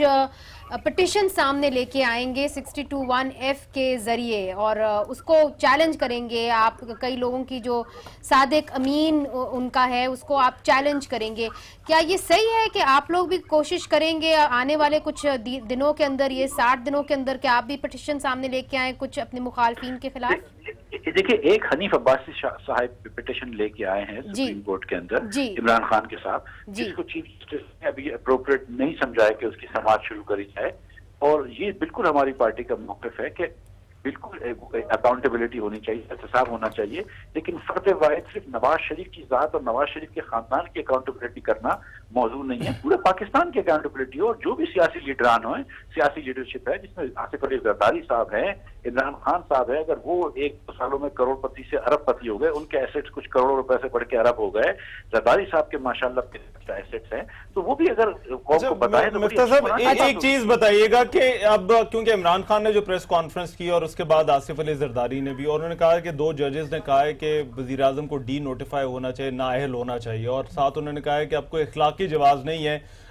Speaker 7: पिटिशन सामने लेके आएंगे सिक्सटी टू वन एफ के जरिए और उसको चैलेंज करेंगे। आप कई लोगों की जो सादिक अमीन उनका है उसको आप चैलेंज करेंगे। क्या ये सही है कि आप लोग भी कोशिश करेंगे आने वाले कुछ दिनों के अंदर, ये साठ दिनों के अंदर, कि आप भी पिटिशन सामने लेके आए कुछ अपने मुखालफिन के खिलाफ?
Speaker 14: देखिए, एक हनीफ अब्बासी साहब पिटिशन लेके आए हैं सुप्रीम कोर्ट के अंदर इमरान खान के साथ, जिसको चीफ जस्टिस ने अभी अप्रोप्रिएट नहीं समझा है कि उसकी समाज शुरू करी जाए। और ये बिल्कुल हमारी पार्टी का मौक़िफ़ है कि बिल्कुल अकाउंटेबिलिटी होनी चाहिए, एहतसाब होना चाहिए, लेकिन फर्द वाहिद सिर्फ नवाज शरीफ की जात और नवाज शरीफ के खानदान की अकाउंटेबिलिटी करना मौजू नहीं है, पूरे पाकिस्तान की अकाउंटेबिलिटी हो। और जो भी सियासी लीडरान हो, सियासी लीडरशिप है जिसमें आसिफ अली जरदारी साहब हैं, इमरान खान साहब है, अगर वो एक दो सालों में करोड़पति से अरबपति हो गए, उनके एसेट्स कुछ करोड़ों रुपए से बढ़ के अरब हो गए, जरदारी साहब के माशाल्लाह एसेट्स हैं, तो वो भी अगर कौम को बताएं तो
Speaker 3: मिफ्ता साहब एक, एक चीज बताइएगा कि अब क्योंकि इमरान खान ने जो प्रेस कॉन्फ्रेंस की और उसके बाद आसिफ अली जरदारी ने भी, और उन्होंने कहा कि दो जजेस ने कहा है कि वजीर आजम को डी नोटिफाई होना चाहिए, नाअहल होना चाहिए, और साथ उन्होंने कहा है कि आपको इखलाकी जवाब नहीं है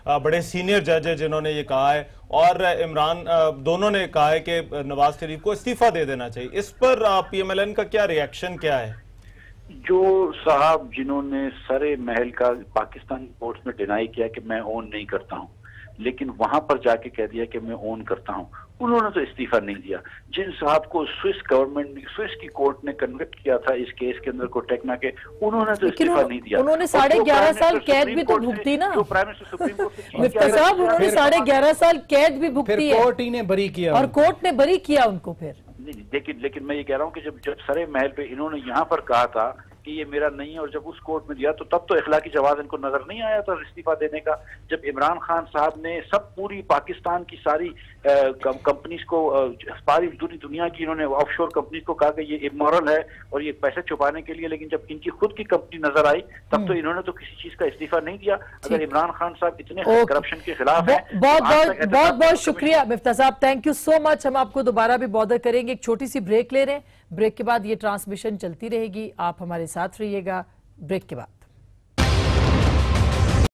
Speaker 3: बड़े सीनियर जज है जिन्होंने ये कहा है, और इमरान दोनों ने कहा है कि नवाज शरीफ को इस्तीफा दे देना चाहिए। इस पर पीएमएलएन का क्या रिएक्शन क्या है?
Speaker 14: जो साहब जिन्होंने सरे महल का पाकिस्तान कोर्ट में डिनाई किया कि मैं ओन नहीं करता हूं, लेकिन वहां पर जाके कह दिया कि मैं ओन करता हूं, उन्होंने तो इस्तीफा नहीं दिया। जिन साहब को स्विस गवर्नमेंट स्विस की कोर्ट ने कन्विक्ट किया था इस केस के अंदर कोटेक्ना के, उन्होंने तो इस्तीफा नहीं दिया।
Speaker 1: उन्होंने साढ़े ग्यारह साल कैद भी तो भुगती ना,
Speaker 14: जो prime minister supreme court
Speaker 1: Miftah sahab, उन्होंने साढ़े ग्यारह साल कैद भी भुगती है,
Speaker 4: कोर्ट ही ने बरी किया
Speaker 1: और कोर्ट ने बरी किया उनको। फिर
Speaker 14: नहीं, लेकिन लेकिन मैं ये कह रहा हूँ कि जब जब सरे महल पे इन्होंने यहाँ पर कहा था कि ये मेरा नहीं है, और जब उस कोर्ट में दिया तो तब तो इखलाकी जवाब इनको नजर नहीं आया था इस्तीफा देने का। जब इमरान खान साहब ने सब पूरी पाकिस्तान की सारी कंपनीज को, सारी पूरी दुनिया की इन्होंने ऑफशोर कंपनीज को कहा कि ये इमोरल है और ये पैसे छुपाने के लिए, लेकिन जब इनकी खुद की कंपनी नजर आई तब तो इन्होंने तो किसी चीज का इस्तीफा नहीं दिया। अगर इमरान खान साहब इतने करप्शन के खिलाफ हैं,
Speaker 1: बहुत बहुत बहुत बहुत शुक्रिया मिफ्ता साहब, थैंक यू सो मच। हम आपको दोबारा भी बॉदर करेंगे, एक छोटी सी ब्रेक ले रहे हैं, ब्रेक के बाद ये ट्रांसमिशन चलती रहेगी, आप हमारे साथ रहिएगा ब्रेक के बाद।